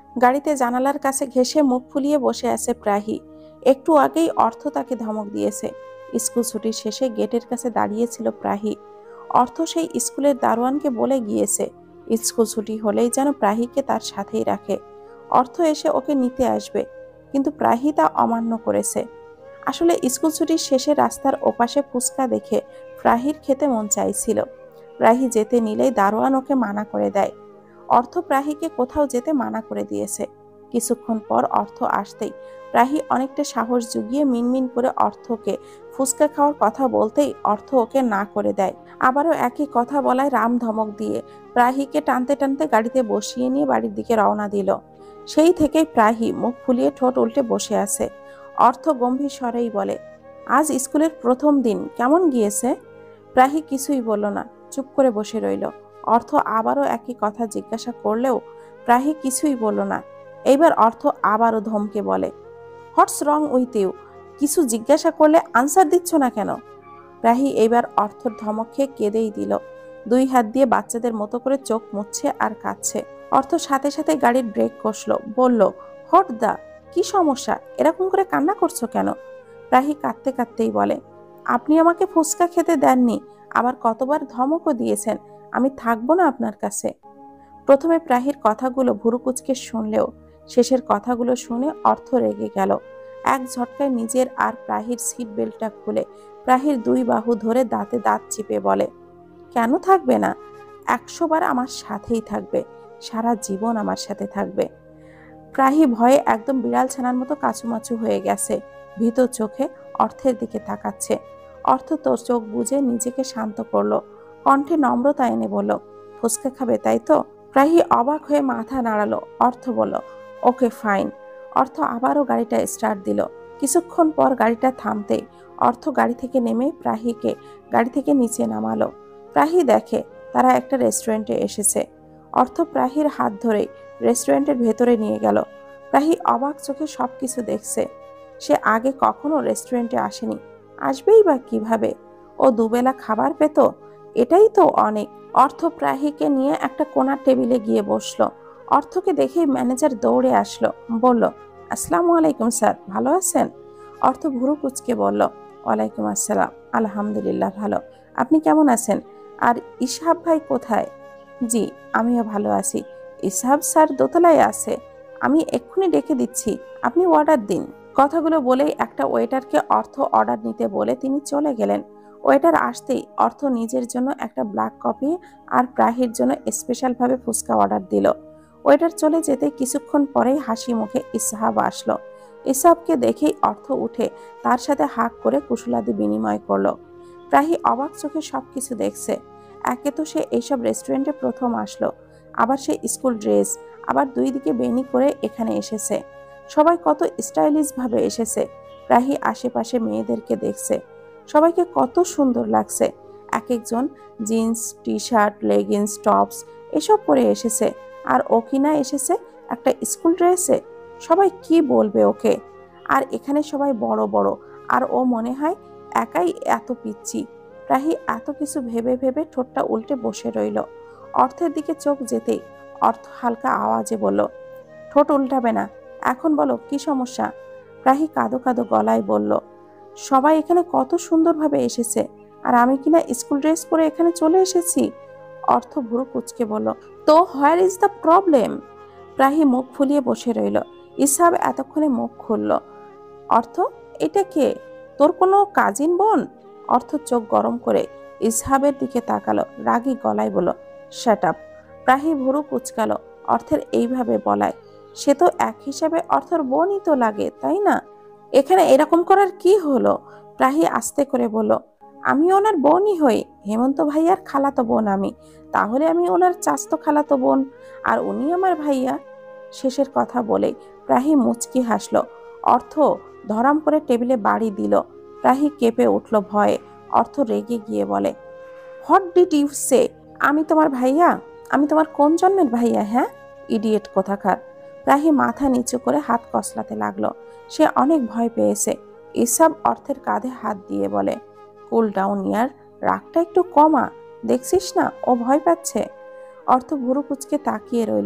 গাড়িতে জানালার কাছে ঘেঁষে মুখ ফুলিয়ে বসে আছে প্রাহি। একটু আগেই অর্থ তাকে ধমক দিয়েছে। স্কুল ছুটির শেষে গেটের কাছে দাঁড়িয়েছিল প্রাহি। অর্থ সেই স্কুলের দারোয়ানকে বলে গিয়েছে স্কুল ছুটি হলেই যেন প্রাহিকে তার সাথেই রাখে। অর্থ এসে ওকে নিতে আসবে, কিন্তু প্রাহি তা অমান্য করেছে। আসলে স্কুল ছুটির শেষে রাস্তার ওপাশে ফুচকা দেখে প্রাহির খেতে মন চাইছিল। প্রাহি যেতে নিলেই দারোয়ান ওকে মানা করে দেয়। অর্থ প্রাহিকে কোথাও যেতে মানা করে দিয়েছে। কিছুক্ষণ পর অর্থ আসতেই প্রাহি অনেকটা সাহস জুগিয়ে মিনমিন করে অর্থকে ফুচকা খাওয়ার কথা বলতেই অর্থ ওকে না করে দেয়। আবারও একই কথা বলায় রাম ধমক দিয়ে প্রাহিকে টানতে টানতে গাড়িতে বসিয়ে নিয়ে বাড়ির দিকে রওনা দিল। সেই থেকেই প্রাহি মুখ ফুলিয়ে ঠোঁট উল্টে বসে আছে। অর্থ গম্ভীর স্বরেই বলে, আজ স্কুলের প্রথম দিন কেমন গিয়েছে? প্রাহি কিছুই বলল না, চুপ করে বসে রইল। অর্থ আবারও একই কথা জিজ্ঞাসা করলেও প্রাহি কিছুই বলল না। এইবার অর্থ আবারও ধমকে বলে, হোয়াটস রং উইথ ইউ? কিছু জিজ্ঞাসা করলে আনসার দিচ্ছ না কেন? প্রাহি এইবার অর্থর ধমক খেয়ে কেঁদেই দিল। দুই হাত দিয়ে বাচ্চাদের মতো করে চোখ মুছছে আর কাঁদছে। অর্থ সাথে সাথে গাড়ির ব্রেক কষল, বলল, হোয়াট দা, কি সমস্যা? এরকম করে কান্না করছো কেন? প্রাহি কাঁদতে কাঁদতেই বলে, আপনি আমাকে ফুচকা খেতে দেননি, আবার কতবার ধমকও দিয়েছেন, আমি থাকবো না আপনার কাছে। প্রথমে প্রাহির কথাগুলো ভুরু কুঁচকে শুনলেও শেষের কথাগুলো শুনে অর্থ রেগে গেল। এক ঝটকায় নিজের আর প্রাহির সিট বেল্টটা খুলে প্রাহির দুই বাহু ধরে দাঁতে দাঁত চিপে বলে, কেন থাকবে না? 100 বার আমার সাথেই থাকবে, সারা জীবন আমার সাথে থাকবে। প্রাহি ভয়ে একদম বিড়াল ছানার মতো কাচুমাচু হয়ে গেছে। ভীত চোখে অর্থের দিকে তাকাচ্ছে। অর্থ তোর চোখ বুজে নিজেকে শান্ত করলো। কণ্ঠে নম্রতা এনে বলল, ফুচকা খাবে তাই তো? প্রাহি অবাক হয়ে মাথা নাড়ালো। অর্থ বলল, ওকে ফাইন। অর্থ আবারও গাড়িটা স্টার্ট দিল। কিছুক্ষণ পর গাড়িটা থামতে অর্থ গাড়ি থেকে নেমে প্রাহিকে গাড়ি থেকে নিচে নামালো। প্রাহি দেখে তারা একটা রেস্টুরেন্টে এসেছে। অর্থ প্রাহির হাত ধরে রেস্টুরেন্টের ভেতরে নিয়ে গেল। প্রাহি অবাক চোখে সবকিছু দেখছে। সে আগে কখনো রেস্টুরেন্টে আসেনি, আসবেই বা কিভাবে? ও দুবেলা খাবার পেত, এটাই তো অনেক। অর্থ প্রাহিকে নিয়ে একটা কোণার টেবিলে গিয়ে বসলো। অর্থকে দেখেই ম্যানেজার দৌড়ে আসলো, বলল, আসসালামু আলাইকুম স্যার, ভালো আছেন? অর্থ ভুরু কুঁচকে বলল, ওয়ালাইকুম আসসালাম, আলহামদুলিল্লাহ ভালো। আপনি কেমন আছেন? আর ইসহাব ভাই কোথায়? জি, আমিও ভালো আছি। ইসহাব স্যার দোতলায় আছে, আমি এক্ষুনি ডেকে দিচ্ছি, আপনি অর্ডার দিন। কথাগুলো বলেই একটা ওয়েটারকে অর্থ অর্ডার নিতে বলে তিনি চলে গেলেন। ওয়েটার আসতেই অর্থ নিজের জন্য একটা ব্ল্যাক কফি আর প্রাহির জন্য স্পেশালভাবে ফুচকা অর্ডার দিল। ওয়েটার চলে যেতে কিছুক্ষণ পরেই হাসি মুখে ইসহাব আসলো। ইসহাবকে দেখেই অর্থ উঠে তার সাথে হাঁক করে কুশলাদি বিনিময় করলো। প্রাহি অবাক চোখে সবকিছু দেখছে। একে তো সে এইসব রেস্টুরেন্টে প্রথম আসলো, আবার সে স্কুল ড্রেস, আবার দুই দিকে বেনি করে এখানে এসেছে। সবাই কত স্টাইলিশ ভাবে এসেছে। প্রাহি আশেপাশে মেয়েদেরকে দেখছে, সবাইকে কত সুন্দর লাগছে। এক একজন jeans, T shirt, leggings, tops এসব পরে এসেছে, আর ও কিনা এসেছে একটা স্কুল ড্রেসে। সবাই কি বলবে ওকে? আর এখানে সবাই বড় বড়, আর ও মনে হয় একাই এত পিচ্ছি। প্রাহি এত কিছু ভেবে ভেবে ঠোঁটটা উল্টে বসে রইল। অর্থের দিকে চোখ যেতেই অর্থ হালকা আওয়াজে বলল, ঠোঁট উল্টাবে না, এখন বলো কি সমস্যা? প্রাহি কাঁদো কাঁদো গলায় বলল, সবাই এখানে কত সুন্দরভাবে এসেছে, আর আমি কিনা স্কুল ড্রেস পরে এখানে চলে এসেছি। অর্থ ভুরু কুঁচকে বলল, তো where is the problem? Prahi মুখ ফুলিয়ে বসে রইল। ইসহাব এতক্ষণে মুখ খুলল। অর্থ, এটা কে? তোর কোনো কাজিন বোন? অর্থ চোখ গরম করে ইসহাবের দিকে তাকালো, রাগী গলায় বলল, শাট আপ। প্রাহি ভুরু কুঁচকালো অর্থের এইভাবে বলায়। সে তো এক হিসাবে অর্থের বোনই তো লাগে, তাই না? এখানে এরকম করার কি হলো? প্রাহি আস্তে করে বলল, আমি ওনার বোনই হই, হেমন্ত ভাইয়ার খালাতো বোন আমি, তাহলে আমি ওনার চাস্তো খালাতো বোন, আর উনি আমার ভাইয়া। শেষের কথা বলে প্রাহি মুচকি হাসলো। অর্থ ধরাম করে টেবিলে বাড়ি দিল। প্রাহি কেঁপে উঠল ভয়ে। অর্থ রেগে গিয়ে বলে, হোয়াট ডিড ইউ সে? আমি তোমার ভাইয়া? আমি তোমার কোন জন্মের ভাইয়া? হ্যাঁ, ইডিয়েট কোথাকার। প্রাহি মাথা নিচু করে হাত কসলাতে লাগলো। সে অনেক ভয় পেয়েছে। এসব অর্থের কাঁধে হাত দিয়ে বলে, কুল ডাউন ইয়ার, রাগটা একটু কমা, দেখছিস না ও ভয় পাচ্ছে। অর্থ ভুরু কুঁচকে তাকিয়ে রইল।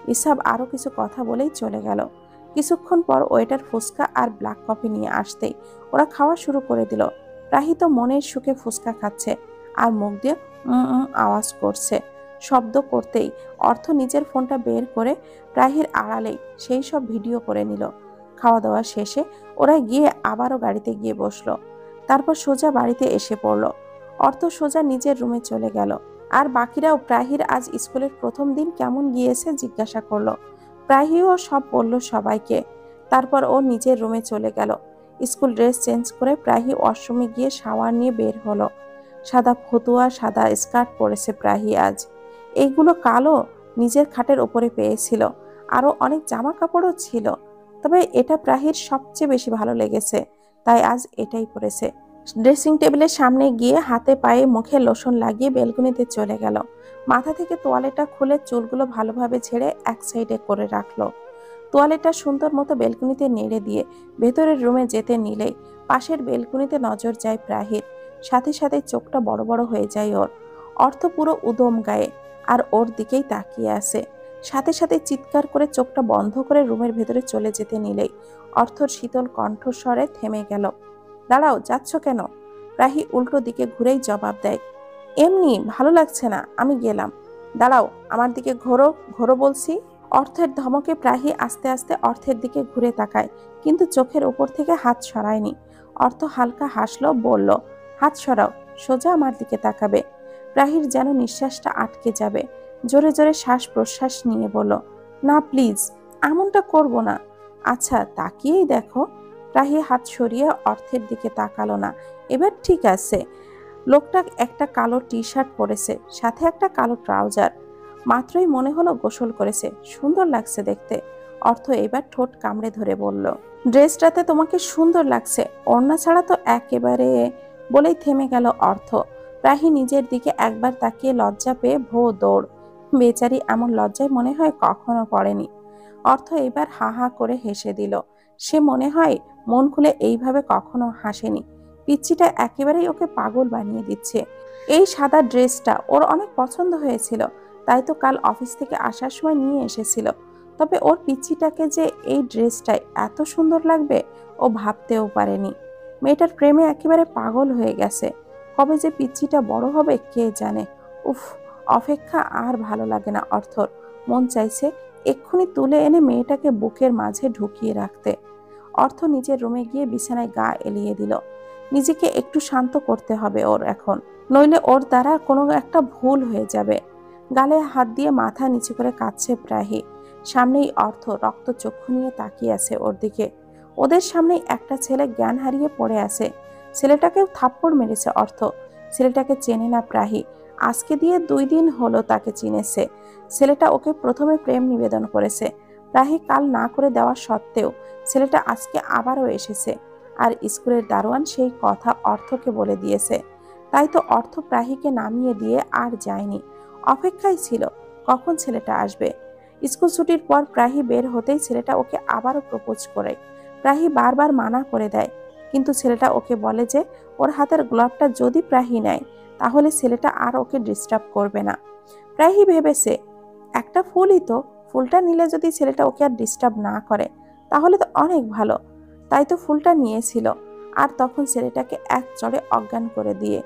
ইসাব আরো কিছু কথা বলেই চলে গেল। কিছুক্ষণ পর ওয়েটার ফুচকা আর ব্ল্যাক কফি নিয়ে আসতেই ওরা খাওয়া শুরু করে দিল। প্রাহি তো মনের সুখে ফুচকা খাচ্ছে আর মুখ দিয়ে আওয়াজ করছে। শব্দ করতেই অর্থ নিজের ফোনটা বের করে প্রাহির আড়ালেই সেই সব ভিডিও করে নিল। খাওয়া দাওয়া শেষে ওরা গিয়ে আবারও গাড়িতে গিয়ে বসলো। তারপর সোজা বাড়িতে এসে পড়ল। অর্থ সোজা নিজের রুমে চলে গেল। আর বাকিরাও প্রাহির আজ স্কুলের প্রথম দিন কেমন গিয়েছে জিজ্ঞাসা করলো। প্রাহিও সব বলল সবাইকে। তারপর ও নিজের রুমে চলে গেল। স্কুল ড্রেস চেঞ্জ করে প্রাহি ওয়াশরুমে গিয়ে শাওয়ার নিয়ে বের হলো। সাদা ফতুয়া, সাদা স্কার্ট পরেছে প্রাহি আজ। এইগুলো কালো নিজের খাটের উপরে পেয়েছিল। আরো অনেক জামা কাপড়ও ছিল, তবে এটা প্রাহির সবচেয়ে বেশি ভালো লেগেছে, তাই আজ এটাই পরেছে। ড্রেসিং টেবিলের সামনে গিয়ে হাতে পায়ে মুখে লোশন লাগিয়ে বেলকুনিতে চলে গেল। মাথা থেকে তোয়ালেটা খুলে চুলগুলো ভালোভাবে ঝেড়ে এক সাইডে করে রাখলো। তোয়ালেটা সুন্দর মতো বেলকুনিতে নেড়ে দিয়ে ভেতরের রুমে যেতে নিলেই পাশের বেলকুনিতে নজর যায় প্রাহির। সাথে সাথে চোখটা বড় বড় হয়ে যায় ওর। অর্থ পুরো উদম গায়ে আর ওর দিকেই তাকিয়ে আছে। সাথে সাথে চিৎকার করে চোখটা বন্ধ করে রুমের ভেতরে চলে যেতে নিলেই অর্থর শীতল কণ্ঠস্বরে থেমে গেল। দাঁড়াও, যাচ্ছ কেন? প্রাহি উল্টো দিকে ঘুরেই জবাব দেয়, এমনি ভালো লাগছে না, আমি গেলাম। দাঁড়াও, আমার দিকে ঘোরো, ঘোরো বলছি। অর্থের ধমকে প্রাহি আস্তে আস্তে অর্থের দিকে ঘুরে তাকায়, কিন্তু চোখের উপর থেকে হাত সরায়নি। অর্থ হালকা হাসলো, বলল, হাত সরাও, সোজা আমার দিকে তাকাবে। প্রাহির যেন নিঃশ্বাসটা আটকে যাবে। জোরে জোরে শ্বাস প্রশ্বাস নিয়ে বলল, না প্লিজ, এমনটা করব না। আচ্ছা তাকিয়েই দেখো। প্রাহি হাত সরিয়ে অর্থের দিকে তাকালো না। এবার ঠিক আছে। লোকটা একটা কালো টি শার্ট পরেছে, সাথে একটা কালো ট্রাউজার। মাত্রই মনে হলো গোসল করেছে, সুন্দর লাগছে দেখতে। অর্থ এবার ঠোঁট কামড়ে ধরে বলল, ড্রেসটাতে তোমাকে সুন্দর লাগছে, ওড়না ছাড়া তো একেবারে। বলেই থেমে গেল অর্থ। প্রাহি নিজের দিকে একবার তাকিয়ে লজ্জা পেয়ে ভো দৌড়। বেচারি এমন লজ্জায় মনে হয় কখনো পড়েনি। অর্থ এবার হা হা করে হেসে দিল। সে মনে হয় মন খুলে এইভাবে কখনো হাসেনি। পিচ্চিটা একেবারেই ওকে পাগল বানিয়ে দিচ্ছে। এই সাদা ড্রেসটা ওর অনেক পছন্দ হয়েছিল, তাই তো কাল অফিস থেকে আসার সময় নিয়ে এসেছিল। তবে ওর পিচ্চিটাকে যে এই ড্রেসটাই এত সুন্দর লাগবে ও ভাবতেও পারেনি। মেয়েটার প্রেমে একেবারে পাগল হয়ে গেছে। কবে যে পিচ্চিটা বড় হবে কে জানে। উফ, অপেক্ষা আর ভালো লাগে না অর্থর। মন চাইছে এক্ষুনি তুলে এনে মেয়েটাকে বুকের মাঝে ঢুকিয়ে রাখতে। অর্থ নিজের রুমে গিয়ে বিছানায় গা এলিয়ে দিল। নিজেকে একটু শান্ত করতে হবে ওর এখন, নইলে ওর দ্বারা কোনো একটা ভুল হয়ে যাবে। গালে হাত দিয়ে মাথা নিচু করে কাঁদছে প্রাহি। সামনেই অর্থ রক্ত চক্ষু নিয়ে তাকিয়ে আছে ওর দিকে। ওদের সামনেই একটা ছেলে জ্ঞান হারিয়ে পড়ে আছে। ছেলেটাকেও থাপ্পড় মেরেছে অর্থ। ছেলেটাকে চেনে না প্রাহি। আজকে দিয়ে 2 দিন হলো তাকে চিনেছে। ছেলেটা ওকে প্রথমে প্রেম নিবেদন করেছে। প্রাহি কাল না করে দেওয়া সত্ত্বেও ছেলেটা আজকে আবারও এসেছে। আর স্কুলের দারোয়ান সেই কথা অর্থকে বলে দিয়েছে। তাই তো অর্থ প্রাহিকে নামিয়ে দিয়ে আর যায়নি। অপেক্ষায় ছিল কখন ছেলেটা আসবে। স্কুল ছুটির পর প্রাহি বের হতেই ছেলেটা ওকে আবারও প্রপোজ করে। প্রাহি বারবার মানা করে দেয়, কিন্তু ছেলেটা ওকে বলে যে ওর হাতের গোলাপটা যদি প্রাহি নেয় তাহলে ছেলেটা আর ওকে ডিস্টার্ব করবে না। প্রাহি ভেবেছে একটা ফুলই তো, ফুলটা নিলে যদি ছেলেটা ওকে আর ডিস্টার্ব না করে তাহলে তো অনেক ভালো। তাই তো ফুলটা নিয়েছিল। আর তখন ছেলেটাকে এক চড়ে অজ্ঞান করে দিয়ে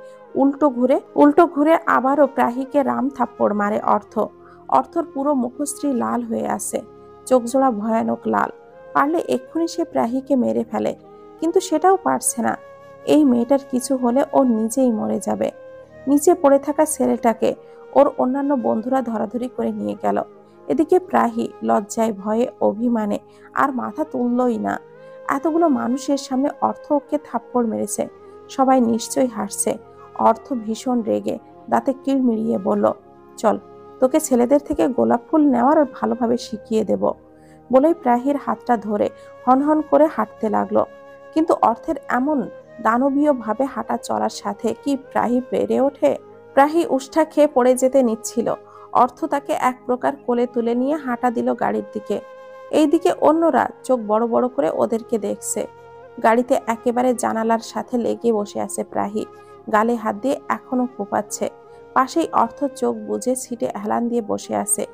উল্টো ঘুরে আবারও প্রাহিকে রাম থাপ্পড় মারে অর্থ। অর্থর পুরো মুখশ্রী লাল হয়ে আছে, চোখজোড়া ভয়ানক লাল। পারলে এক্ষুনি সে প্রাহিকে মেরে ফেলে, কিন্তু সেটাও পারছে না। এই মেয়েটার কিছু হলে ও নিজেই মরে যাবে। নিচে পড়ে থাকা ছেলেটাকে ওর অন্যান্য বন্ধুরা ধরাধরি করে নিয়ে গেল। এদিকে প্রাহি লজ্জায় ভয়ে অভিমানে আর মাথা তুললই না। এতগুলো মানুষের সামনে অর্থ ওকে থাপ্পড় মেরেছে, সবাই নিশ্চয়ই হাসছে। অর্থ ভীষণ রেগে দাঁতে কিল মিলিয়ে বলল, চল, তোকে ছেলেদের থেকে গোলাপ ফুল নেওয়ার ভালোভাবে শিখিয়ে দেব। বলেই প্রাহির হাতটা ধরে হনহন করে হাঁটতে লাগলো। কিন্তু অর্থের এমন দানবীয় ভাবে হাঁটা চলার সাথে কি প্রাহি পেরে ওঠে? প্রাহি উষ্ঠা খেয়ে পড়ে যেতে নিচ্ছিল। অর্থ তাকে এক প্রকার কোলে তুলে নিয়ে হাঁটা দিল গাড়ির দিকে। এইদিকে অন্যরা চোখ বড় বড় করে ওদেরকে দেখছে। গাড়িতে একেবারে জানালার সাথে লেগে বসে আছে প্রাহি। গালে হাত দিয়ে এখনো ফোঁপাচ্ছে। পাশেই অর্থ চোখ বুজে সিটে হেলান দিয়ে বসে আছে।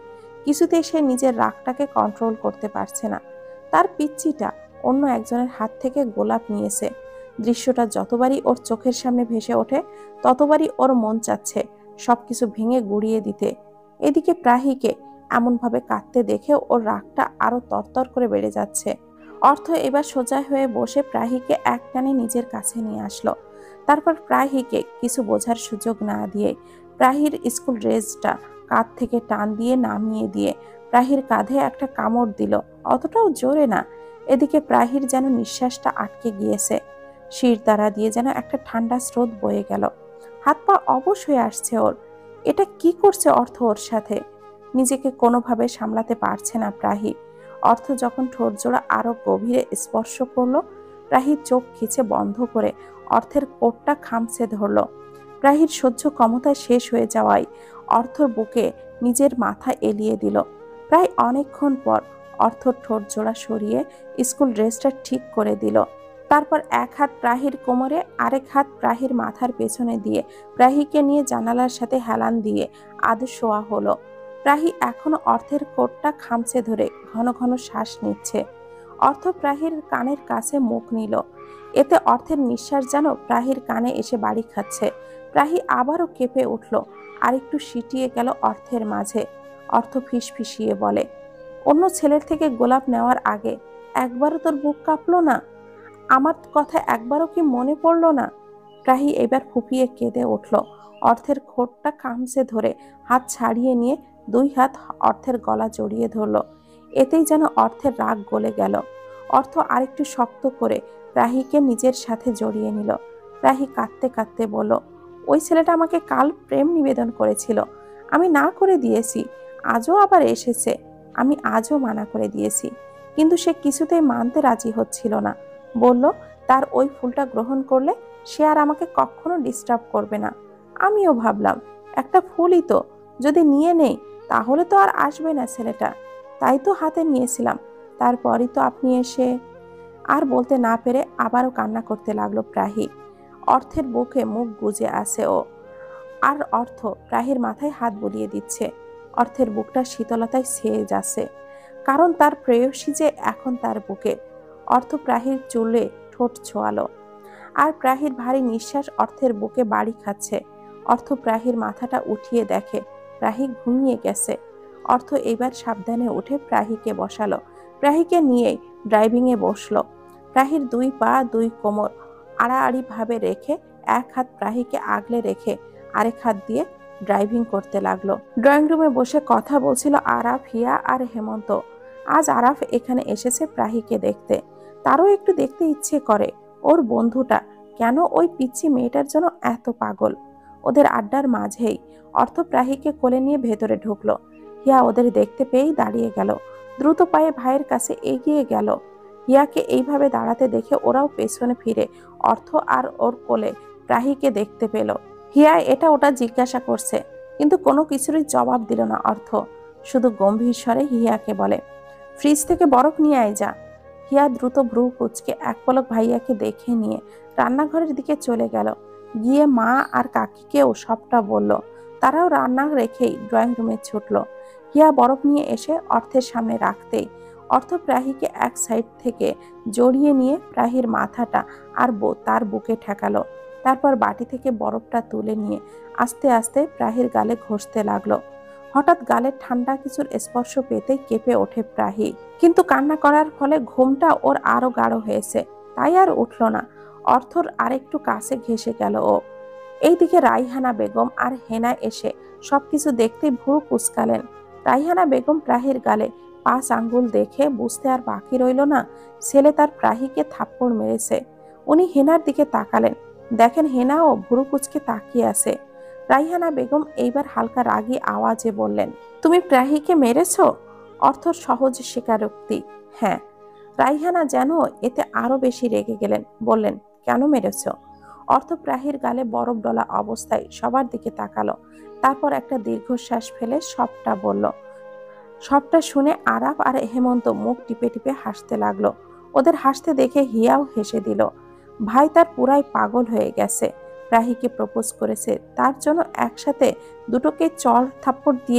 কিছুতেই সে নিজের রাগটাকে কন্ট্রোল করতে পারছে না। তার পিচ্চিটা অন্য একজনের হাত থেকে গোলাপ নিয়েছে। দৃশ্যটা যতবারই ওর চোখের সামনে ভেসে ওঠে ততবারই ওর মন চাচ্ছে সবকিছু ভেঙে গুড়িয়ে দিতে। এদিকে প্রাহিকে এমনভাবে কাঁদতে দেখে ওর রাগটা আরো তরতর করে বেড়ে যাচ্ছে। অর্থ এবার সোজা হয়ে বসে প্রাহিকে একটানে নিজের কাছে নিয়ে আসলো। তারপর প্রাহিকে কিছু বোঝার সুযোগ না দিয়ে প্রাহির স্কুল ড্রেসটা কাঁধ থেকে টান দিয়ে নামিয়ে দিয়ে প্রাহির কাঁধে একটা কামড় দিল, অতটাও জোরে না। এদিকে প্রাহির যেন নিঃশ্বাসটা আটকে গিয়েছে। শির দ্বারা দিয়ে যেন একটা ঠান্ডা স্রোত বয়ে গেল। হাত পা অবশ হয়ে আসছে ওর। এটা কি করছে অর্থ ওর সাথে? নিজেকে কোনোভাবে সামলাতে পারছে না প্রাহি। অর্থ যখন ঠোঁট জোড়া আরো গভীরে স্পর্শ করলো, প্রাহির চোখ খিচে বন্ধ করে অর্থের কোটটা খামছে ধরল। প্রাহির সহ্য ক্ষমতা শেষ হয়ে যাওয়ায় অর্থর বুকে নিজের মাথা এলিয়ে দিল। প্রায় অনেকক্ষণ পর অর্থর ঠোঁট জোড়া সরিয়ে স্কুল ড্রেসটা ঠিক করে দিল। তারপর এক হাত প্রাহির কোমরে, আরেক হাত প্রাহির মাথার পেছনে দিয়ে প্রাহিকে নিয়ে জানালার সাথে হেলান দিয়ে আদর শোয়া হলো। প্রাহি এখনো অর্থের কোটটা খামছে ধরে ঘন ঘন শ্বাস নিচ্ছে। অর্থ প্রাহির কানের কাছে মুখ নিল। এতে অর্থের নিঃশ্বাস যেন প্রাহির কানে এসে বাড়ি খাচ্ছে। প্রাহি আবারও কেঁপে উঠল, আরেকটু সিটিয়ে গেল অর্থের মাঝে। অর্থ ফিসফিসিয়ে বলে, অন্য ছেলের থেকে গোলাপ নেওয়ার আগে একবারও তোর বুক কাঁপলো না? আমার কথা একবারও কি মনে পড়লো না? প্রাহি এবার ফুপিয়ে কেঁদে উঠল। অর্থের ঠোঁটটা খামচে ধরে হাত ছাড়িয়ে নিয়ে দুই হাত অর্থের গলা জড়িয়ে ধরল। এতেই যেন অর্থের রাগ গলে গেল। অর্থ আরেকটু শক্ত করে প্রাহিকে নিজের সাথে জড়িয়ে নিল। প্রাহি কাঁদতে কাঁদতে বলল, ওই ছেলেটা আমাকে কাল প্রেম নিবেদন করেছিল, আমি না করে দিয়েছি। আজও আবার এসেছে, আমি আজও মানা করে দিয়েছি, কিন্তু সে কিছুতেই মানতে রাজি হচ্ছিল না। বলল তার ওই ফুলটা গ্রহণ করলে সে আর আমাকে কখনো ডিস্টার্ব করবে না। আমিও ভাবলাম একটা ফুলই তো, যদি নিয়ে নেই তাহলে তো আর আসবে না ছেলেটা, তাই তো হাতে নিয়েছিলাম। তারপরই তো আপনি এসে। আর বলতে না পেরে আবারও কান্না করতে লাগলো প্রাহি। অর্থের বুকে মুখ গুজে আছে ও। আর অর্থ প্রাহির মাথায় হাত বুলিয়ে দিচ্ছে। অর্থের বুকটা শীতলতায় ছেয়ে যাচ্ছে, কারণ তার প্রেয়সী যে এখন তার বুকে। অর্থ প্রাহির চুলে ঠোঁট ছোঁয়ালো, আর প্রাহির ভারী নিঃশ্বাস অর্থের বুকে বাড়ি খাচ্ছে। অর্থ প্রাহির মাথাটা উঠিয়ে দেখে প্রাহি ঘুমিয়ে গেছে। অর্থ এবার সাবধানে উঠে প্রাহিকে বসালো। প্রাহিকে নিয়ে ড্রাইভিংয়ে বসলো। প্রাহির দুই পা দুই কোমর আড়াআড়ি ভাবে রেখে এক হাত প্রাহিকে আগলে রেখে আরেক হাত দিয়ে ড্রাইভিং করতে লাগলো। ড্রয়িং রুমে বসে কথা বলছিল আরাফ, হিয়া আর হেমন্ত। আজ আরাফ এখানে এসেছে প্রাহিকে দেখতে। তারও একটু দেখতে ইচ্ছে করে ওর বন্ধুটা কেন ওই পিচ্চি মেয়েটার জন্য এত পাগল। ওদের আড্ডার মাঝেই অর্থ প্রাহিকে কোলে নিয়ে ভেতরে ঢুকলো। হিয়া ওদের দেখতে পেয়েই দাঁড়িয়ে গেল, দ্রুত পায়ে ভাইয়ের কাছে এগিয়ে গেল। হিয়াকে এইভাবে দাঁড়াতে দেখে ওরাও পেছনে ফিরে অর্থ আর ওর কোলে প্রাহিকে দেখতে পেল। হিয়া এটা ওটা জিজ্ঞাসা করছে, কিন্তু কোনো কিছুরই জবাব দিল না অর্থ। শুধু গম্ভীর স্বরে হিয়াকে বলে, ফ্রিজ থেকে বরফ নিয়ে আয় যা। হিয়া দ্রুত ভ্রু কুঁচকে এক পলক ভাইয়াকে দেখে নিয়ে রান্নাঘরের দিকে চলে গেল। গিয়ে মা আর কাকিকেও সবটা বলল। তারাও রান্না রেখেই ড্রয়িং রুমে ছুটল। হিয়া বরফ নিয়ে এসে অর্থের সামনে রাখতেই অর্থ প্রাহিকে এক সাইড থেকে জড়িয়ে নিয়ে প্রাহির মাথাটা আর তার বুকে ঠেকালো। তারপর বাটি থেকে বরফটা তুলে নিয়ে আস্তে আস্তে প্রাহির গালে ঘষতে লাগলো। হঠাৎ গালের ঠান্ডা কিছুর স্পর্শ পেতেই কেঁপে ওঠে প্রাহি, কিন্তু কান্না করার ফলে ঘুমটা ওর আরো গাঢ় হয়েছে, তাই আর উঠল না। অর্থর আরেকটু কাছে ঘেঁষে গেল ও। এইদিকে রাইহানা বেগম আর হেনা এসে সবকিছু দেখতে ভুরু কুঁচকালেন। রাইহানা বেগম প্রাহির গালে 5 আঙ্গুল দেখে বুঝতে আর বাকি রইল না ছেলে তার প্রাহিকে থাপ্পড় মেরেছে। উনি হেনার দিকে তাকালেন, দেখেন হেনাও ভুরু কুঁচকে তাকিয়ে আছে। রাইহানা বেগম এইবার হালকা রাগী আওয়াজে বললেন, তুমি প্রাহিকে মেরেছ? অর্থর সহজ স্বীকারোক্তি, হ্যাঁ। রাইহানা যেন এতে আরো বেশি রেগে গেলেন, বললেন, কেন মেরেছ? অর্থ প্রাহির গালে বরফ ডলা অবস্থায় সবার দিকে তাকালো। তারপর একটা দীর্ঘশ্বাস ফেলে সবটা বলল। সবটা শুনে আরাফ আর হেমন্ত মুখ টিপে টিপে হাসতে লাগলো। ওদের হাসতে দেখে হিয়াও হেসে দিল। ভাই তার পুরাই পাগল হয়ে গেছে। প্রাহিকে প্রপোজ করেছে, তার জন্য একসাথে দুটোকে চড় থাপ্পড় দিয়ে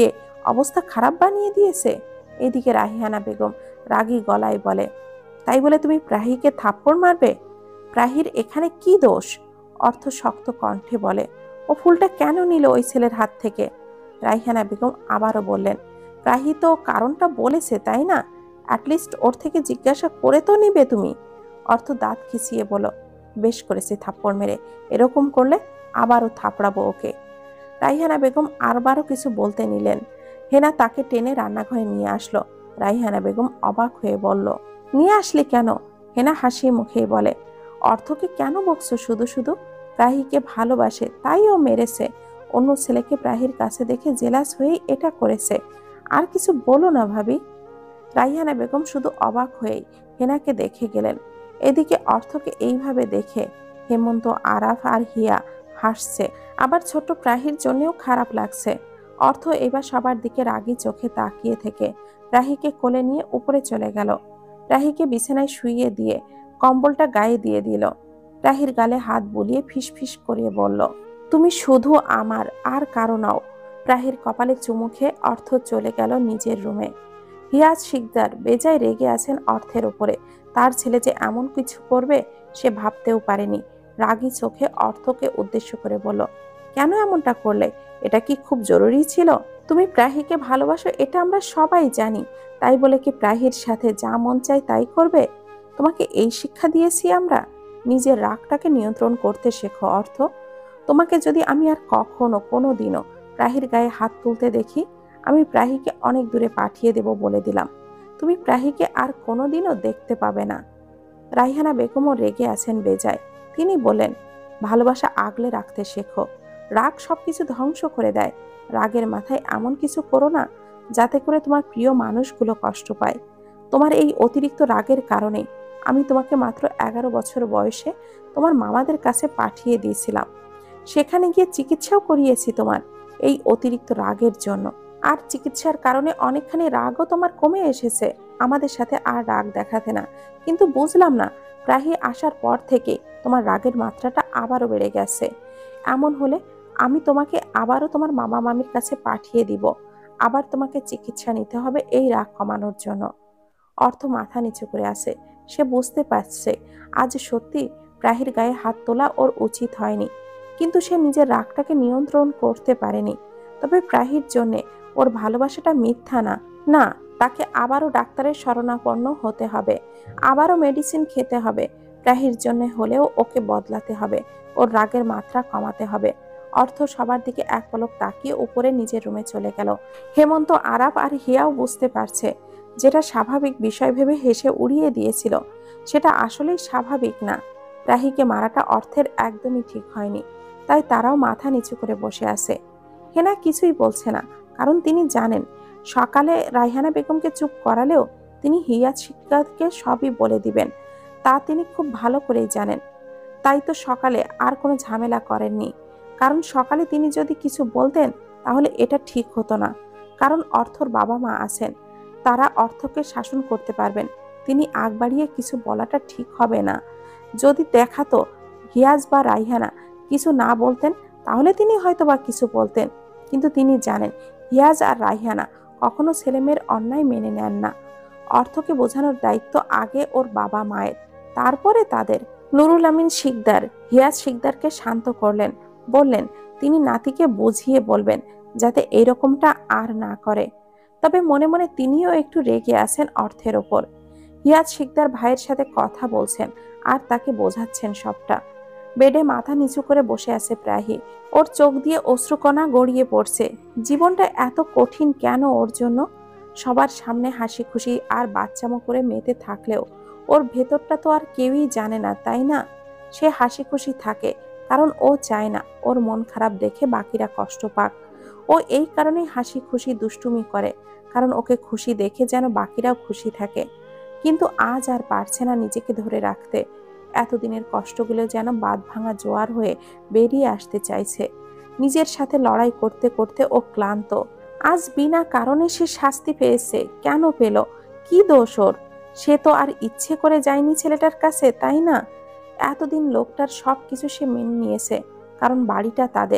অবস্থা খারাপ বানিয়ে দিয়েছে। এদিকে রাহিয়ানা বেগম রাগী গলায় বলে, তাই বলে তুমি প্রাহীকে থাপ্পড় মারবে? প্রাহীর এখানে কি দোষ? অর্থ শক্ত কণ্ঠে বলে, ও ফুলটা কেন নিল ওই ছেলের হাত থেকে? রাইহানা বেগম আবারও বললেন, প্রাহী তো কারণটা বলেছে, তাই না? অ্যাটলিস্ট ওর থেকে জিজ্ঞাসা করে তো নিবে তুমি। অর্থ দাঁত খিচিয়ে বলো, বেশ করেছে থাপ্পড় মেরে, এরকম করলে আবারও থাপড়াবো ওকে। রাইহানা বেগম আরবারও কিছু বলতে নিলেন। হেনা তাকে টেনে রান্নাঘরে নিয়ে আসলো। রাইহানা বেগম অবাক হয়ে বলল, নিয়ে আসলি কেন? হেনা হাসি মুখেই বলে, অর্থকে কেন বকছো শুধু শুধু? প্রাহীকে ভালোবাসে তাই ও মেরেছে। অন্য ছেলেকে প্রাহীর কাছে দেখে জেলাস হয়েই এটা করেছে। আর কিছু বলো না ভাবি। রাইহানা বেগম শুধু অবাক হয়েই হেনাকে দেখে গেলেন। এদিকে অর্থকে এইভাবে দেখে হেমন্ত, আরাফ আর হিয়া হাসছে। আবার ছোট প্রাহীর জন্যও খারাপ লাগছে। অর্থ এবার সবার দিকে রাগী চোখে তাকিয়ে থেকে রাহিকে কোলে নিয়ে উপরে চলে গেল। রাহিকে বিছানায় শুইয়ে দিয়ে কম্বলটা গায়ে দিয়ে দিল। রাহির গালে হাত বুলিয়ে ফিসফিস করিয়ে বলল, তুমি শুধু আমার, আর কারো নাও। রাহির কপালে চুমু খেয়ে অর্থ চলে গেল নিজের রুমে। হিয়াজ শিকদার বেজায় রেগে আছেন অর্থের উপরে। তার ছেলে যে এমন কিছু করবে সে ভাবতেও পারেনি। রাগী চোখে অর্থকে উদ্দেশ্য করে বলল, কেন এমনটা করলে? এটা কি খুব জরুরি ছিল? তুমি প্রাহীকে ভালোবাসো এটা আমরা সবাই জানি, তাই বলে কি প্রাহীর সাথে যা মন চায় তাই করবে? তোমাকে এই শিক্ষা দিয়েছি আমরা। নিজের রাগটাকে নিয়ন্ত্রণ করতে শেখো অর্থ। তোমাকে যদি আমি আর কখনো কোনো দিনও প্রাহীর গায়ে হাত তুলতে দেখি, আমি প্রাহীকে অনেক দূরে পাঠিয়ে দেব বলে দিলাম। তুমি প্রাহীকে আর কোনোদিনও দেখতে পাবে না। রাইহানা বেগমও রেগে আছেন বেজায়। তিনি বলেন, ভালোবাসা আগলে রাখতে শেখো। রাগ সবকিছু ধ্বংস করে দেয়। রাগের মাথায় এমন কিছু করো না যাতে করে তোমার প্রিয় মানুষগুলো কষ্ট পায়। তোমার এই অতিরিক্ত রাগের কারণে আমি তোমাকে মাত্র 11 বছর বয়সে তোমার মামাদের কাছে পাঠিয়ে দিয়েছিলাম। সেখানে গিয়ে চিকিৎসাও করিয়েছি তোমার এই অতিরিক্ত রাগের জন্য। আর চিকিৎসার কারণে অনেকখানি রাগও তোমার কমে এসেছে। আমাদের সাথে আর রাগ দেখাতে না। কিন্তু বুঝলাম না, প্রাহী আসার পর থেকে তোমার রাগের মাত্রাটা আবারও বেড়ে গেছে। এমন হলে আমি তোমাকে আবারও তোমার মামা মামির কাছে পাঠিয়ে দিব। আবার তোমাকে চিকিৎসা নিতে হবে এই রাগ কমানোর জন্য। অর্থ মাথা নিচু করে আছে। সে বুঝতে পারছে আজ সত্যি প্রাহীর গায়ে হাত তোলা ওর উচিত হয়নি, কিন্তু সে নিজের রাগটাকে নিয়ন্ত্রণ করতে পারেনি। তবে প্রাহীর জন্যে ওর ভালোবাসাটা মিথ্যা না। না, তাকে আবারও ডাক্তারের শরণাপন্ন হতে হবে, আবারও মেডিসিন খেতে হবে। প্রাহীর জন্য হলেও ওকে বদলাতে হবে, ওর রাগের মাত্রা কমাতে হবে। অর্থ সবার দিকে এক পলক তাকিয়ে উপরে নিজের রুমে চলে গেল। হেমন্ত, আরাফ আর হিয়াও বুঝতে পারছে যেটা স্বাভাবিক বিষয় ভেবে হেসে উড়িয়ে দিয়েছিল সেটা আসলেই স্বাভাবিক না। রাহিকে মারাটা অর্থের একদমই ঠিক হয়নি, তাই তারাও মাথা নিচু করে বসে আছে। হেনা কিছুই বলছে না, কারণ তিনি জানেন সকালে রাইহানা বেগমকে চুপ করালেও তিনি হিয়াজ শিকদারকে সবই বলে দিবেন, তা তিনি খুব ভালো করেই জানেন। তাই তো সকালে আর কোনো ঝামেলা করেননি, কারণ সকালে তিনি যদি কিছু বলতেন তাহলে এটা ঠিক হতো না। কারণ অর্থর বাবা মা আছেন, তারা অর্থকে শাসন করতে পারবেন। তিনি আগ বাড়িয়ে কিছু বলাটা ঠিক হবে না। যদি দেখাতো হিয়াজ বা রাইহানা কিছু না বলতেন তাহলে তিনি হয়তো বা কিছু বলতেন, কিন্তু তিনি জানেন হিয়াজ আর রাইহানা কখনো ছেলেমেয়ের অন্যায় মেনে নেন না। অর্থকে বোঝানোর দায়িত্ব আগে ওর বাবা মায়ের, তারপরে তাদের। নুরুল আমিন শিকদার হিয়াজ শিকদারকে শান্ত করলেন, বললেন তিনি নাতিকে বুঝিয়ে বলবেন যাতে এরকমটা আর না করে। তবে মনে মনে তিনিও একটু রেগে আছেন অর্থের ওপর। হিয়াজ শিকদার ভাইয়ের সাথে কথা বলছেন আর তাকে বোঝাচ্ছেন সবটা। বেডে মাথা নিচু করে বসে আছে প্রাহী। ওর চোখ দিয়ে অশ্রুকণা গড়িয়ে পড়ছে। জীবনটা এত কঠিন কেন ওর জন্য? সবার সামনে হাসি খুশি আর বাচ্চামো করে মেতে থাকলেও ওর ভেতরটা তো আর কেউই জানে না, তাই না? সে হাসি খুশি থাকে কারণ ও চায় না ওর মন খারাপ দেখে বাকিরা কষ্ট পাক। ও এই কারণেই হাসি খুশি দুষ্টুমি করে, কারণ ওকে খুশি দেখে যেন বাকিরাও খুশি থাকে। কিন্তু আজ আর পারছে না নিজেকে ধরে রাখতে। এতদিনের কষ্টগুলো যেন বাঁধ ভাঙা জোয়ার হয়ে বেরিয়ে আসতে চাইছে। নিজের সাথে লড়াই করতে করতে ও ক্লান্ত। আজ বিনা কারণে সে শাস্তি পেয়েছে। কেন পেল? কি দোষ ওর? সে তো আর ইচ্ছে করে যায়নি ছেলেটার কাছে, তাই না? এতদিন লোকটার সব কিছু সে মেনে নিয়েছে, কারণ বাড়িটা তাদের।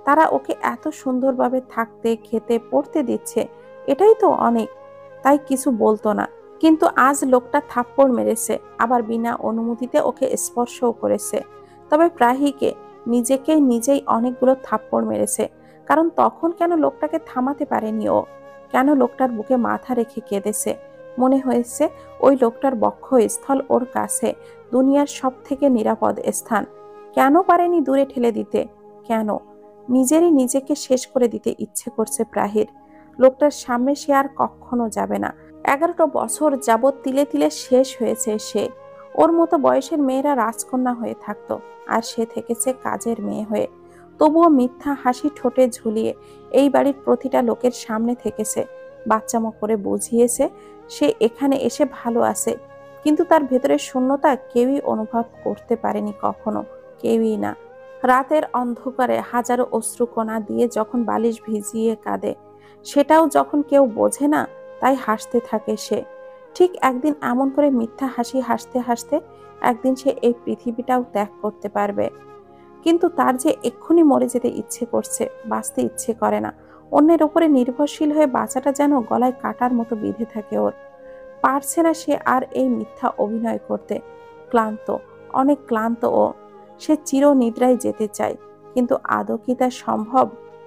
তারা ওকে এত সুন্দরভাবে থাকতে, খেতে, পড়তে দিচ্ছে, এটাই তো অনেক। তাই কিছু বলতো না। কিন্তু আজ লোকটা থাপ্পড় মেরেছে, আবার বিনা অনুমতিতে ওকে স্পর্শও করেছে। তবে প্রাহিকে নিজেই অনেকগুলো থাপ্পড় মেরেছে। কারণ তখন কেন লোকটাকে থামাতে পারেনি ও? কেন লোকটার বুকে মাথা রেখে কেঁদেছে? মনে হয়েছে ওই লোকটার বক্ষস্থল ওর কাছে দুনিয়ার সব থেকে নিরাপদ স্থান। কেন পারেনি দূরে ঠেলে দিতে? কেন? নিজেকে শেষ করে দিতে ইচ্ছে করছে প্রাহির। লোকটার সামনে সে আর কখনো যাবে না। 11টা বছর যাবৎ তিলে তিলে শেষ হয়েছে সে। ওর মতো বয়সের মেয়েরা রাজকন্যা হয়ে থাকতো, আর সে থেকেছে কাজের মেয়ে হয়ে। তবুও মিথ্যা হাসি ঠোঁটে ঝুলিয়ে এই বাড়ির প্রতিটা লোকের সামনে থেকেছে, বাচ্চামো করে বুঝিয়েছে সে এখানে এসে ভালো আছে। কিন্তু তার ভেতরের শূন্যতা কেউই অনুভব করতে পারেনি কখনো, কেউই না। রাতের অন্ধকারে হাজারো অশ্রুকণা দিয়ে যখন বালিশ ভিজিয়ে কাঁদে, সেটাও যখন কেউ বোঝে না, তাই হাসতে থাকে সে। ঠিক একদিন এমন করে মিথ্যা হাসি হাসতে হাসতে একদিন সে এই পৃথিবীটাও ত্যাগ করতে পারবে। কিন্তু তার যে এক্ষুনি মরে যেতে ইচ্ছে করছে, বাঁচতে ইচ্ছে করে না। অন্যের উপরে নির্ভরশীল হয়ে বাঁচাটা যেন গলায় কাটার মতো বিঁধে থাকে ওর। পারছে না সে আর এই মিথ্যা অভিনয় করতে। ক্লান্ত, অনেক ক্লান্ত ও। সে চির নিদ্রায় যেতে চায়, কিন্তু আদৌ কি তা সম্ভব?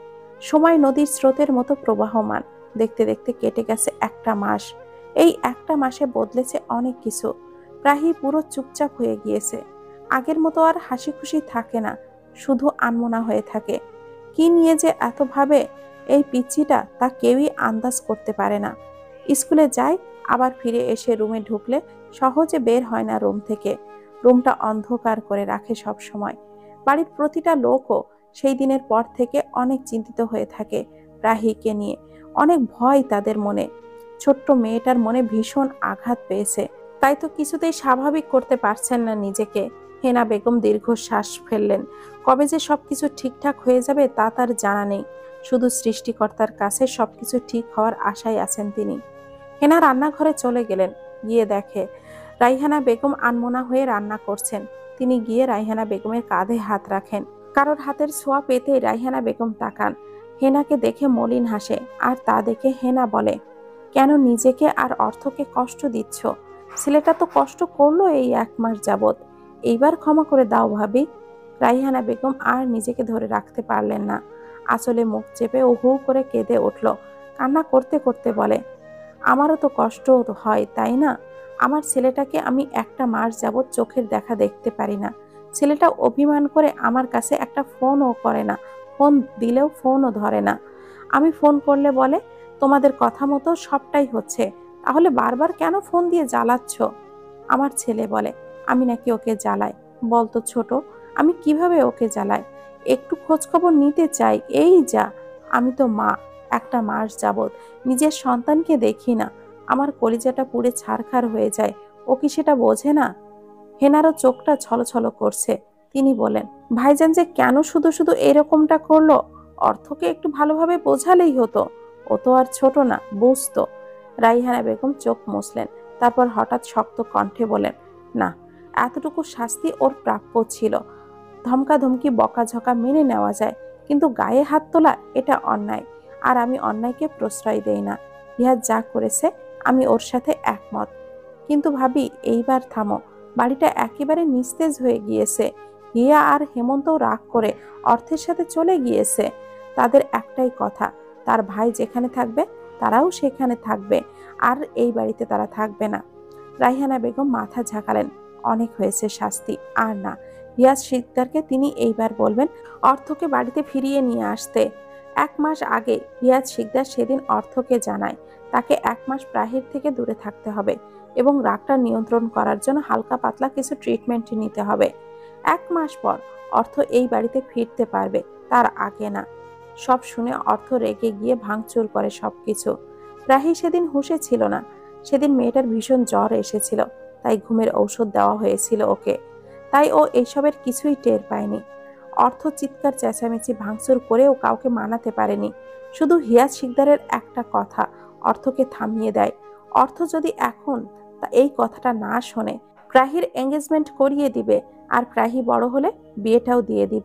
সময় নদীর স্রোতের মতো প্রবাহমান। দেখতে দেখতে কেটে গেছে একটা মাস। এই একটা মাসে বদলেছে অনেক কিছু। প্রাহি পুরো চুপচাপ হয়ে গিয়েছে। আগের মতো আর হাসি খুশি থাকে না, শুধু আনমনা হয়ে থাকে। কি নিয়ে যে এত ভাবে এই পিচ্চিটা, তা কেউই আন্দাজ করতে পারে না। স্কুলে যায়, আবার ফিরে এসে রুমে ঢুকলে সহজে বের হয় না রুম থেকে। রুমটা অন্ধকার করে রাখে সব সময়। বাড়ির প্রতিটা লোকও সেই দিনের পর থেকে অনেক চিন্তিত হয়ে থাকে প্রাহিকে নিয়ে। অনেক ভয় তাদের মনে। ছোট্ট মেয়েটার মনে ভীষণ আঘাত পেয়েছে, তাই তো কিছুতেই স্বাভাবিক করতে পারছেন না নিজেকে। হেনা বেগম দীর্ঘশ্বাস ফেললেন। কবে যে সবকিছু ঠিকঠাক হয়ে যাবে তা তার জানা নেই। শুধু সৃষ্টিকর্তার কাছে সবকিছু ঠিক হওয়ার আশায় আছেন তিনি। হেনা রান্নাঘরে চলে গেলেন। গিয়ে দেখে রাইহানা বেগম আনমনা হয়ে রান্না করছেন। তিনি গিয়ে রাইহানা বেগমের কাঁধে হাত রাখেন। কারোর হাতের ছোঁয়া পেতেই রাইহানা বেগম তাকান। হেনাকে দেখে মলিন হাসে, আর তা দেখে হেনা বলে, কেন নিজেকে আর অর্থকে কষ্ট দিচ্ছ? ছেলেটা তো কষ্ট করলো এই 1 মাস যাবৎ। এইবার ক্ষমা করে দাও ভাবি। রাইহানা বেগম আর নিজেকে ধরে রাখতে পারলেন না। আঁচলে মুখ চেপে ও হু করে কেঁদে উঠল। কান্না করতে করতে বলে, আমারও তো কষ্ট হয়, তাই না? আমার ছেলেটাকে আমি 1টা মাস যাবৎ চোখের দেখা দেখতে পারি না। ছেলেটা অভিমান করে আমার কাছে একটা ফোনও করে না। ফোন দিলেও ফোনও ধরে না। আমি ফোন করলে বলে, তোমাদের কথা মতো সবটাই হচ্ছে, তাহলে বারবার কেন ফোন দিয়ে জ্বালাচ্ছ? আমার ছেলে বলে, আমি নাকি ওকে জ্বালাই? বলতো ছোট, আমি কিভাবে ওকে জ্বালাই? একটু খোঁজখবর নিতে চাই, এই যা। আমি তো মা, 1টা মাস যাবৎ নিজের সন্তানকে দেখি না। আমার কলিজাটা পুড়ে ছারখার হয়ে যায়। ও কি সেটা বোঝে না? হেনারও চোখটা ছলছল করছে। তিনি বলেন, ভাইজান যে কেন শুধু শুধু এরকমটা করলো? অর্থকে একটু ভালোভাবে বোঝালেই হতো। ও তো আর ছোট না, বুঝতো। রাইহানা বেগম চোখ মুছলেন। তারপর হঠাৎ শক্ত কণ্ঠে বলেন, না, এতটুকু শাস্তি ওর প্রাপ্য ছিল। ধমকাধমকি বকাঝকা মেনে নেওয়া যায়, কিন্তু গায়ে হাত তোলা এটা অন্যায়। আর আমি অন্যায়কে প্রশ্রয় দেই না। রিয়াজ যা করেছে আমি ওর সাথে একমত। কিন্তু ভাবি, এইবার থামো। বাড়িটা একেবারে নিস্তেজ হয়ে গিয়েছে। রিয়া আর হেমন্তও রাগ করে অর্থের সাথে চলে গিয়েছে। তাদের একটাই কথা, তার ভাই যেখানে থাকবে তারাও সেখানে থাকবে, আর এই বাড়িতে তারা থাকবে না। রাইহানা বেগম মাথা ঝাঁকালেন। অনেক হয়েছে শাস্তি, আর না। রিয়াজ শিকদারকে তিনি এইবার বলবেন অর্থকে বাড়িতে ফিরিয়ে নিয়ে আসতে। 1 মাস আগে রিয়াজ শিকদার সেদিন অর্থকে জানায় তাকে 1 মাস প্রাহির থেকে দূরে থাকতে হবে এবং রাগটা নিয়ন্ত্রণ করার জন্য হালকা পাতলা কিছু ট্রিটমেন্ট নিতে হবে। 1 মাস পর অর্থ এই বাড়িতে ফিরতে পারবে, তার আগে না। সব শুনে অর্থ রেগে গিয়ে ভাঙচুর করে সবকিছু। প্রাহি সেদিন হুঁশে ছিল না। সেদিন মেয়েটার ভীষণ জ্বর এসেছিল, তাই ঘুমের ঔষধ দেওয়া হয়েছিল ওকে। তাই ও এইসবের কিছুই টের পায়নি। অর্থ চিৎকার চেঁচামেচি ভাঙচুর করেও কাউকে মানাতে পারেনি। শুধু হিয়াজ শিকদারের একটা কথা অর্থকে থামিয়ে দেয়। অর্থ যদি এখন এই কথাটা না শোনে, প্রাহির এঙ্গেজমেন্ট করিয়ে দিবে, আর প্রাহি বড় হলে বিয়েটাও দিয়ে দিবেন।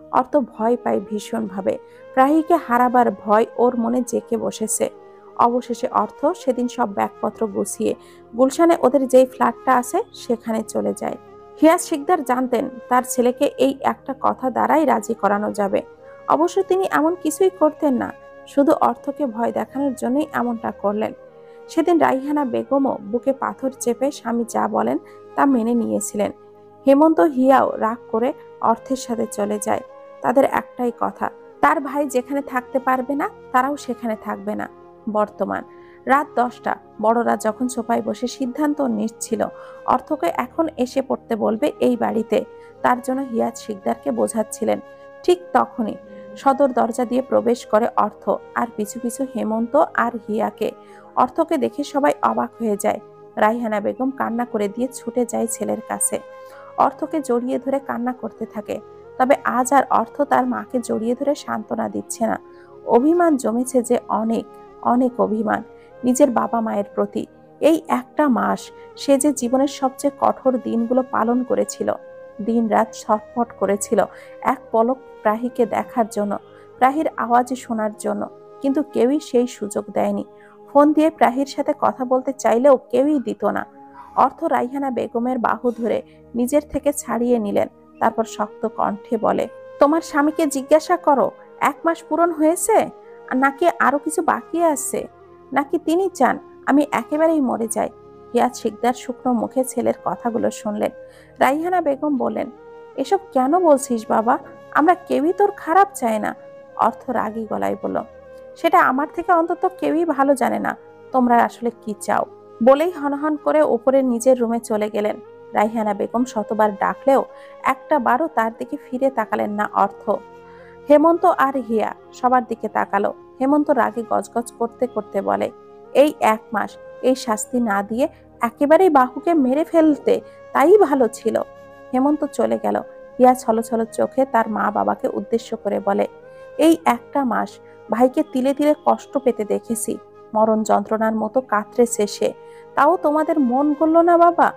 অর্থ ভয় পায় ভীষণভাবে। প্রাহীকে হারাবার ভয় ওর মনে জেঁকে বসেছে। অবশেষে অর্থ সেদিন সব ব্যাগপত্র গুছিয়ে গুলশানে ওদের যেই ফ্ল্যাটটা আছে সেখানে চলে যায়। হিয়াজ শিকদার জানতেন তার ছেলেকে এই একটা কথা দ্বারাই রাজি করানো যাবে। অবশ্য তিনি এমন কিছুই করতেন না, শুধু অর্থকে ভয় দেখানোর জন্যই এমনটা করলেন। সেদিন রাইহানা বেগমও বুকে পাথর চেপে স্বামী যা বলেন তা মেনে নিয়েছিলেন। হেমন্ত হিয়াও রাগ করে অর্থের সাথে চলে যায়। তাদের একটাই কথা, তার ভাই যেখানে থাকতে পারবে না তারাও সেখানে থাকবে না। বর্তমান রাত 10টা। বড়রা যখন সোফায় বসে সিদ্ধান্ত নিচ্ছিল অর্থকে এখন এসে পড়তে বলবে এই বাড়িতে, তার জন্য হিয়াজ শিকদারকে বোঝাচ্ছিলেন, ঠিক তখনই সদর দরজা দিয়ে প্রবেশ করে অর্থ, আর পিছু পিছু হেমন্ত আর হিয়াকে। অর্থকে দেখে সবাই অবাক হয়ে যায়। রাইহানা বেগম কান্না করে দিয়ে ছুটে যায় ছেলের কাছে। অর্থকে জড়িয়ে ধরে কান্না করতে থাকে। তবে আজ আর অর্থ তার মাকে জড়িয়ে ধরে সান্ত্বনা দিচ্ছে না। অভিমান জমেছে যে, অনেক অনেক অভিমান নিজের বাবা মায়ের প্রতি। এই একটা মাস সে যে জীবনের সবচেয়ে কঠোর দিনগুলো পালন করেছিল, দিন রাত ছটফট করেছিল এক পলক প্রাহীকে দেখার জন্য, প্রাহীর আওয়াজ শোনার জন্য, কিন্তু কেউই সেই সুযোগ দেয়নি। ফোন দিয়ে প্রাহীর সাথে কথা বলতে চাইলেও কেউই দিত না। অর্থ রাইহানা বেগমের বাহু ধরে নিজের থেকে ছাড়িয়ে নিলেন, তারপর শক্ত কণ্ঠে বলে, তোমার স্বামীকে জিজ্ঞাসা করো 1 মাস পূরণ হয়েছে, নাকি আরো কিছু বাকি আছে, নাকি তিনি চান আমি একেবারেই মরে যাই। হিয়াজ শিকদার শুকনো মুখে ছেলের কথাগুলো শুনলেন। রাইহানা বেগম বললেন, এসব কেন বলছিস বাবা, আমরা কেউই তোর খারাপ চাই না। অর্থ রাগী গলায় বলল, সেটা আমার থেকে অন্তত কেউই ভালো জানে না তোমরা আসলে কি চাও। বলেই হনহন করে উপরে নিজের রুমে চলে গেলেন। রাইহানা বেগম শতবার ডাকলেও একটা বারও তার দিকে ফিরে তাকালেন না অর্থ। হেমন্ত আর হিয়া সবার দিকে তাকালো। হেমন্ত রাগে গজগজ করতে করতে বলে, এই 1 মাস এই শাস্তি না দিয়ে একেবারেই বাহুকে মেরে ফেলতে, তাই ভালো ছিল। হেমন্ত চলে গেল। হিয়া ছলছল চোখে তার মা বাবাকে উদ্দেশ্য করে বলে, এই একটা মাস ভাইকে তিলে তিলে কষ্ট পেতে দেখেছি, মরণ যন্ত্রণার মতো কাতরেছে সে, তাও তোমাদের মন গড়ল না বাবা।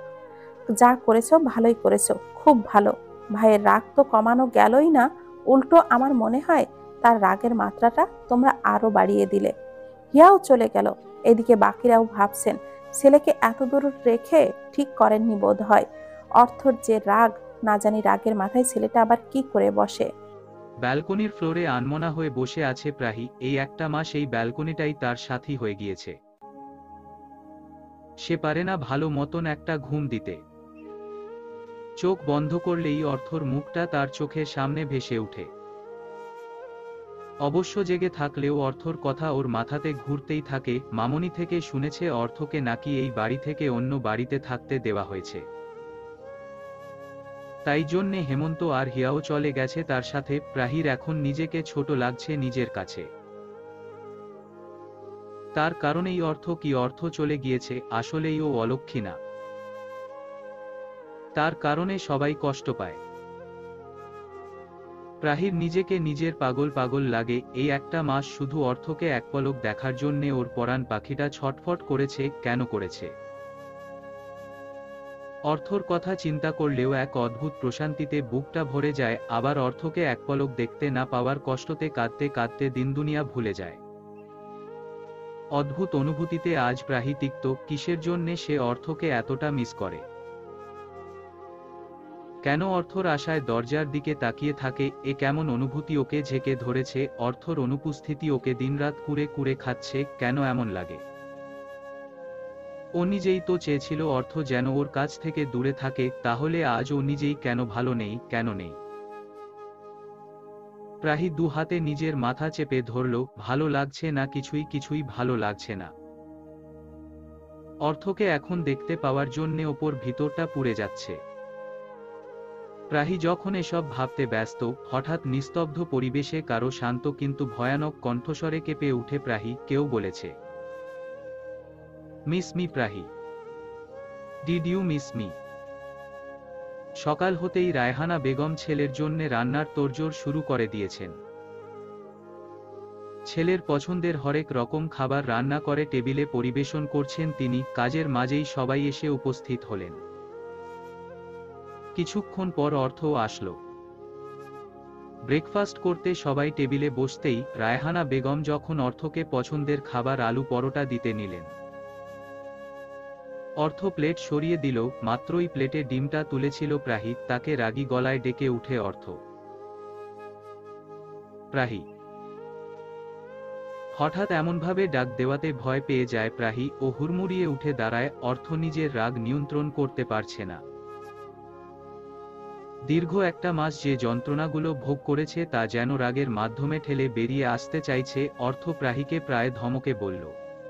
যা করেছো ভালোই করেছো, খুব ভালো। ভাইয়ের রাগ তো কমানো গেলই না, উল্টো আমার মনে হয় তার রাগের মাত্রাটা তোমরা আরো বাড়িয়ে দিলে। হিয়াও চলে গেল। এদিকে বাকিরাও ভাবছেন ছেলেকে এত দূর রেখে ঠিক করেননি বোধ হয়। অর্থর যে রাগ, না জানি রাগের মাথায় ছেলেটা আবার কি করে বসে। ব্যালকনির ফ্লোরে আনমনা হয়ে বসে আছে প্রাহী। এই একটা মাস এই ব্যালকনিটাই তার সাথী হয়ে গিয়েছে। সে পারে না ভালো মতন একটা ঘুম দিতে। চোখ বন্ধ করলেই অর্থর মুখটা তার চোখের সামনে ভেসে ওঠে। অবশ্য জেগে থাকলেও অর্থর কথা ওর মাথাতে ঘুরতেই থাকে। মামনি থেকে শুনেছে অর্থকে নাকি এই বাড়ি থেকে অন্য বাড়িতে থাকতে দেওয়া হয়েছে। তাই জন্যে হেমন্ত আর হিয়াও চলে গেছে তার সাথে। প্রাহীর এখন নিজেকে ছোট লাগছে নিজের কাছে। তার কারণেই অর্থ চলে গিয়েছে, আসলেই ও অলক্ষী না। তার কারণে সবাই কষ্ট পায়। প্রাহীর নিজেকে নিজের পাগল পাগল লাগে। এই একটা মাস শুধু অর্থকে এক পলক দেখার জন্যে ওর পরাণ পাখিটা ছটফট করেছে। কেন করেছে? অর্থর কথা চিন্তা করলেও এক অদ্ভুত প্রশান্তিতে বুকটা ভরে যায়। আবার অর্থকে এক পলক দেখতে না পাওয়ার কষ্টতে কাঁদতে কাঁদতে দিনদুনিয়া ভুলে যায়। অদ্ভুত অনুভূতিতে আজ প্রাহী তিক্ত। কিসের জন্যে সে অর্থকে এতটা মিস করে? কেন অর্থর আশায় দরজার দিকে তাকিয়ে থাকে? এ কেমন অনুভূতি ওকে ঝেঁকে ধরেছে? অর্থর অনুপস্থিতি ওকে দিনরাত কুরে কুরে খাচ্ছে। কেন এমন লাগে? ও নিজেই তো চেয়েছিল অর্থ যেন ওর কাছ থেকে দূরে থাকে, তাহলে আজ ও নিজেই কেন ভালো নেই? কেন নেই? প্রাহী দু হাতে নিজের মাথা চেপে ধরল। ভালো লাগছে না, কিছুই ভালো লাগছে না। অর্থকে এখন দেখতে পাওয়ার জন্যে ওপর ভিতরটা পুড়ে যাচ্ছে। প্রাহী যখন এসব ভাবতে ব্যস্ত, হঠাৎ নিস্তব্ধ পরিবেশে কারো শান্ত কিন্তু ভয়ানক কণ্ঠস্বরে কেঁপে উঠে প্রাহী। কেউ বলেছে, miss me Prahi, did you miss me? সকাল হতেই রায়হানা বেগম ছেলের জন্যে রান্নার তোড়জোড় শুরু করে দিয়েছেন। ছেলের পছন্দের হরেক রকম খাবার রান্না করে টেবিলে পরিবেশন করছেন তিনি। কাজের মাঝেই সবাই এসে উপস্থিত হলেন। কিছুক্ষণ পর অর্থও আসলো। ব্রেকফাস্ট করতে সবাই টেবিলে বসতেই রায়হানা বেগম যখন অর্থকে পছন্দের খাবার আলু পরোটা দিতে নিলেন। অর্থ প্লেট সরিয়ে দিল, মাত্রই প্লেটে ডিমটা তুলেছিল প্রাহি, তাকে রাগী গলায় ডেকে উঠে অর্থ। প্রাহি। হঠাৎ এমনভাবে ডাক দেওয়াতে ভয় পেয়ে যায় প্রাহি ও হুড়মুড়িয়ে উঠে দাঁড়ায়। অর্থ নিজের রাগ নিয়ন্ত্রণ করতে পারছে না। দীর্ঘ একটা মাস যে যন্ত্রণাগুলো ভোগ করেছে তা যেন রাগের মাধ্যমে ঠেলে বেরিয়ে আসতে চাইছে। অর্থ প্রাহিকে প্রায় ধমকে বলল,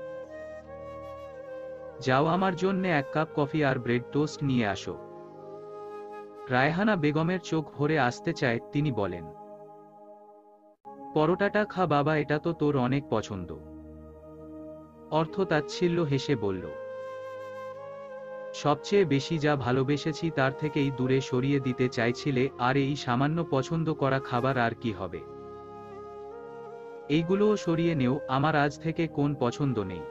যাও, আমার জন্য 1 কাপ কফি আর ব্রেড টোস্ট নিয়ে আসো। রায়হানা বেগমের চোখ ভরে আসতে চায়, তিনি বলেন, পরোটাটা খা বাবা, এটা তো তোর অনেক পছন্দ। অর্থ তাচ্ছিল্য হেসে বলল, সবচেয়ে বেশি যা ভালোবেসেছি তার থেকেই দূরে সরিয়ে দিতে চাইছিলে, আর এই সামান্য পছন্দ করা খাবার আর কি হবে? এইগুলোও সরিয়ে নেও, আমার আজ থেকে কোন পছন্দ নেই।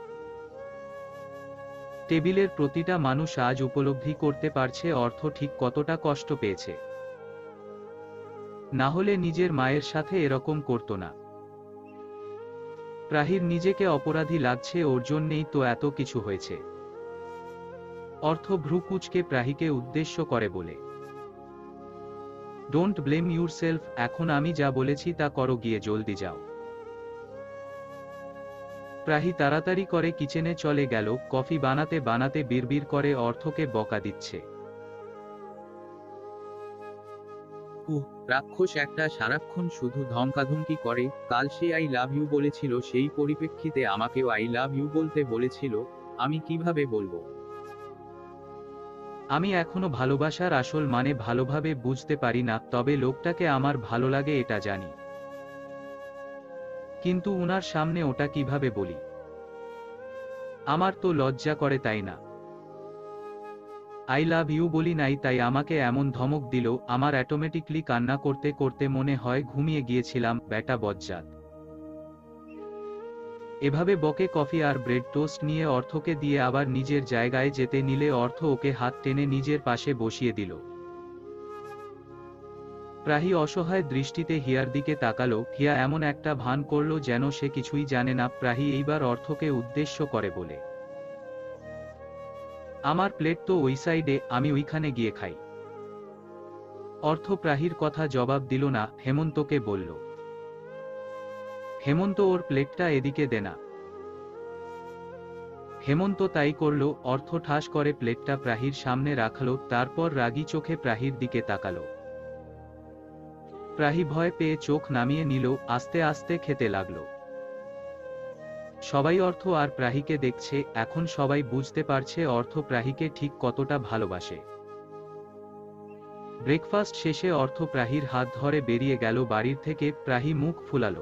টেবিলের প্রতিটা মানুষ আজ উপলব্ধি করতে পারছে অর্থ ঠিক কতটা কষ্ট পেয়েছে। না হলে নিজের মায়ের সাথে এরকম করতো না। প্রাহির নিজেকে অপরাধী লাগছে, ওর জন্যেই তো এত কিছু হয়েছে। অর্থ ভ্রু কুঁচকে প্রাহিকে উদ্দেশ্য করে বলে, ডোন্ট ব্লেম ইউরসেলফ, এখন আমি যা বলেছি তা করো, গিয়ে জলদি যাও। প্রাহি তাড়াতাড়ি করে কিচেনে চলে গেল। কফি বানাতে বানাতে বিড়বিড় করে অর্থকে বকা দিচ্ছে। রাক্ষস একটা, সারাক্ষণ শুধু ধমকাধমকি করে। কাল সে আই লাভ ইউ বলেছিল, সেই পরিপ্রেক্ষিতে আমাকেও আই লাভ ইউ বলতে বলেছিল, আমি কিভাবে বলবো? আমি এখনো ভালোবাসার আসল মানে ভালোভাবে বুঝতে পারি না, তবে লোকটাকে আমার ভালো লাগে এটা জানি। কিন্তু উনার সামনে ওটা কিভাবে বলি? আমার তো লজ্জা করে, তাই না? আই লাভ ইউ বলি নাই, তাই আমাকে এমন ধমক দিল। আমার অটোমেটিকলি কান্না করতে করতে মনে হয় ঘুমিয়ে গিয়েছিলাম, ব্যাটা বজ্জাত। এভাবে বকে কফি আর ব্রেড টোস্ট নিয়ে অর্থকে দিয়ে আবার নিজের জায়গায় যেতে নিলে অর্থ ওকে হাত টেনে নিজের পাশে বসিয়ে দিল। প্রাহি অসহায় দৃষ্টিতে হিয়ার দিকে তাকালো। হিয়া এমন একটা ভান করল যেন সে কিছুই জানে না। প্রাহি এইবার অর্থকে উদ্দেশ্য করে বলে, আমার প্লেট তো ওই সাইডে, আমি ওইখানে গিয়ে খাই। অর্থ প্রাহির কথা জবাব দিল না, হেমন্তকে বলল, হেমন্ত, ওর প্লেটটা এদিকে দে না। হেমন্ত তাই করল। অর্থ ঠাস করে প্লেটটা প্রাহির সামনে রাখল, তারপর রাগী চোখে প্রাহির দিকে তাকালো। প্রাহি ভয় পেয়ে চোখ নামিয়ে নিল, আস্তে আস্তে খেতে লাগল। সবাই অর্থ আর প্রাহিকে দেখছে। এখন সবাই বুঝতে পারছে অর্থ প্রাহিকে ঠিক কতটা ভালোবাসে। ব্রেকফাস্ট শেষে অর্থ প্রাহির হাত ধরে বেরিয়ে গেল বাড়ির থেকে। প্রাহি মুখ ফুলালো।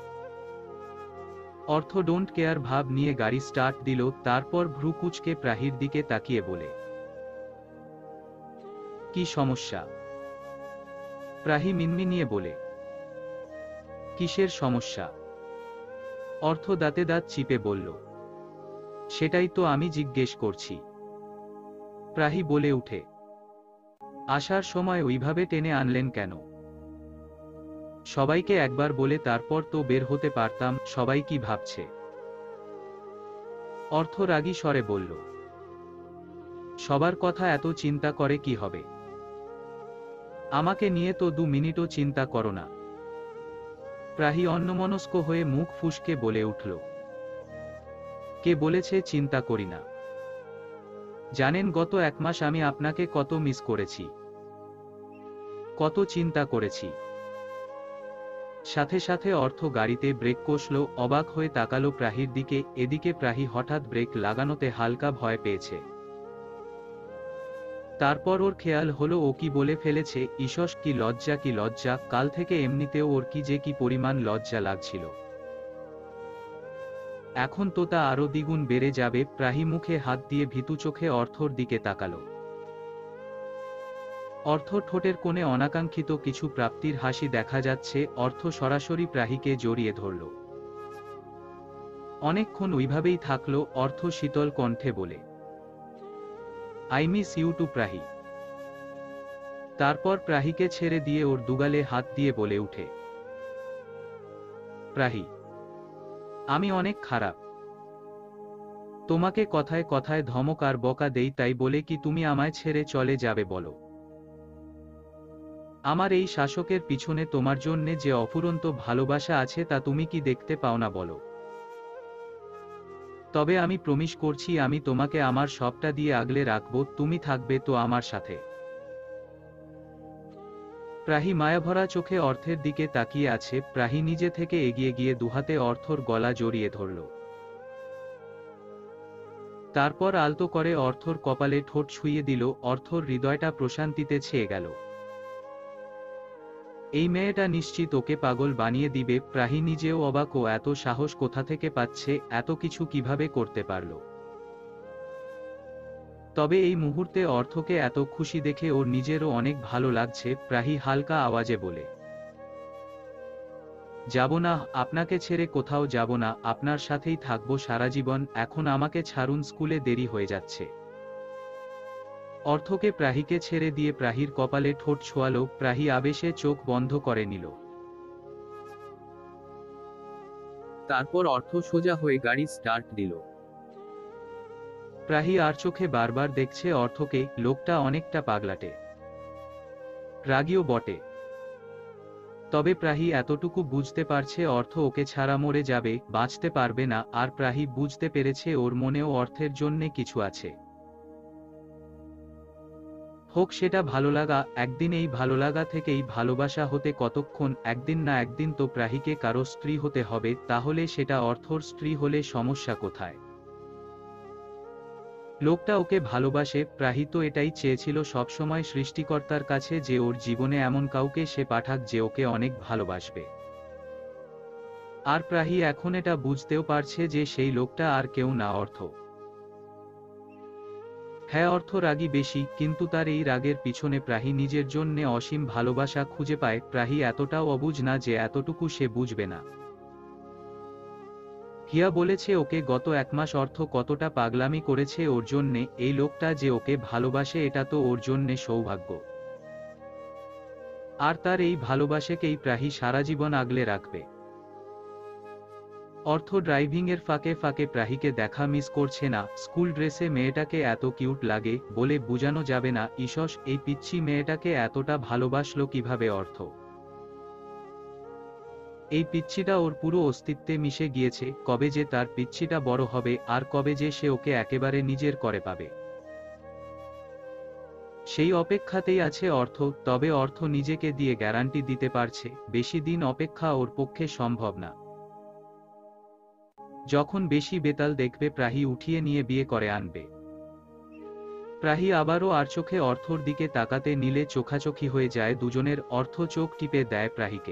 অর্থ ডোন্ট কেয়ার ভাব নিয়ে গাড়ি স্টার্ট দিল, তারপর ভ্রু কুঁচকে প্রাহির দিকে তাকিয়ে বলে, কি সমস্যা? প্রাহি মিনমিনিয়ে বলে, কিসের সমস্যা? অর্থ দাঁতে দাঁত চিপে বলল, সেটাই তো আমি জিজ্ঞেস করছি। প্রাহি বলে উঠে, আসার সময় ওইভাবে টেনে আনলেন কেন? সবাইকে একবার বলে তারপর তো বের হতে পারতাম, সবাই কি ভাবছে? অর্থ রাগী স্বরে বলল, সবার কথা এত চিন্তা করে কি হবে? আমাকে নিয়ে তো 2 মিনিটও চিন্তা করো না। প্রাহি অন্যমনস্ক হয়ে মুখ ফুসকে বলে উঠল, কে বলেছে চিন্তা করি না? জানেন গত 1 মাস আমি আপনাকে কত মিস করেছি, কত চিন্তা করেছি। সাথে সাথে অর্থ গাড়িতে ব্রেক কষল। অবাক হয়ে তাকালো প্রাহির দিকে। এদিকে প্রাহি হঠাৎ ব্রেক লাগানোতে হালকা ভয় পেয়েছে। তারপর ওর খেয়াল হলো ও কি বলে ফেলেছে। ইসস, কি লজ্জা, কি লজ্জা! কাল থেকে এমনিতেও ওর কি পরিমাণ লজ্জা লাগছিল, এখন তো তা আরো দ্বিগুণ বেড়ে যাবে। প্রাহি মুখে হাত দিয়ে ভীতু চোখে অর্থর দিকে তাকালো। অর্থ ঠোঁটের কোণে অনাকাঙ্ক্ষিত কিছু প্রাপ্তির হাসি দেখা যাচ্ছে। অর্থ সরাসরি প্রাহিকে জড়িয়ে ধরল। অনেকক্ষণ ওইভাবেই থাকলো। অর্থ শীতল কণ্ঠে বলে, I miss you too Prahi. তারপর প্রাহিকে ছেড়ে দিয়ে ওর দুগালে হাত দিয়ে বলে উঠে, প্রাহি, আমি অনেক খারাপ। তোমাকে কথায় কথায় ধমক আর বকা দেই, তাই বলে কি তুমি আমায় ছেড়ে চলে যাবে বলো? আমার এই শাসকের পিছনে তোমার জন্যে যে অফুরন্ত ভালোবাসা আছে তা তুমি কি দেখতে পাও না বলো? তবে আমি প্রমিস করছি আমি তোমাকে আমার সবটা দিয়ে আগলে রাখবো, তুমি থাকবে তো আমার সাথে। প্রাহি মায়াভরা চোখে অর্থের দিকে তাকিয়ে আছে। প্রাহি নিজে থেকে এগিয়ে গিয়ে দুহাতে অর্থর গলা জড়িয়ে ধরল। তারপর আলতো করে অর্থর কপালে ঠোঁট ছুঁয়ে দিল। অর্থর হৃদয়টা প্রশান্তিতে ছেয়ে গেল। এই মেয়েটা নিশ্চিত ওকে পাগল বানিয়ে দিবে। প্রাহি নিজেও অবাক, ও এত সাহস কোথা থেকে পাচ্ছে, এত কিছু কিভাবে করতে পারল। তবে এই মুহূর্তে অর্থকে এত খুশি দেখে ওর নিজেরও অনেক ভালো লাগছে। প্রাহি হালকা আওয়াজে বলে, যাব না, আপনাকে ছেড়ে কোথাও যাব না, আপনার সাথেই থাকবো সারা জীবন। এখন আমাকে ছাড়ুন, স্কুলে দেরি হয়ে যাচ্ছে। অর্থকে প্রাহিকে ছেড়ে দিয়ে প্রাহির কপালে ঠোঁট ছোঁয়ালো। প্রাহি আবেশে চোখ বন্ধ করে নিল। তারপর অর্থ সোজা হয়ে গাড়ি স্টার্ট দিল। প্রাহি আর চোখে বারবার দেখছে অর্থকে। লোকটা অনেকটা পাগলাটে, রাগীও বটে। তবে প্রাহি এতটুকু বুঝতে পারছে অর্থ ওকে ছাড়া মরে যাবে, বাঁচতে পারবে না। আর প্রাহি বুঝতে পেরেছে ওর মনেও অর্থের জন্যে কিছু আছে। হোক সেটা ভালোলাগা, একদিন এই ভালোলাগা থেকেই ভালোবাসা হতে কতক্ষণ। একদিন না একদিন তো প্রাহিকে কারো স্ত্রী হতে হবে। তাহলে সেটা অর্থর স্ত্রী হলে সমস্যা কোথায়? লোকটা ওকে ভালোবাসে। প্রাহি তো এটাই চেয়েছিল সবসময় সৃষ্টিকর্তার কাছে, যে ওর জীবনে এমন কাউকে সে পাঠাক যে ওকে অনেক ভালোবাসবে। আর প্রাহি এখন এটা বুঝতেও পারছে যে সেই লোকটা আর কেউ না, অর্থ। হ্যাঁ, অর্থ রাগী বেশি, কিন্তু তার এই রাগের পিছনে প্রাহি নিজের জন্যে অসীম ভালোবাসা খুঁজে পায়। প্রাহি এতটাও অবুঝ না যে এতটুকু সে বুঝবে না। হিয়া বলেছে ওকে গত 1 মাস অর্থ কতটা পাগলামি করেছে ওর জন্যে। এই লোকটা যে ওকে ভালোবাসে এটা তো ওর জন্যে সৌভাগ্য। আর তার এই ভালোবাসাকেই প্রাহি সারা জীবন আগলে রাখবে। অর্থ ড্রাইভিং এর ফাঁকে ফাঁকে প্রাহিকে দেখা মিস করছে না। স্কুল ড্রেসে মেয়েটাকে এত কিউট লাগে, বলে বোঝানো যাবে না। ইসস, এই পিচ্চি মেয়েটাকে এতটা ভালোবাসলো কিভাবে অর্থ? এই পিচ্চিটা ওর পুরো অস্তিত্বে মিশে গিয়েছে। কবে যে তার পিচ্চিটা বড় হবে, আর কবে যে সে ওকে একেবারে নিজের করে পাবে, সেই অপেক্ষাতেই আছে অর্থ। তবে অর্থ নিজেকে দিয়ে গ্যারান্টি দিতে পারছে বেশি দিন অপেক্ষা ওর পক্ষে সম্ভব না। যখন বেশি বেতাল দেখবে প্রাহি উঠিয়ে নিয়ে বিয়ে করে আনবে। প্রাহি আবারও আর চোখে অর্থর দিকে তাকাতে নিলে চোখাচোখি হয়ে যায় দুজনের। অর্থ চোখ টিপে দেয় প্রাহিকে।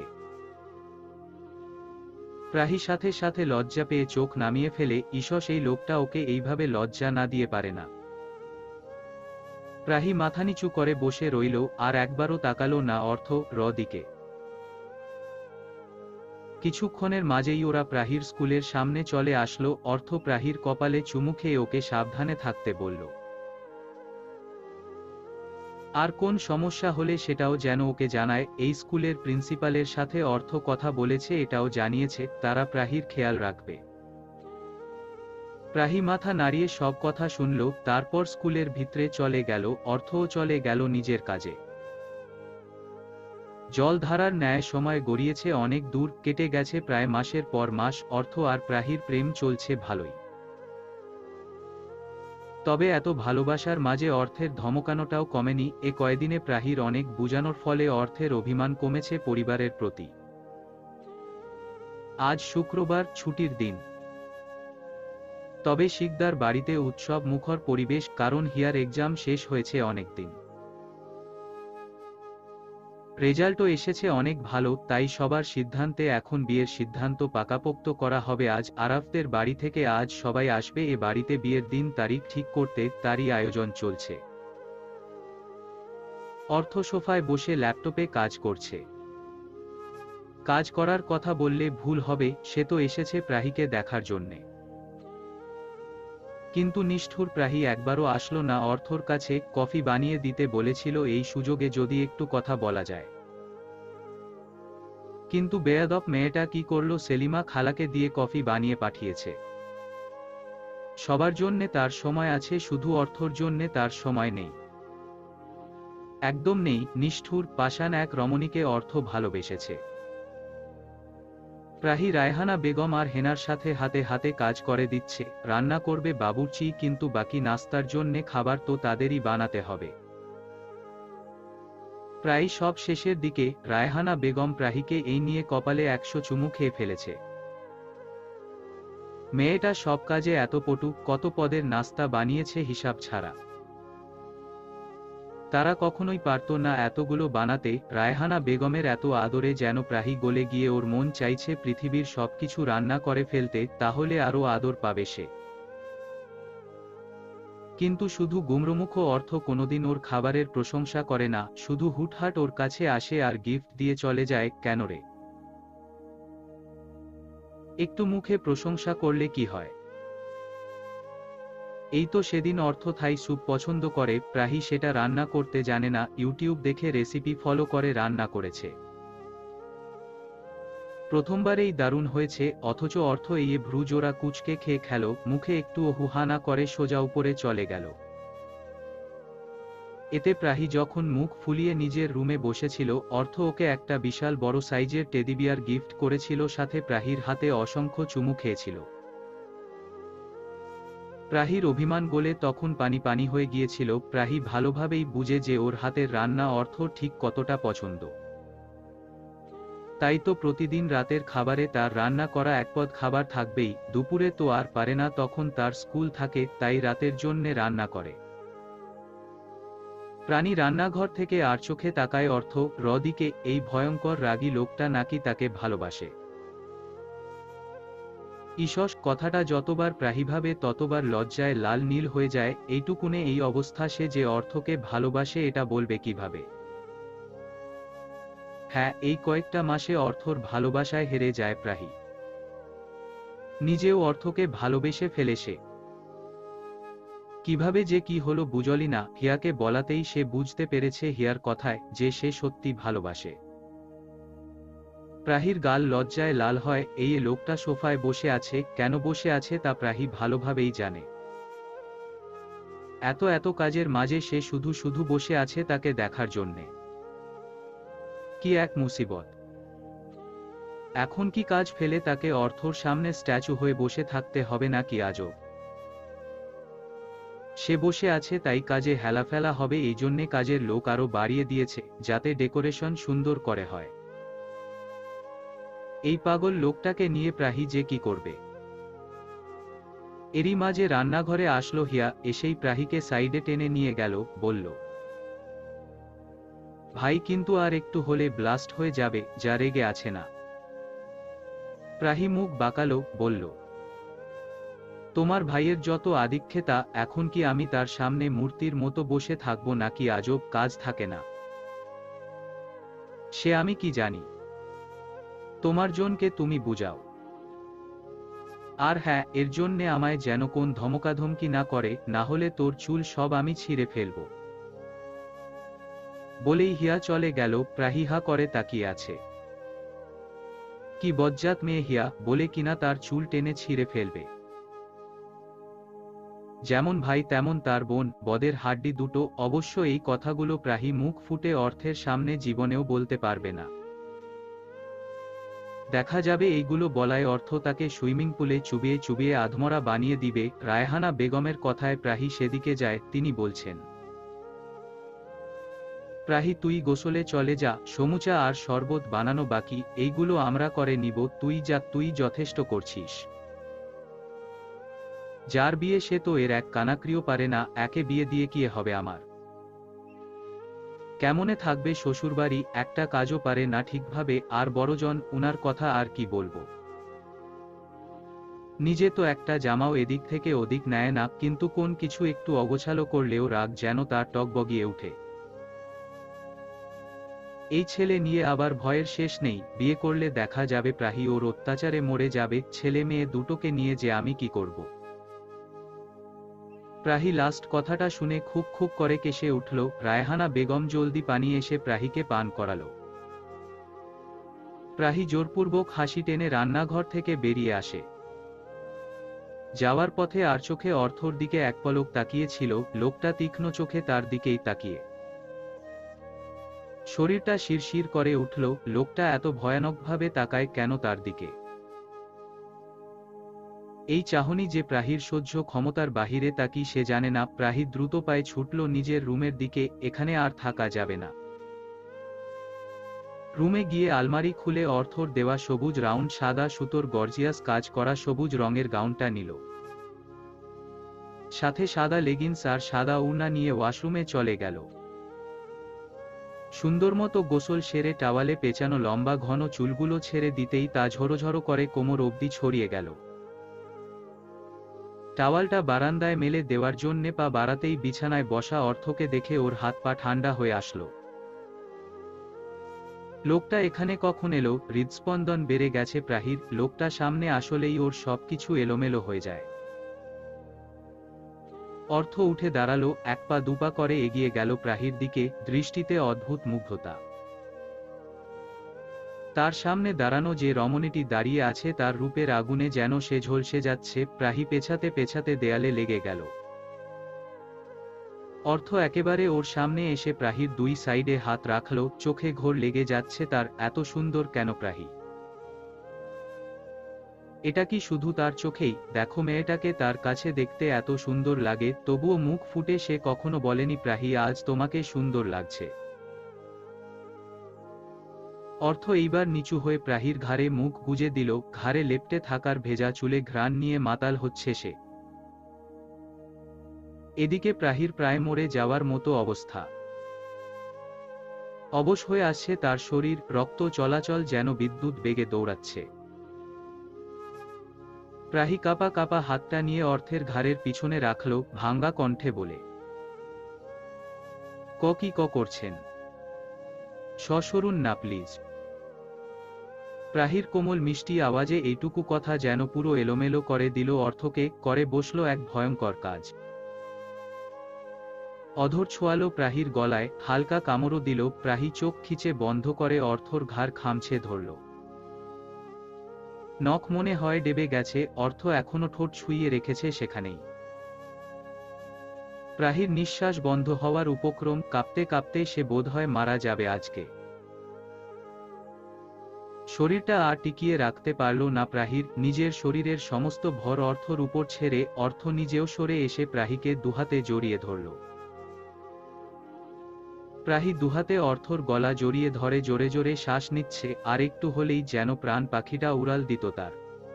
প্রাহি সাথে সাথে লজ্জা পেয়ে চোখ নামিয়ে ফেলে। ইসস, এই লোকটা ওকে এইভাবে লজ্জা না দিয়ে পারে না। প্রাহি মাথা নিচু করে বসে রইল, আর একবারও তাকালো না অর্থ র দিকে। কিছুক্ষণের মাঝেই ওরা প্রাহির স্কুলের সামনে চলে আসলো। অর্থ প্রাহির কপালে চুমু খেয়ে ওকে সাবধানে থাকতে বলল। আর কোন সমস্যা হলে সেটাও যেন ওকে জানায়। এই স্কুলের প্রিন্সিপালের সাথে অর্থ কথা বলেছে, এটাও জানিয়েছে তারা প্রাহির খেয়াল রাখবে। প্রাহি মাথা নাড়িয়ে সব কথা শুনল। তারপর স্কুলের ভিতরে চলে গেল। অর্থও চলে গেল নিজের কাজে। জলধারার ন্যায় সময় গড়িয়েছে অনেক দূর, কেটে গেছে প্রায় মাসের পর মাস। অর্থ আর প্রাহির প্রেম চলছে ভালোই। তবে এত ভালোবাসার মাঝে অর্থের ধমকানোটাও কমেনি। এ কয়দিনে প্রাহির অনেক বুঝানোর ফলে অর্থের অভিমান কমেছে পরিবারের প্রতি। আজ শুক্রবার, ছুটির দিন। তবে শিকদার বাড়িতে উৎসব মুখর পরিবেশ, কারণ হিয়ার এক্সাম শেষ হয়েছে অনেকদিন। রেজাল্টও এসেছে অনেক ভালো, তাই সবার সিদ্ধান্তে এখন বিয়ের সিদ্ধান্ত পাকাপোক্ত করা হবে আজ। আরাফদের বাড়ি থেকে আজ সবাই আসবে এ বাড়িতে বিয়ের দিন তারিখ ঠিক করতে, তারই আয়োজন চলছে। অর্থ সোফায় বসে ল্যাপটপে কাজ করছে। কাজ করার কথা বললে ভুল হবে, সে তো এসেছে প্রাহিকে দেখার জন্যে। কিন্তু নিষ্ঠুর প্রাহি একবারও আসলো না অর্থর কাছে, কফি বানিয়ে দিতে বলেছিল এই সুযোগে যদি একটু কথা বলা যায়। কিন্তু বেয়াদব মেয়েটা কি করলো, সেলিমা খালাকে দিয়ে কফি বানিয়ে পাঠিয়েছে। সবার জন্যে তার সময় আছে, শুধু অর্থর জন্যে তার সময় নেই। একদম নেই। নিষ্ঠুর পাষাণ এক রমণীকে অর্থ ভালোবেসেছে। প্রাহি রায়হানা বেগম আর হেনার সাথে হাতে হাতে কাজ করে দিচ্ছে, রান্না করবে বাবুর্চি, কিন্তু বাকি নাস্তার জন্যে খাবার তো তাদেরই বানাতে হবে। প্রায় সব শেষের দিকে রায়হানা বেগম প্রাহিকে এই নিয়ে কপালে 100 চুমু খেয়ে ফেলেছে। মেয়েটা সব কাজে এত পটু, কত পদের নাস্তা বানিয়েছে হিসাব ছাড়া। তারা কখনোই পারত না এতগুলো বানাতে। রায়হানা বেগমের এত আদরে যেন প্রাহি গলে গিয়ে ওর মন চাইছে পৃথিবীর সবকিছু রান্না করে ফেলতে, তাহলে আরও আদর পাবে সে। কিন্তু শুধু গুমরমুখ অর্থ কোনোদিন ওর খাবারের প্রশংসা করে না, শুধু হুটহাট ওর কাছে আসে আর গিফট দিয়ে চলে যায়। কেন রে? একটু মুখে প্রশংসা করলে কি হয়? এই তো সেদিন অর্থ থাই স্যুপ পছন্দ করে, প্রাহি সেটা রান্না করতে জানে না, ইউটিউব দেখে রেসিপি ফলো করে রান্না করেছে। প্রথমবারেই দারুণ হয়েছে, অথচ অর্থ এই ভ্রু জোড়া কুচকে খেয়ে খেল, মুখে একটুও হুহানা করে সোজা উপরে চলে গেল। এতে প্রাহি যখন মুখ ফুলিয়ে নিজের রুমে বসেছিল, অর্থ ওকে একটা বিশাল বড় সাইজের টেডিবিয়ার গিফট করেছিল, সাথে প্রাহির হাতে অসংখ্য চুমু খেয়েছিল। প্রাহির অভিমান গলে তখন পানি পানি হয়ে গিয়েছিল। প্রাহি ভালোভাবেই বুঝে যে ওর হাতের রান্না অর্থ ঠিক কতটা পছন্দ। তাই তো প্রতিদিন রাতের খাবারে তার রান্না করা একপদ খাবার থাকবেই। দুপুরে তো আর পারে না, তখন তার স্কুল থাকে, তাই রাতের জন্যে রান্না করে। প্রাণী রান্নাঘর থেকে আর চোখে তাকায় অর্থ রদিকে, এই ভয়ঙ্কর রাগী লোকটা নাকি তাকে ভালোবাসে। ঈষৎ কথাটা যতবার প্রাহি ভাবে ততবার লজ্জায় লাল নীল হয়ে যায়। এইটুকুনে এই অবস্থা, সে যে অর্থকে ভালোবাসে এটা বলবে কিভাবে? হ্যাঁ, এই কয়েকটা মাসে অর্থর ভালোবাসায় হেরে যায় প্রাহি। নিজেও অর্থকে ভালোবেসে ফেলে সে। কিভাবে যে কি হলো বুঝলি না, হিয়াকে বলাতেই সে বুঝতে পেরেছে হিয়ার কথায় যে সে সত্যি ভালোবাসে। প্রাহির গাল লজ্জায় লাল হয়। এই লোকটা সোফায় বসে আছে, কেন বসে আছে তা প্রাহি ভালোভাবেই জানে। এত এত কাজের মাঝে সে শুধু শুধু বসে আছে তাকে দেখার জন্যে। কি এক মুসিবত! এখন কি কাজ ফেলে তাকে অর্থর সামনে স্ট্যাচু হয়ে বসে থাকতে হবে নাকি আজও? সে বসে আছে তাই কাজে হেলাফেলা হবে, এই জন্যে কাজের লোক আরো বাড়িয়ে দিয়েছে, যাতে ডেকোরেশন সুন্দর করে হয়। এই পাগল লোকটাকে নিয়ে প্রাহি যে কি করবে? এরই মাঝে রান্নাঘরে আসলো হিয়া, এসেই প্রাহিকে সাইডে টেনে নিয়ে গেল, বলল, ভাই কিন্তু আর একটু হলে ব্লাস্ট হয়ে যাবে, যা রেগে আছে না। প্রাহি মুখ বাঁকালো, বলল, তোমার ভাইয়ের যত আদিক্ষেতা, এখন কি আমি তার সামনে মূর্তির মতো বসে থাকবো নাকি? আজব কাজ থাকে না। সে আমি কি জানি? তোমার জনকে তুমি বুঝাও। আর হ্যাঁ, এর জন্যে আমায় যেন কোন ধমকাধমকি না করে, না হলে তোর চুল সব আমি ছিঁড়ে ফেলব। বলেই হিয়া চলে গেল। প্রাহি হা করে তাকিয়ে আছে। কি বজ্জাত মেয়ে হিয়া, বলে কিনা তার চুল টেনে ছিঁড়ে ফেলবে। যেমন ভাই তেমন তার বোন, বদের হাড্ডি দুটো। অবশ্য এই কথাগুলো প্রাহি মুখ ফুটে অর্থের সামনে জীবনেও বলতে পারবে না। দেখা যাবে এইগুলো বলায় অর্থ তাকে সুইমিং পুলে চুবিয়ে চুবিয়ে আধমরা বানিয়ে দিবে। রায়হানা বেগমের কথায় প্রাহি সেদিকে যায়। তিনি বলছেন, প্রাহি তুই গোসলে চলে যা, সমুচা আর শরবত বানানো বাকি, এইগুলো আমরা করে নিব, তুই যা, তুই যথেষ্ট করছিস। যার বিয়ে সে তো এর এক কানাকড়িও পারে না, একে বিয়ে দিয়ে কি হবে আমার? কেমনে থাকবে শ্বশুরবাড়ি, একটা কাজও পারে না ঠিকভাবে। আর বড়জন, উনার কথা আর কি বলবো। নিজে তো একটা জামাও এদিক থেকে ওদিক নেয় না, কিন্তু কোন কিছু একটু অগোছালো করলেও রাগ যেন তার টগবগিয়ে উঠে। এই ছেলে নিয়ে আবার ভয়ের শেষ নেই। বিয়ে করলে দেখা যাবে প্রাহি ওর অত্যাচারে মরে যাবে। ছেলে মেয়ে দুটোকে নিয়ে যে আমি কি করব? প্রাহি লাস্ট কথাটা শুনে খুব খুব করে কেসে উঠল। রায়হানা বেগম জলদি পানি এসে প্রাহিকে পান করালো। প্রাহি জোরপূর্বক হাসি টেনে রান্নাঘর থেকে বেরিয়ে আসে। যাওয়ার পথে আর চোখে অর্থর দিকে এক পলক তাকিয়েছিল, লোকটা তীক্ষ্ণ চোখে তার দিকেই তাকিয়ে। শরীরটা শিরশির করে উঠল, লোকটা এত ভয়ানকভাবে তাকায় কেন তার দিকে? এই চাহনি যে প্রাহির সহ্য ক্ষমতার বাহিরে তা কি সে জানে না। প্রাহি দ্রুত পায়ে ছুটল নিজের রুমের দিকে, এখানে আর থাকা যাবে না। রুমে গিয়ে আলমারি খুলে অর্থর দেওয়া সবুজ রাউন্ড সাদা সুতোর গর্জিয়াস কাজ করা সবুজ রঙের গাউনটা নিল। সাথে সাদা লেগিংস আর সাদা ওড়না নিয়ে ওয়াশরুমে চলে গেল। সুন্দরমতো গোসল সেরে টাওয়ালে পেঁচানো লম্বা ঘন চুলগুলো ছেড়ে দিতেই তা ঝরঝরো করে কোমর অবধি ছড়িয়ে গেল। টাওয়ালটা বারান্দায় মেলে দেওয়ার জন্যে পা বাড়াতেই বিছানায় বসা অর্থকে দেখে ওর হাত পা ঠান্ডা হয়ে আসলো। লোকটা এখানে কখন এলো? হৃদস্পন্দন বেড়ে গেছে প্রাহির। লোকটা সামনে আসলেই ওর সবকিছু এলোমেলো হয়ে যায়। অর্থ উঠে দাঁড়ালো, এক পা দুপা করে এগিয়ে গেল প্রাহির দিকে, দৃষ্টিতে অদ্ভুত মুগ্ধতা। তার সামনে দাঁড়ানো যে রমণীটি দাঁড়িয়ে আছে তার রূপের আগুনে যেন সে ঝলসে যাচ্ছে। প্রাহি পেছাতে পেছাতে দেয়ালে লেগে গেল। অর্থ একেবারে ওর সামনে এসে প্রাহির দুই সাইডে হাত রাখল, চোখে ঘোর লেগে যাচ্ছে তার। এত সুন্দর কেন প্রাহি? এটা কি শুধু তার চোখেই? দেখো মেয়েটাকে তার কাছে দেখতে এত সুন্দর লাগে, তবুও মুখ ফুটে সে কখনো বলেনি প্রাহি আজ তোমাকে সুন্দর লাগছে। অর্থ এইবার নিচু হয়ে প্রাহির ঘাড়ে মুখ গুজে দিল, ঘাড়ে লেপ্টে থাকার ভেজা চুলে ঘ্রাণ নিয়ে মাতাল হচ্ছে সে। এদিকে প্রাহির প্রায় মরে যাওয়ার মতো অবস্থা। অবশ হয়ে আসছে তার শরীর, রক্ত চলাচল যেন বিদ্যুৎ বেগে দৌড়াচ্ছে। প্রাহি কাপা কাপা হাতটা নিয়ে অর্থের ঘাড়ের পিছনে রাখল, ভাঙ্গা কণ্ঠে বলে, কি করছেন? সরুন না প্লিজ। প্রাহির কোমল মিষ্টি আওয়াজে এইটুকু কথা যেন পুরো এলোমেলো করে দিল অর্থকে। করে বসল এক ভয়ঙ্কর কাজ। অধর ছোঁয়ালো প্রাহির গলায়, হালকা কামড়ও দিল। প্রাহি চোখ খিচে বন্ধ করে অর্থর ঘাড় খামছে ধরল। নখ মনে হয় ডেবে গেছে, অর্থ এখনো ঠোঁট ছুঁইয়ে রেখেছে সেখানেই। প্রাহির নিঃশ্বাস বন্ধ হওয়ার উপক্রম, কাঁপতে কাঁপতে সে বোধহয় মারা যাবে আজকে। শরীরটা আর টিকিয়ে রাখতে পারল না প্রাহির। নিজের শরীরের সমস্ত ভর অর্থর উপর ছেড়ে অর্থ নিজেও সরে এসে প্রাহিকে দুহাতে জড়িয়ে ধরল। প্রাহি দুহাতে অর্থর গলা জড়িয়ে ধরে জোরে জোরে শ্বাস নিচ্ছে, আর একটু হলেই যেন প্রাণ পাখিটা উড়াল দিত তার।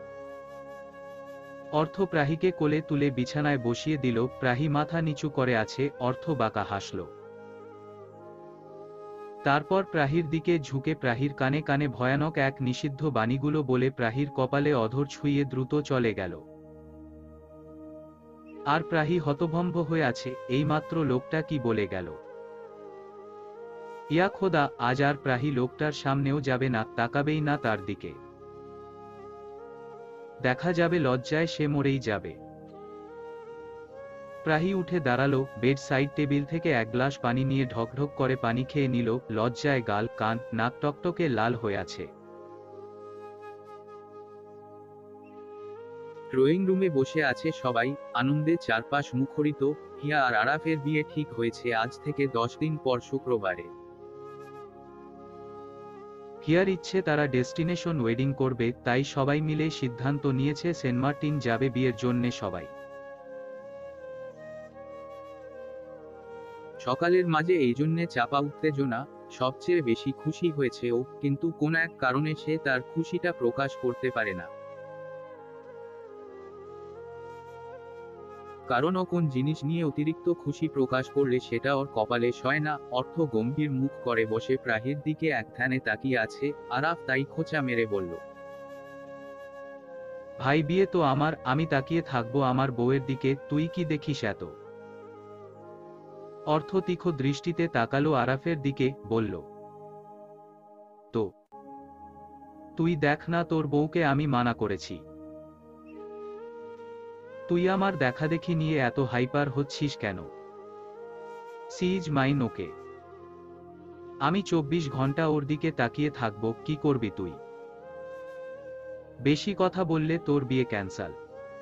অর্থ প্রাহিকে কোলে তুলে বিছানায় বসিয়ে দিল। প্রাহি মাথা নিচু করে আছে, অর্থ বাঁকা হাসল। তারপর প্রাহির দিকে ঝুঁকে প্রাহির কানে কানে ভয়ানক এক নিষিদ্ধ বাণীগুলো বলে প্রাহির কপালে অধর ছুঁয়ে দ্রুত চলে গেল। আর প্রাহি হতভম্ব হয়ে আছে, এইমাত্র লোকটা কি বলে গেল? ইয়া খোদা, আজ আর প্রাহি লোকটার সামনেও যাবে না, তাকাবেই না তার দিকে। দেখা যাবে লজ্জায় সে মরেই যাবে। প্রাহি উঠে দাঁড়ালো, বেড সাইড টেবিল থেকে এক গ্লাস পানি নিয়ে ঢকঢক করে পানি খেয়ে নিল। লজ্জায় গাল, কান, নাক টকটকে লাল হয়ে আছে। ড্রয়িং রুমে বসে আছে সবাই, আনন্দে চারপাশ মুখরিত। হিয়া আর আরাফের বিয়ে ঠিক হয়েছে আজ থেকে 10 দিন পর শুক্রবারে। হিয়ার ইচ্ছে তারা ডেস্টিনেশন ওয়েডিং করবে, তাই সবাই মিলে সিদ্ধান্ত নিয়েছে সেন্ট মার্টিন যাবে বিয়ের জন্যে সবাই। সকালের মাঝে এই জন্যে চাপা উত্তেজনা। সবচেয়ে বেশি খুশি হয়েছে ও, কিন্তু কোন এক কারণে সে তার খুশিটা প্রকাশ করতে পারে না। কারণ ও কোন জিনিস নিয়ে অতিরিক্ত খুশি প্রকাশ করলে সেটা ওর কপালে সয় না। অর্থ গম্ভীর মুখ করে বসে প্রাহির দিকে এক ধ্যানে তাকিয়ে আছে। আরাফ তাই খোঁচা মেরে বলল, ভাই বিয়ে তো আমার, আমি তাকিয়ে থাকবো আমার বউয়ের দিকে, তুই কি দেখিস এত? অর্থ তীক্ষ্ণ দৃষ্টিতে তাকালো আরাফের দিকে, বলল, তো তুই দেখ না, তোর বউকে আমি মানা করেছি। তুই আমার দেখাদেখি নিয়ে এত হাইপার হচ্ছিস কেন? She is mine, okay? আমি 24 ঘন্টা ওর দিকে তাকিয়ে থাকবো, কি করবি তুই? বেশি কথা বললে তোর বিয়ে ক্যান্সাল।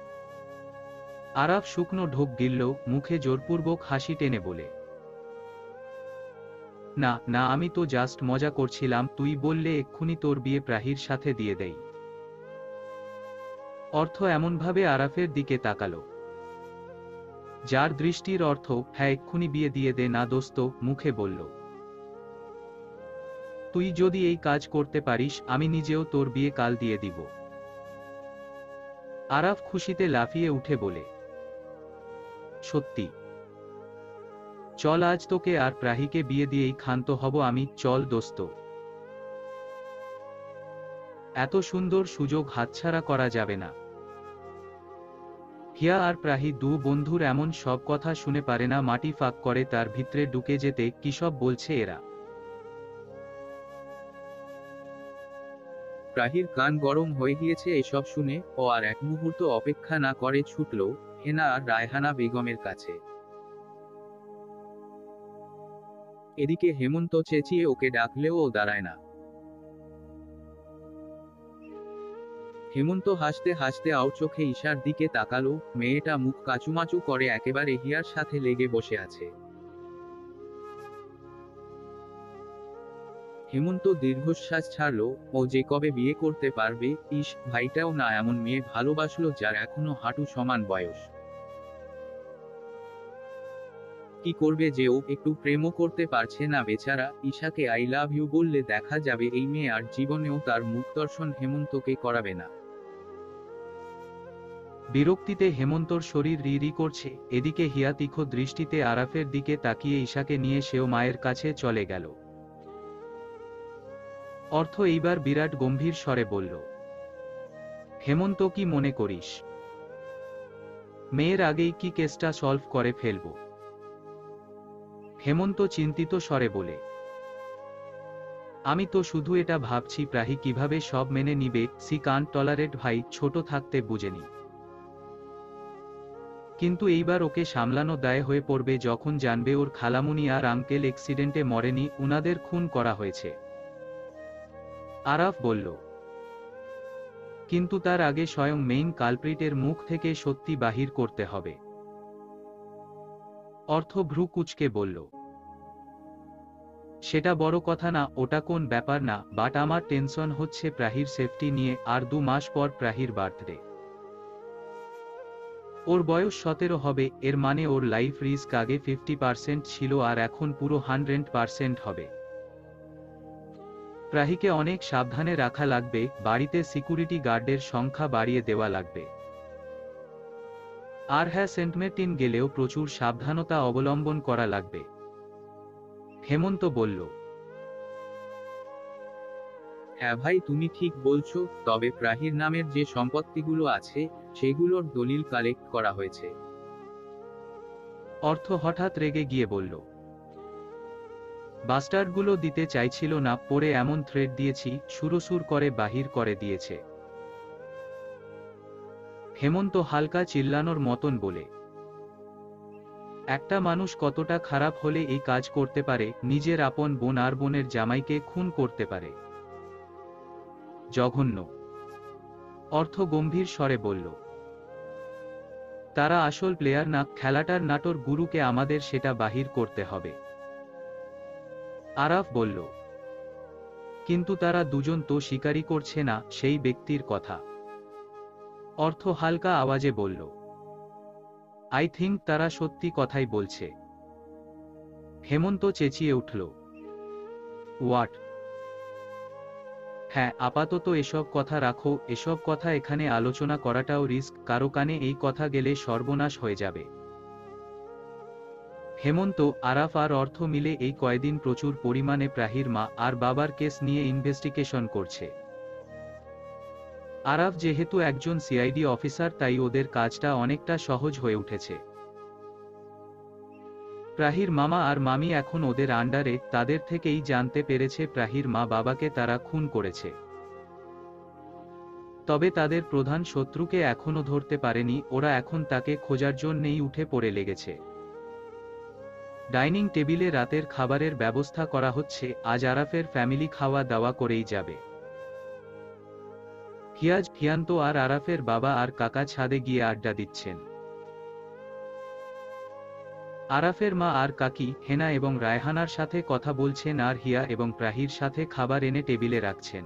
আরাফ শুকনো ঢোক গিলল, মুখে জোরপূর্বক হাসি টেনে বলে, না না, আমি তো জাস্ট মজা করছিলাম, তুই বললে এক্ষুনি তোর বিয়ে প্রাহির সাথে দিয়ে দেই। অর্থ এমনভাবে আরাফের দিকে তাকালো, যার দৃষ্টির অর্থ হ্যাঁ এক্ষুনি বিয়ে দিয়ে দে না দোস্ত, মুখে বলল, তুই যদি এই কাজ করতে পারিস আমি নিজেও তোর বিয়ে কাল দিয়ে দিব। আরাফ খুশিতে লাফিয়ে উঠে বলে, সত্যি? চল আজ তোকে আর প্রাহিকে বিয়ে দিয়েই ক্ষান্ত হব আমি, চল দোস্ত। এত সুন্দর সুযোগ হাতছাড়া করা যাবে না। হিয়া আর প্রাহি দু বন্ধুর এমন সব কথা শুনে পারে না, মাটি ফাঁক করে তার ভিতরে ঢুকে যেতে, কি সব বলছে এরা। প্রাহির কান গরম হয়ে গিয়েছে এসব শুনে, ও আর এক মুহূর্ত অপেক্ষা না করে ছুটল হেনা আর রায়হানা বেগমের কাছে। এদিকে হেমন্ত চেঁচিয়ে ওকে ডাকলেও ও দাঁড়ায় না। হেমন্ত হাসতে হাসতে আউট চোখে ঈশার দিকে তাকালো, মেয়েটা মুখ কাচুমাচু করে একেবারে হিয়ার সাথে লেগে বসে আছে। হেমন্ত দীর্ঘশ্বাস ছাড়লো, ও যে কবে বিয়ে করতে পারবে, ইস ভাইটাও না এমন মেয়ে ভালোবাসলো যার এখনো হাঁটু সমান বয়স। কি করবে যে ও, একটু প্রেমও করতে পারছে না বেচারা। ঈশাকে আই লাভ ইউ বললে দেখা যাবে এই মেয়ে আর জীবনেও তার মুখ দর্শন হেমন্তকে করাবে না। বিরক্তিতে হেমন্তর শরীর রি করছে। এদিকে হিয়া তীক্ষ্ণ দৃষ্টিতে আরাফের দিকে তাকিয়ে ঈশাকে নিয়ে সেও মায়ের কাছে চলে গেল। অর্থ এইবার বিরাট গম্ভীর স্বরে বলল, হেমন্ত কি মনে করিস মেয়ের আগেই কি কেসটা সলভ করে ফেলব? হেমন্ত চিন্তিত স্বরে বলে, আমি তো শুধু এটা ভাবছি প্রাহি কিভাবে সব মেনে নিবে। সি কান্ট টলারেট ভাই, ছোট থাকতে বুঝেনি, কিন্তু এইবার ওকে সামলানো দায় হয়ে পড়বে যখন জানবে ওর খালামুনি আর আঙ্কেল অ্যাক্সিডেন্টে মরেনি, উনাদের খুন করা হয়েছে। আরাফ বলল, কিন্তু তার আগে স্বয়ং মেইন কালপ্রিটের মুখ থেকে সত্যি বাহির করতে হবে। অর্থ ভ্রু কুঁচকে বলল, সেটা বড় কথা না, ওটা কোন ব্যাপার না, বাট আমার টেনশন হচ্ছে প্রাহির সেফটি নিয়ে। আর 2 মাস পর প্রাহির বার্থডে, ওর বয়স 17 হবে, এর মানে ওর লাইফ রিস্ক আগে 50% ছিল আর এখন পুরো 100% হবে। প্রাহিকে অনেক সাবধানে রাখা লাগবে, বাড়িতে সিকিউরিটি গার্ডের সংখ্যা বাড়িয়ে দেওয়া লাগবে। আর হ্যাঁ, সেন্ট মার্টিন গেলেও প্রচুর সাবধানতা অবলম্বন করা লাগবে। হেমন্ত বলল, হ্যাঁ ভাই, তুমি ঠিক বলছো, তবে প্রাহির নামের যে সম্পত্তিগুলো আছে সেগুলোর দলিল কালেক্ট করা হয়েছে। অর্থ হঠাৎ রেগে গিয়ে বলল, বাস্টার্ডগুলো দিতে চাইছিল না, পরে এমন থ্রেট দিয়েছি সুরসুর করে বাহির করে দিয়েছে। হেমন্ত হালকা চিল্লানোর মতন বলে, একটা মানুষ কতটা খারাপ হলে এই কাজ করতে পারে, নিজের আপন বোন আর বোনের জামাইকে খুন করতে পারে? জঘন্য। অর্থ গম্ভীর স্বরে বলল, তারা আসল প্লেয়ার না, খেলাটার নাটোর গুরুকে আমাদের সেটা বাহির করতে হবে। আরাফ বলল, কিন্তু তারা দুজন তো স্বীকারই করছে না সেই ব্যক্তির কথা। অর্থ হালকা আওয়াজে বলল, আই থিংক তারা সত্যি কথাই বলছে। হেমন্ত চেঁচিয়ে উঠল, হোয়াট? হ্যাঁ, আপাতত এসব কথা রাখো, এসব কথা এখানে আলোচনা করাটাও রিস্ক, কারো কানে এই কথা গেলে সর্বনাশ হয়ে যাবে। হেমন্ত, আরাফ আর অর্থ মিলে এই কয়েকদিন প্রচুর পরিমাণে প্রাহির মা আর বাবার কেস নিয়ে ইনভেস্টিগেশন করছে। আরাফ যেহেতু একজন সিআইডি অফিসার, তাই ওদের কাজটা অনেকটা সহজ হয়ে উঠেছে। প্রাহির মামা আর মামি এখন ওদের আন্ডারে, তাদের থেকেই জানতে পেরেছে প্রাহির মা বাবাকে তারা খুন করেছে। তবে তাদের প্রধান শত্রুকে এখনো ধরতে পারেনি, ওরা এখন তাকে খোঁজার জন্যেই উঠে পড়ে লেগেছে। ডাইনিং টেবিলে রাতের খাবারের ব্যবস্থা করা হচ্ছে, আজ আরাফের ফ্যামিলি খাওয়া দাওয়া করেই যাবে। হিয়াজ, হিয়ান্ত আর আরাফের বাবা আর কাকা ছাদে গিয়ে আড্ডা দিচ্ছেন। আরাফের মা আর কাকি হেনা এবং রায়হানার সাথে কথা বলছেন আর হিয়া এবং প্রাহির সাথে খাবার এনে টেবিলে রাখছেন।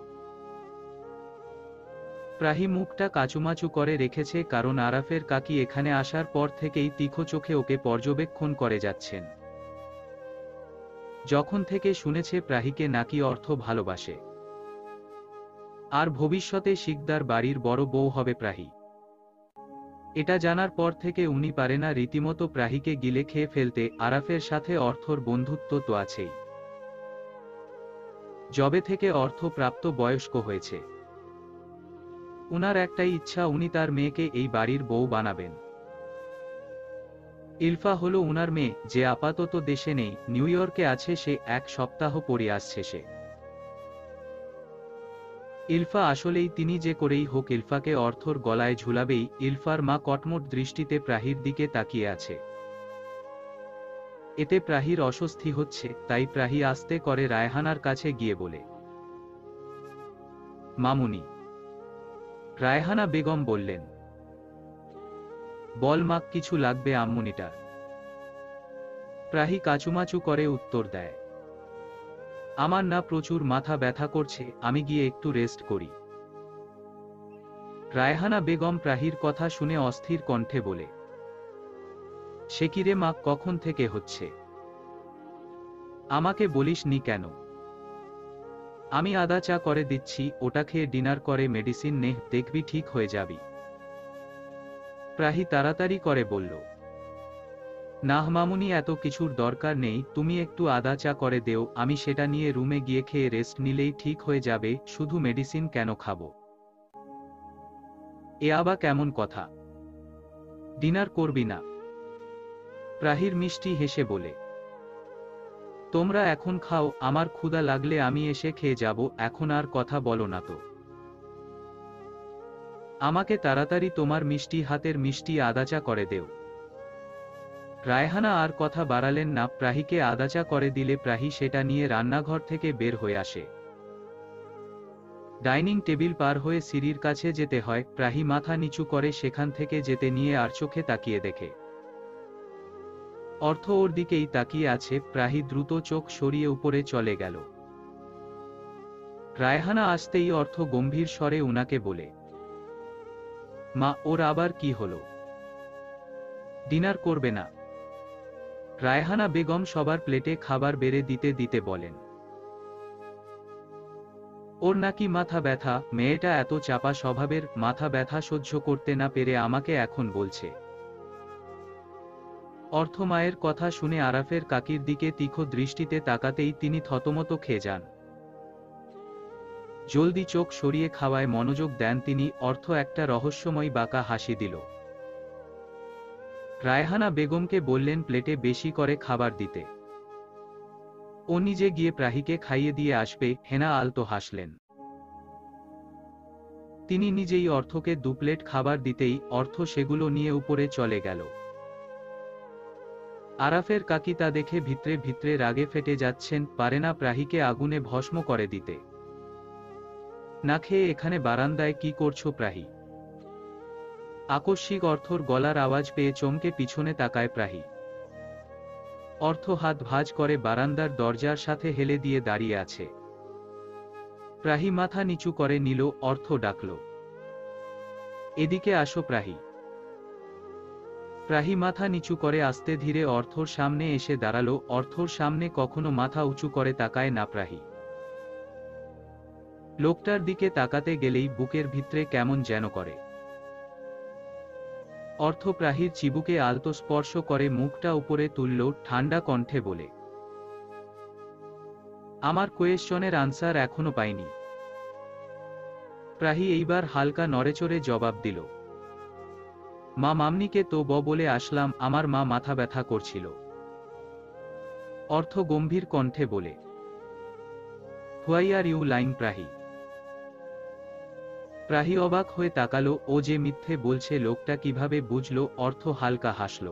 প্রাহি মুখটা কাচুমাচু করে রেখেছে, কারণ আরাফের কাকি এখানে আসার পর থেকেই তীক্ষ্ণ চোখে ওকে পর্যবেক্ষণ করে যাচ্ছেন। যখন থেকে শুনেছে প্রাহিকে নাকি অর্থ ভালোবাসে আর ভবিষ্যতে শিকদার বাড়ির বড় বউ হবে প্রাহি, এটা জানার পর থেকে উনি পারে না রীতিমতো প্রাহিকে গিলে খেয়ে ফেলতে। আরাফের সাথে অর্থর বন্ধুত্ব তো আছেই, যবে থেকে অর্থ প্রাপ্ত বয়স্ক হয়েছে। উনার একটাই ইচ্ছা, উনি তার মেয়েকে এই বাড়ির বউ বানাবেন। ইলফা হলো উনার মেয়ে, যে আপাতত দেশে নেই, নিউ ইয়র্কে আছে। সে 1 সপ্তাহ পরে আসছে সে। ইলফা আসলেই তিনি যে করেই হোক ইলফাকে অর্থর গলায় ঝুলাবেই। ইলফার মা কটমট দৃষ্টিতে প্রাহির দিকে তাকিয়ে আছে। এতে প্রাহির অস্বস্তি হচ্ছে, তাই প্রাহি আস্তে করে রায়হানার কাছে গিয়ে বলে, মামুনি। রায়হানা বেগম বললেন, বল মা, কিছু লাগবে আম্মুনিটার? প্রাহি কাচুমাচু করে উত্তর দেয়, আমার না প্রচুর মাথা ব্যথা করছে, আমি গিয়ে একটু রেস্ট করি। রায়হানা বেগম প্রাহির কথা শুনে অস্থির কণ্ঠে বলে, সে কি রে মা, কখন থেকে হচ্ছে? আমাকে বলিস নি কেন? আমি আদা চা করে দিচ্ছি, ওটা খেয়ে ডিনার করে মেডিসিন নে, দেখবি ঠিক হয়ে যাবি। প্রাহি তাড়াতাড়ি করে বলল, না মামুনি, এত কিছুর দরকার নেই, তুমি একটু আদা চা করে দেও, আমি সেটা নিয়ে রুমে গিয়ে খেয়ে রেস্ট নিলেই ঠিক হয়ে যাবে, শুধু মেডিসিন কেন খাবো? এ আবার কেমন কথা? ডিনার করবি না? প্রাহির মিষ্টি হেসে বলে, তোমরা এখন খাও, আমার ক্ষুধা লাগলে আমি এসে খেয়ে যাব, এখন আর কথা বলো না তো। আমাকে তাড়াতাড়ি তোমার মিষ্টি হাতের মিষ্টি আদা চা করে দেও। রায়হানা আর কথা বাড়ালেন না, প্রাহিকে আদা চা করে দিলে প্রাহি সেটা নিয়ে রান্নাঘর থেকে বের হয়ে আসে। ডাইনিং টেবিল পার হয়ে সিঁড়ির কাছে যেতে হয়, প্রাহি মাথা নিচু করে সেখান থেকে যেতে নিয়ে আর চোখে তাকিয়ে দেখে অর্থ ওর দিকেই তাকিয়ে আছে। প্রাহি দ্রুত চোখ সরিয়ে উপরে চলে গেল। রায়হানা আসতেই অর্থ গম্ভীর স্বরে উনাকে বলে, মা, ওর আবার কি হলো? ডিনার করবে না? রায়হানা বেগম সবার প্লেটে খাবার বেড়ে দিতে দিতে বলেন, ওর নাকি মাথা ব্যথা। মেয়েটা এত চাপা স্বভাবের, মাথা ব্যথা সহ্য করতে না পেরে আমাকে এখন বলছে। অর্থ মায়ের কথা শুনে আরাফের কাকির দিকে তীক্ষ্ণ দৃষ্টিতে তাকাতেই তিনি থতমত খেয়ে যান। জলদি চোখ সরিয়ে খাওয়ায় মনোযোগ দেন তিনি। অর্থ একটা রহস্যময় বাঁকা হাসি দিল। রায়হানা বেগমকে বললেন প্লেটে বেশি করে খাবার দিতে। ও নিজে গিয়ে প্রাহিকে খাইয়ে দিয়ে আসবে। হেনা আলতো হাসলেন। তিনি নিজেই অর্থকে 2 প্লেট খাবার দিতেই অর্থ সেগুলো নিয়ে উপরে চলে গেল। আরাফের কাকি তা দেখে ভিতরে ভিতরে রাগে ফেটে যাচ্ছেন, পারে না প্রাহিকে আগুনে ভস্ম করে দিতে। না খেয়ে এখানে বারান্দায় কি করছো প্রাহি? আকস্মিক অর্থর গলার আওয়াজ পেয়ে চমকে পিছনে তাকায় প্রাহি। অর্থ হাত ভাঁজ করে বারান্দার দরজার সাথে হেলে দিয়ে দাঁড়িয়ে আছে। প্রাহি মাথা নিচু করে নিল। অর্থ ডাকল, এদিকে আসো প্রাহি। প্রাহি মাথা নিচু করে আস্তে ধীরে অর্থর সামনে এসে দাঁড়ালো। অর্থর সামনে কখনো মাথা উঁচু করে তাকায় না প্রাহি। লোকটার দিকে তাকাতে গেলেই বুকের ভিতরে কেমন যেন করে। অর্থ প্রাহির চিবুকে আলতো স্পর্শ করে মুখটা উপরে তুলল, ঠান্ডা কণ্ঠে বলে, আমার কোয়েশ্চনের আনসার এখনো পাইনি। প্রাহি এইবার হালকা নড়েচড়ে জবাব দিল, মা, মামনিকে তো বলে আসলাম, আমার মা মাথা ব্যথা করছিল। অর্থ গম্ভীর কণ্ঠে বলে, why are you lying Prahi? Prahi অবাক হয়ে তাকালো, ও যে মিথ্যে বলছে লোকটা কিভাবে বুঝলো? অর্থ হালকা হাসল।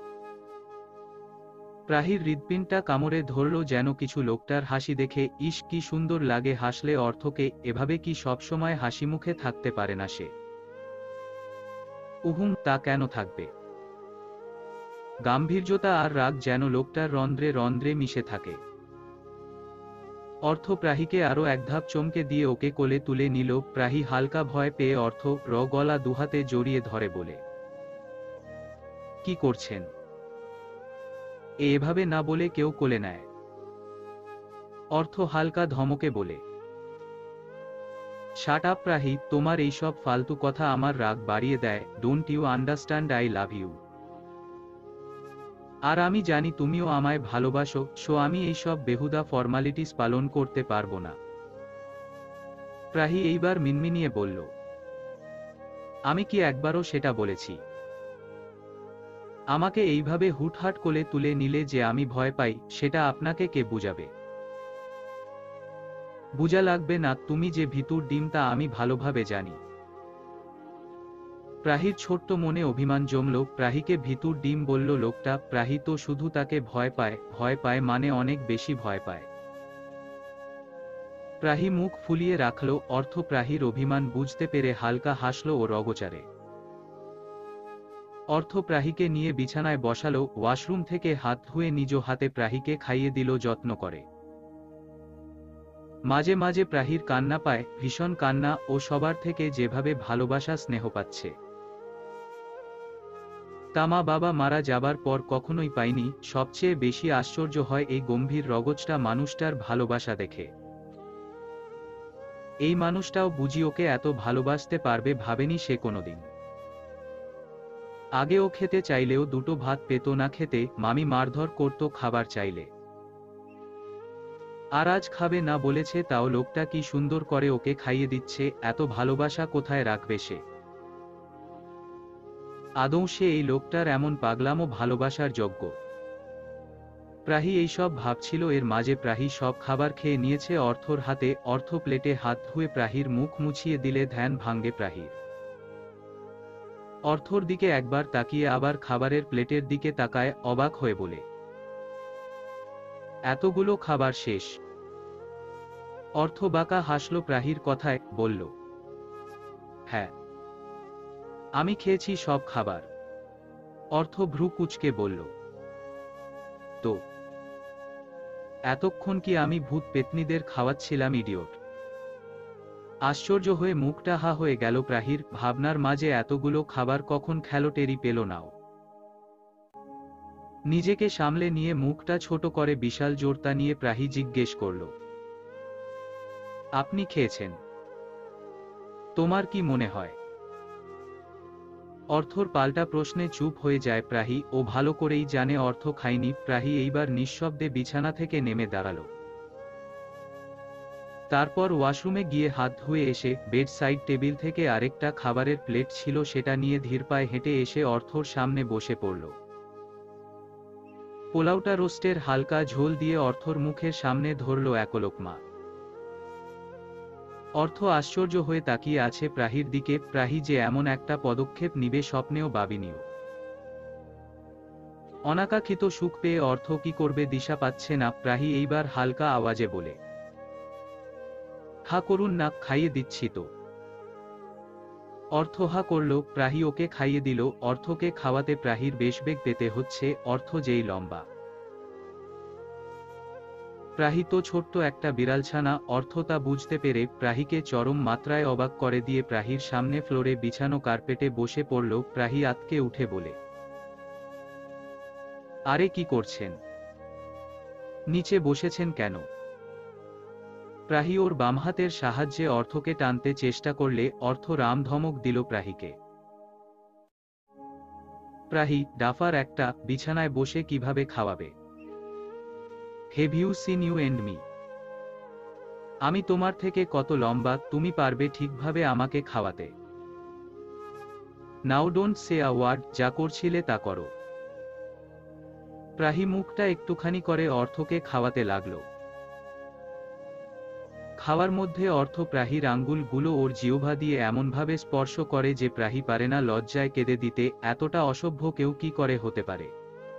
প্রাহির হৃৎপিণ্ডটা কামড়ে ধরল যেন কিছু। লোকটার হাসি দেখে, ইস কি সুন্দর লাগে হাসলে অর্থকে, এভাবে কি সবসময় হাসি মুখে থাকতে পারে না সে? উহুম, তা কেন থাকবে? গাম্ভীর্যতা আর রাগ যেন লোকটার রন্ধ্রে রন্ধ্রে মিশে থাকে। অর্থ প্রাহিকে আরো এক ধাপ চমকে দিয়ে ওকে কোলে তুলে নিল। প্রাহি হালকা ভয় পেয়ে অর্থ গলা দুহাতে জড়িয়ে ধরে বলে, কি করছেন? এভাবে না বলে কেউ কোলে নেয়? অর্থ হালকা ধমকে বলে, শাট আপ প্রাহি, তোমার এইসব ফালতু কথা আমার রাগ বাড়িয়ে দেয়। Don't you understand I love you? আর আমি জানি তুমিও আমায় ভালোবাসো, সো আমি এইসব বেহুদা ফর্মালিটিস পালন করতে পারবো না। প্রাহি এইবার মিনমিনিয়ে বলল, আমি কি একবারও সেটা বলেছি? আমাকে এইভাবে হুটহাট কোলে তুলে নিলে যে আমি ভয় পাই, সেটা আপনাকে কে বুঝাবে? বুঝা লাগবে না, তুমি যে ভিতুর ডিম তা আমি ভালোভাবে জানি। প্রাহির ছোট্ট মনে অভিমান জমল। প্রাহিকে ভিতুর ডিম বলল লোকটা? প্রাহি তো শুধু তাকে ভয় পায়, ভয় পায় মানে অনেক বেশি ভয় পায়। প্রাহি মুখ ফুলিয়ে রাখল। অর্থ প্রাহির অভিমান বুঝতে পেরে হালকা হাসল ও রগচারে। অর্থ প্রাহিকে নিয়ে বিছানায় বসালো। ওয়াশরুম থেকে হাত ধুয়ে নিজ হাতে প্রাহিকে খাইয়ে দিল যত্ন করে। মাঝে মাঝে প্রাহির কান্না পায়, ভীষণ কান্না, ও সবার থেকে যেভাবে ভালোবাসা স্নেহ পাচ্ছে তা মা বাবা মারা যাবার পর কখনোই পায়নি। সবচেয়ে বেশি আশ্চর্য হয় এই গম্ভীর রগচটা মানুষটার ভালোবাসা দেখে। এই মানুষটাও বুঝি ওকে এত ভালোবাসতে পারবে ভাবেনি সে কোনোদিন। আগে ও খেতে চাইলেও দুটো ভাত পেত না খেতে, মামি মারধর করত খাবার চাইলে। আর আজ খাবে না বলেছে, তাও লোকটা কি সুন্দর করে ওকে খাইয়ে দিচ্ছে। এত ভালোবাসা কোথায় রাখবে সে? আদৌ সে এই লোকটার এমন পাগলামো ভালোবাসার যোগ্য? প্রাহি এইসব ভাবছিল। এর মাঝে প্রাহি সব খাবার খেয়ে নিয়েছে অর্থর হাতে। অর্থ প্লেটে হাত ধুয়ে প্রাহির মুখ মুছিয়ে দিলে ধ্যান ভাঙে প্রাহির। অর্থর দিকে একবার তাকিয়ে আবার খাবারের প্লেটের দিকে তাকায়, অবাক হয়ে বলে, এতগুলো খাবার শেষ? অর্থ বাঁকা হাসল প্রাহির কথায়, বলল, হ্যাঁ, আমি খেয়েছি সব খাবার। অর্থ ভ্রু কুঁচকে বলল, তো এতক্ষণ কি আমি ভূত পেতনিদের খাওয়াচ্ছিলাম ইডিয়ট? আশ্চর্য হয়ে মুখটা হা হয়ে গেল প্রাহির। ভাবনার মাঝে এতগুলো খাবার কখন খেলো টেরি পেল নাও। নিজেকে সামলে নিয়ে মুখটা ছোট করে বিশাল জোরতা নিয়ে প্রাহি জিজ্ঞেস করল, আপনি খেয়েছেন? তোমার কি মনে হয়? অর্থর পাল্টা প্রশ্নে চুপ হয়ে যায় প্রাহি। ও ভালো করেই জানে অর্থ খায়নি। প্রাহি এইবার নিঃশব্দে বিছানা থেকে নেমে দাঁড়ালো। তারপর ওয়াশরুমে গিয়ে হাত ধুয়ে এসে বেড সাইড টেবিল থেকে আরেকটা খাবারের প্লেট ছিল, সেটা নিয়ে ধীর পায়ে হেঁটে এসে অর্থর সামনে বসে পড়ল। পোলাওটা রোস্টের হালকা ঝোল দিয়ে অর্থর মুখের সামনে ধরল এক লোকমা। অর্থ আশ্চর্য হয়ে তাকিয়ে আছে প্রাহির দিকে। প্রাহি যে এমন একটা পদক্ষেপ নিবে স্বপ্নেও ভাবেনিও। অনাকাঙ্ক্ষিত সুখ পেয়ে অর্থ কি করবে দিশা পাচ্ছে না। প্রাহি এইবার হালকা আওয়াজে বলে, হা করুন না, খাইয়ে দিচ্ছি তো। অর্থ হা করল। প্রাহি ওকে খাইয়ে দিল। অর্থকে খাওয়াতে প্রাহির বেশ বেগ পেতে হচ্ছে। অর্থ যেই লম্বা, প্রাহি তো ছোট্ট একটা বিড়ালছানা। অর্থ তা বুঝতে পেরে প্রাহিকে চরম মাত্রায় অবাক করে দিয়ে প্রাহির সামনে ফ্লোরে বিছানো কার্পেটে বসে পড়ল। প্রাহি আতকে উঠে বলে, আরে কি করছেন? নিচে বসেছেন কেন? প্রাহি ওর বাম হাতের সাহায্যে অর্থকে টানতে চেষ্টা করলে অর্থ রাম ধমক দিল প্রাহিকে। প্রাহি ডাফার একটা, বিছানায় বসে কিভাবে খাওয়াবে? Have you seen you and me? আমি তোমার থেকে কত লম্বা, তুমি পারবে ঠিকভাবে আমাকে খাওয়াতে? Now don't say a word, যা করছিলে তা করো। প্রাহি মুখটা একটুখানি করে অর্থকে খাওয়াতে লাগলো। খাওয়ার মধ্যে অর্থ প্রাহীর আঙ্গুলগুলো ওর জিহ্বা দিয়ে এমনভাবে স্পর্শ করে যে প্রাহী পারে না লজ্জায় কেঁদে দিতে। এতটা অসভ্য কেউ কি করে হতে পারে?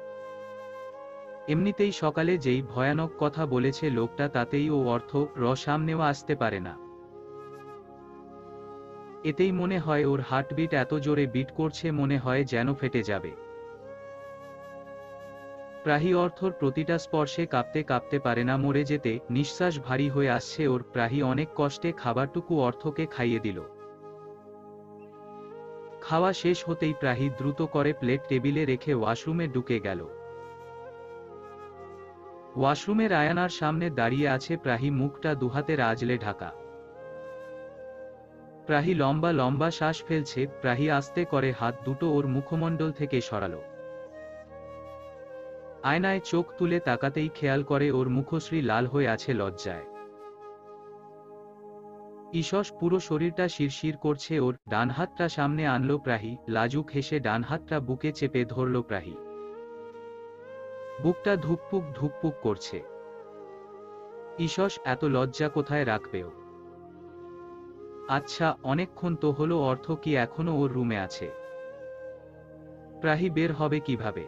এমনিতেই সকালে যেই ভয়ানক কথা বলেছে লোকটা, তাতেই ও অর্থ সামনেও আসতে পারে না। এতেই মনে হয় ওর হার্টবিট এত জোরে বিট করছে, মনে হয় যেন ফেটে যাবে। প্রাহী অর্থর প্রতিটা স্পর্শে কাঁপতে কাঁপতে পারে না মরে যেতে, নিঃশ্বাস ভারী হয়ে আসছে ওর। প্রাহী অনেক কষ্টে খাবারটুকু অর্থকে খাইয়ে দিল। খাওয়া শেষ হতেই প্রাহী দ্রুত করে প্লেট টেবিলে রেখে ওয়াশরুমে ঢুকে গেল। ওয়াশরুমের আয়নার সামনে দাঁড়িয়ে আছে প্রাহী, মুখটা দুহাতের আঁচলে ঢাকা। প্রাহী লম্বা লম্বা শ্বাস ফেলছে। প্রাহী আস্তে করে হাত দুটো ওর মুখমণ্ডল থেকে সরালো। আয়নায় চোখ তুলে তাকাতেই খেয়াল করে ওর মুখশ্রী লাল হয়ে আছে লজ্জায়। ঈষৎ পুরো শরীরটা শিরশির করছে ওর। ডান হাতটা সামনে আনলো প্রাহী, লাজুক হেসে ডান হাতটা বুকে চেপে ধরল প্রাহী। বুকটা ধুকপুক ধুকপুক করছে। ঈষৎ এত লজ্জা কোথায় রাখবেও? আচ্ছা, অনেকক্ষণ তো হলো, অর্থ কি এখনো ওর রুমে আছে? প্রাহী বের হবে কিভাবে?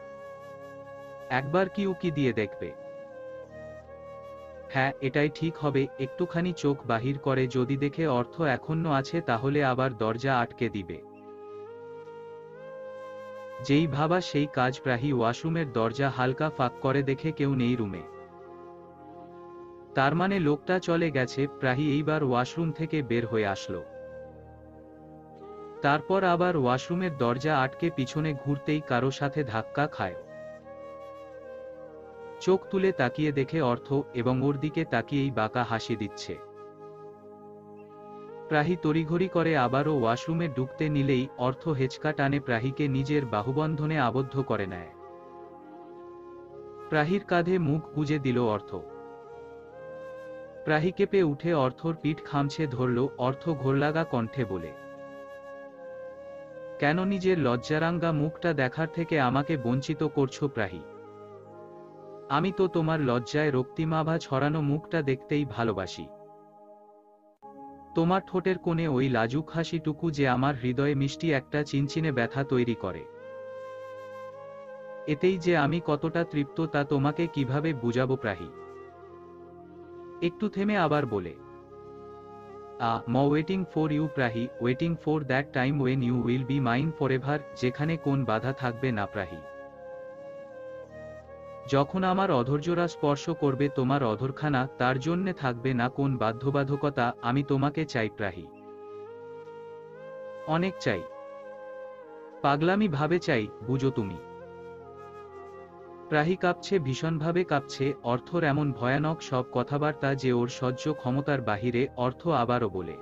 একবার কি উকি দিয়ে দেখবে? হ্যাঁ, এটাই ঠিক হবে। একটুখানি চোখ বাহির করে যদি দেখে অর্থ এখনো আছে, তাহলে আবার দরজা আটকে দিবে। যেই ভাবা সেই কাজ। প্রাহী ওয়াশরুমের দরজা হালকা ফাঁক করে দেখে কেউ নেই রুমে। তার মানে লোকটা চলে গেছে। প্রাহী এইবার ওয়াশরুম থেকে বের হয়ে আসলো। তারপর আবার ওয়াশরুমের দরজা আটকে পিছনে ঘুরতেই কারো সাথে ধাক্কা খায়। চোখ তুলে তাকিয়ে দেখে অর্থ, এবং ওর দিকে তাকিয়েই বাঁকা হাসি দিচ্ছে। প্রাহী তড়িঘড়ি করে আবারও ওয়াশরুমে ঢুকতে নিলেই অর্থ হেঁচকা টানে প্রাহীকে নিজের বাহুবন্ধনে আবদ্ধ করে নেয়। প্রাহীর কাঁধে মুখ গুজে দিল অর্থ। প্রাহী কেঁপে উঠে অর্থর পিঠ খামছে ধরল। অর্থ ঘোরলাগা কণ্ঠে বলে, কেন নিজের লজ্জারাঙ্গা মুখটা দেখার থেকে আমাকে বঞ্চিত করছো প্রাহী? আমি তো তোমার লজ্জায় রক্তিমাভা ছড়ানো মুখটা দেখতেই ভালোবাসি। তোমার ঠোঁটের কোণে ওই লাজুক হাসিটুকু যে আমার হৃদয়ে মিষ্টি একটা চিনচিনে ব্যথা তৈরি করে। এতেই যে আমি কতটা তৃপ্ত তা তোমাকে কিভাবে বুঝাবো প্রাহী? একটু থেমে আবার বলে, waiting for you Prahi, waiting for that time when you will be mine forever, যেখানে কোন বাধা থাকবে না প্রাহী। যখন আমার অধৈর্যরা স্পর্শ করবে তোমার অধরখানা, তার জন্যে থাকবে না কোন বাধ্যবাধকতা। আমি তোমাকে চাই প্রাহী, অনেক চাই, পাগলামি ভাবে চাই, বুঝো তুমি। প্রাহী কাঁপছে, ভীষণভাবে কাঁপছে। অর্থর এমন ভয়ানক সব কথাবার্তা যে ওর সহ্য ক্ষমতার বাহিরে। অর্থ আবারও বলে,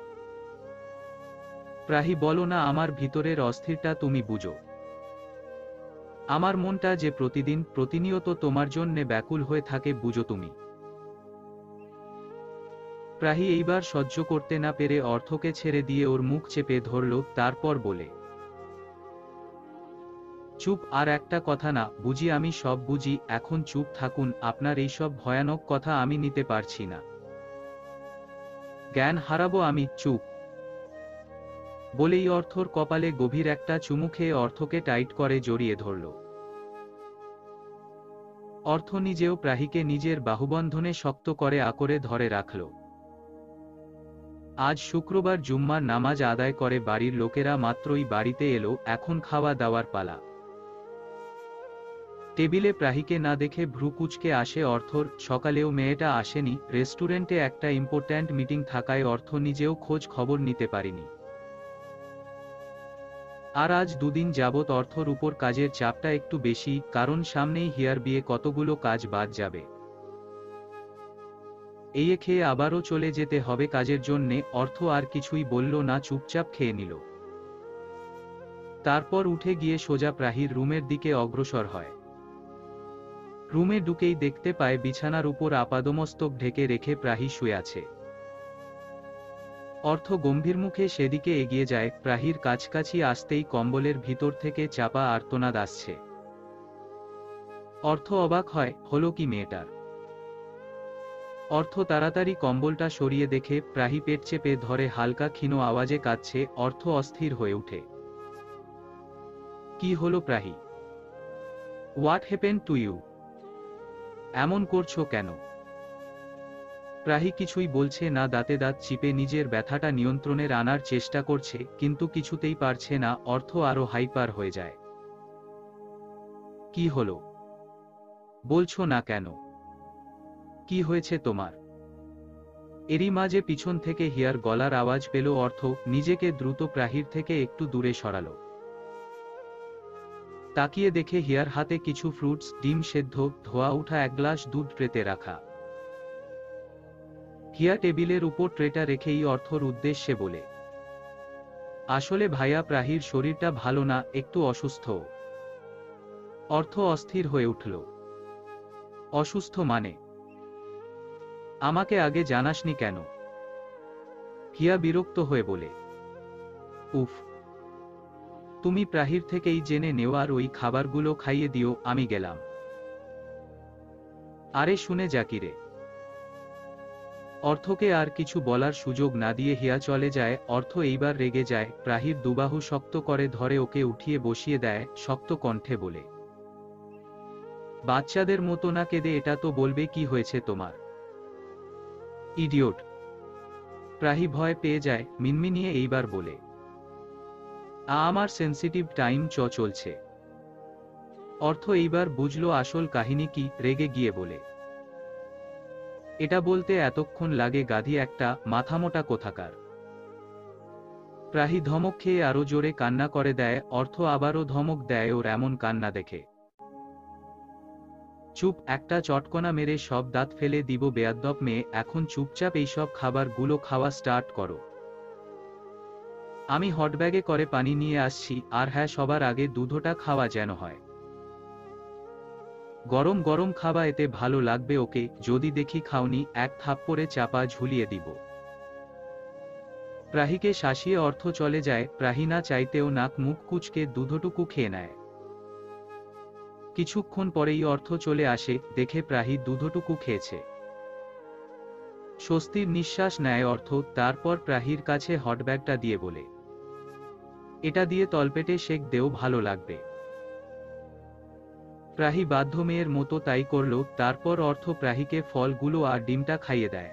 প্রাহী বলো না, আমার ভিতরের অস্থিরতা তুমি বুঝো। আমার মনটা যে প্রতিদিন প্রতিনিয়ত তোমার জন্যে ব্যাকুল হয়ে থাকে, বুঝো তুমি। প্রাহী এইবার সহ্য করতে না পেরে অর্থকে ছেড়ে দিয়ে ওর মুখ চেপে ধরল। তারপর বলে, চুপ, আর একটা কথা না। বুঝি, আমি সব বুঝি, এখন চুপ থাকুন। আপনার এইসব ভয়ানক কথা আমি নিতে পারছি না। জ্ঞান হারাবো আমি, চুপ। বলেই অর্থর কপালে গভীর একটা চুমু খেয়ে অর্থকে টাইট করে জড়িয়ে ধরল। অর্থ নিজেও প্রাহীকে নিজের বাহুবন্ধনে শক্ত করে আঁকড়ে ধরে রাখল। আজ শুক্রবার, জুম্মার নামাজ আদায় করে বাড়ির লোকেরা মাত্রই বাড়িতে এলো। এখন খাওয়া দাওয়ার পালা। টেবিলে প্রাহীকে না দেখে ভ্রু কুঁচকে আসে অর্থর। সকালেও মেয়েটা আসেনি। রেস্টুরেন্টে একটা ইম্পর্ট্যান্ট মিটিং থাকায় অর্থ নিজেও খোঁজ খবর নিতে পারিনি। আর আজ দুদিন যাবৎ অর্থর উপর কাজের চাপটা একটু বেশি, কারণ সামনেই হিয়ার বিয়ে, কতগুলো কাজ বাদ যাবে। এই খেয়ে আবারও চলে যেতে হবে কাজের জন্যে। অর্থ আর কিছুই বলল না, চুপচাপ খেয়ে নিল। তারপর উঠে গিয়ে সোজা প্রাহীর রুমের দিকে অগ্রসর হয়। রুমে ঢুকেই দেখতে পায় বিছানার উপর আপাদমস্তক ঢেকে রেখে প্রাহী শুয়ে আছে। অর্থ গম্ভীর মুখে সেদিকে এগিয়ে যায়। প্রাহীর কাছাকাছি আসতেই কম্বলের ভিতর থেকে চাপা আর্তনাদ আসছে। অর্থ অবাক হয়, হলো কি মেয়েটার? অর্থ তাড়াতাড়ি কম্বলটা সরিয়ে দেখে প্রাহি পেট চেপে ধরে হালকা ক্ষীণ আওয়াজে কাঁদছে। অর্থ অস্থির হয়ে ওঠে। কি হলো Prahi? What happened to you? এমন করছো কেন? প্রাহি কিছুই বলছে না, দাঁতে দাঁত চিপে নিজের ব্যথাটা নিয়ন্ত্রণের আনার চেষ্টা করছে, কিন্তু কিছুতেই পারছে না। অর্থ আরো হাইপার হয়ে যায়। কি হলো? বলছো না কেন? কি হয়েছে তোমার? এরই মাঝে পিছন থেকে হিয়ার গলার আওয়াজ পেল। অর্থ নিজেকে দ্রুত প্রাহির থেকে একটু দূরে সরালো। তাকিয়ে দেখে হিয়ার হাতে কিছু ফ্রুটস, ডিম সেদ্ধ, ধোয়া উঠা এক গ্লাস দুধ ট্রেতে রাখা। হিয়া টেবিলের উপর ট্রেটা রেখেই অর্থর উদ্দেশ্যে বলে, আসলে ভাইয়া, প্রাহির শরীরটা ভালো না, একটু অসুস্থ। অর্থ অস্থির হয়ে উঠল। অসুস্থ মানে? আমাকে আগে জানাসনি কেন? হিয়া বিরক্ত হয়ে বলে, উফ, তুমি প্রাহির থেকেই জেনে নেওয়ার ওই খাবারগুলো খাইয়ে দিও, আমি গেলাম। আরে শুনে যাকিরে। অর্থকে আর কিছু বলার সুযোগ না দিয়ে হিয়া চলে যায়। অর্থ এইবার রেগে যায়। প্রাহির দুবাহু শক্ত করে ধরে ওকে উঠিয়ে বসিয়ে দেয়, শক্ত কণ্ঠে বলে, বাচ্চাদের মতো না কেঁদে এটা তো বলবে কি হয়েছে তোমার। ইডিওট। প্রাহি ভয় পেয়ে যায়, মিনমিনিয়ে এইবার বলে, আমার সেন্সিটিভ টাইম চলছে। অর্থ এইবার বুঝলো আসল কাহিনী কি। রেগে গিয়ে বলে, এটা বলতে এতক্ষণ লাগে গাধি একটা, মাথামোটা কোথাকার। প্রাহি ধমক খেয়ে আরো জোরে কান্না করে দেয়। অর্থ আবারও ধমক দেয় ওর এমন কান্না দেখে। চুপ, একটা চটকনা মেরে সব দাঁত ফেলে দিব বেয়াদ্দপ মেয়ে। এখন চুপচাপ এইসব খাবারগুলো খাওয়া স্টার্ট করো। আমি হটব্যাগে করে পানি নিয়ে আসছি। আর হ্যাঁ, সবার আগে দুধটা খাওয়া যেন হয়। গরম গরম খাওয়া, এতে ভালো লাগবে ওকে। যদি দেখি খাওনি, এক থাপ্পড়ে চাপা ঝুলিয়ে দিব। প্রাহিকে শাসিয়ে অর্থ চলে যায়। প্রাহি না চাইতেও নাক মুখ কুচকে দুধটুকু খেয়ে নেয়। কিছুক্ষণ পরেই অর্থ চলে আসে, দেখে প্রাহি দুধটুকু খেয়েছে। স্বস্তির নিঃশ্বাস নেয় অর্থ। তারপর প্রাহির কাছে হটব্যাগটা দিয়ে বলে, এটা দিয়ে তলপেটে সেক দেও, ভালো লাগবে। প্রাহি বাধ্য মেয়ের মতো তাই করল। তারপর অর্থ প্রাহিকে ফলগুলো আর ডিমটা খাইয়ে দেয়।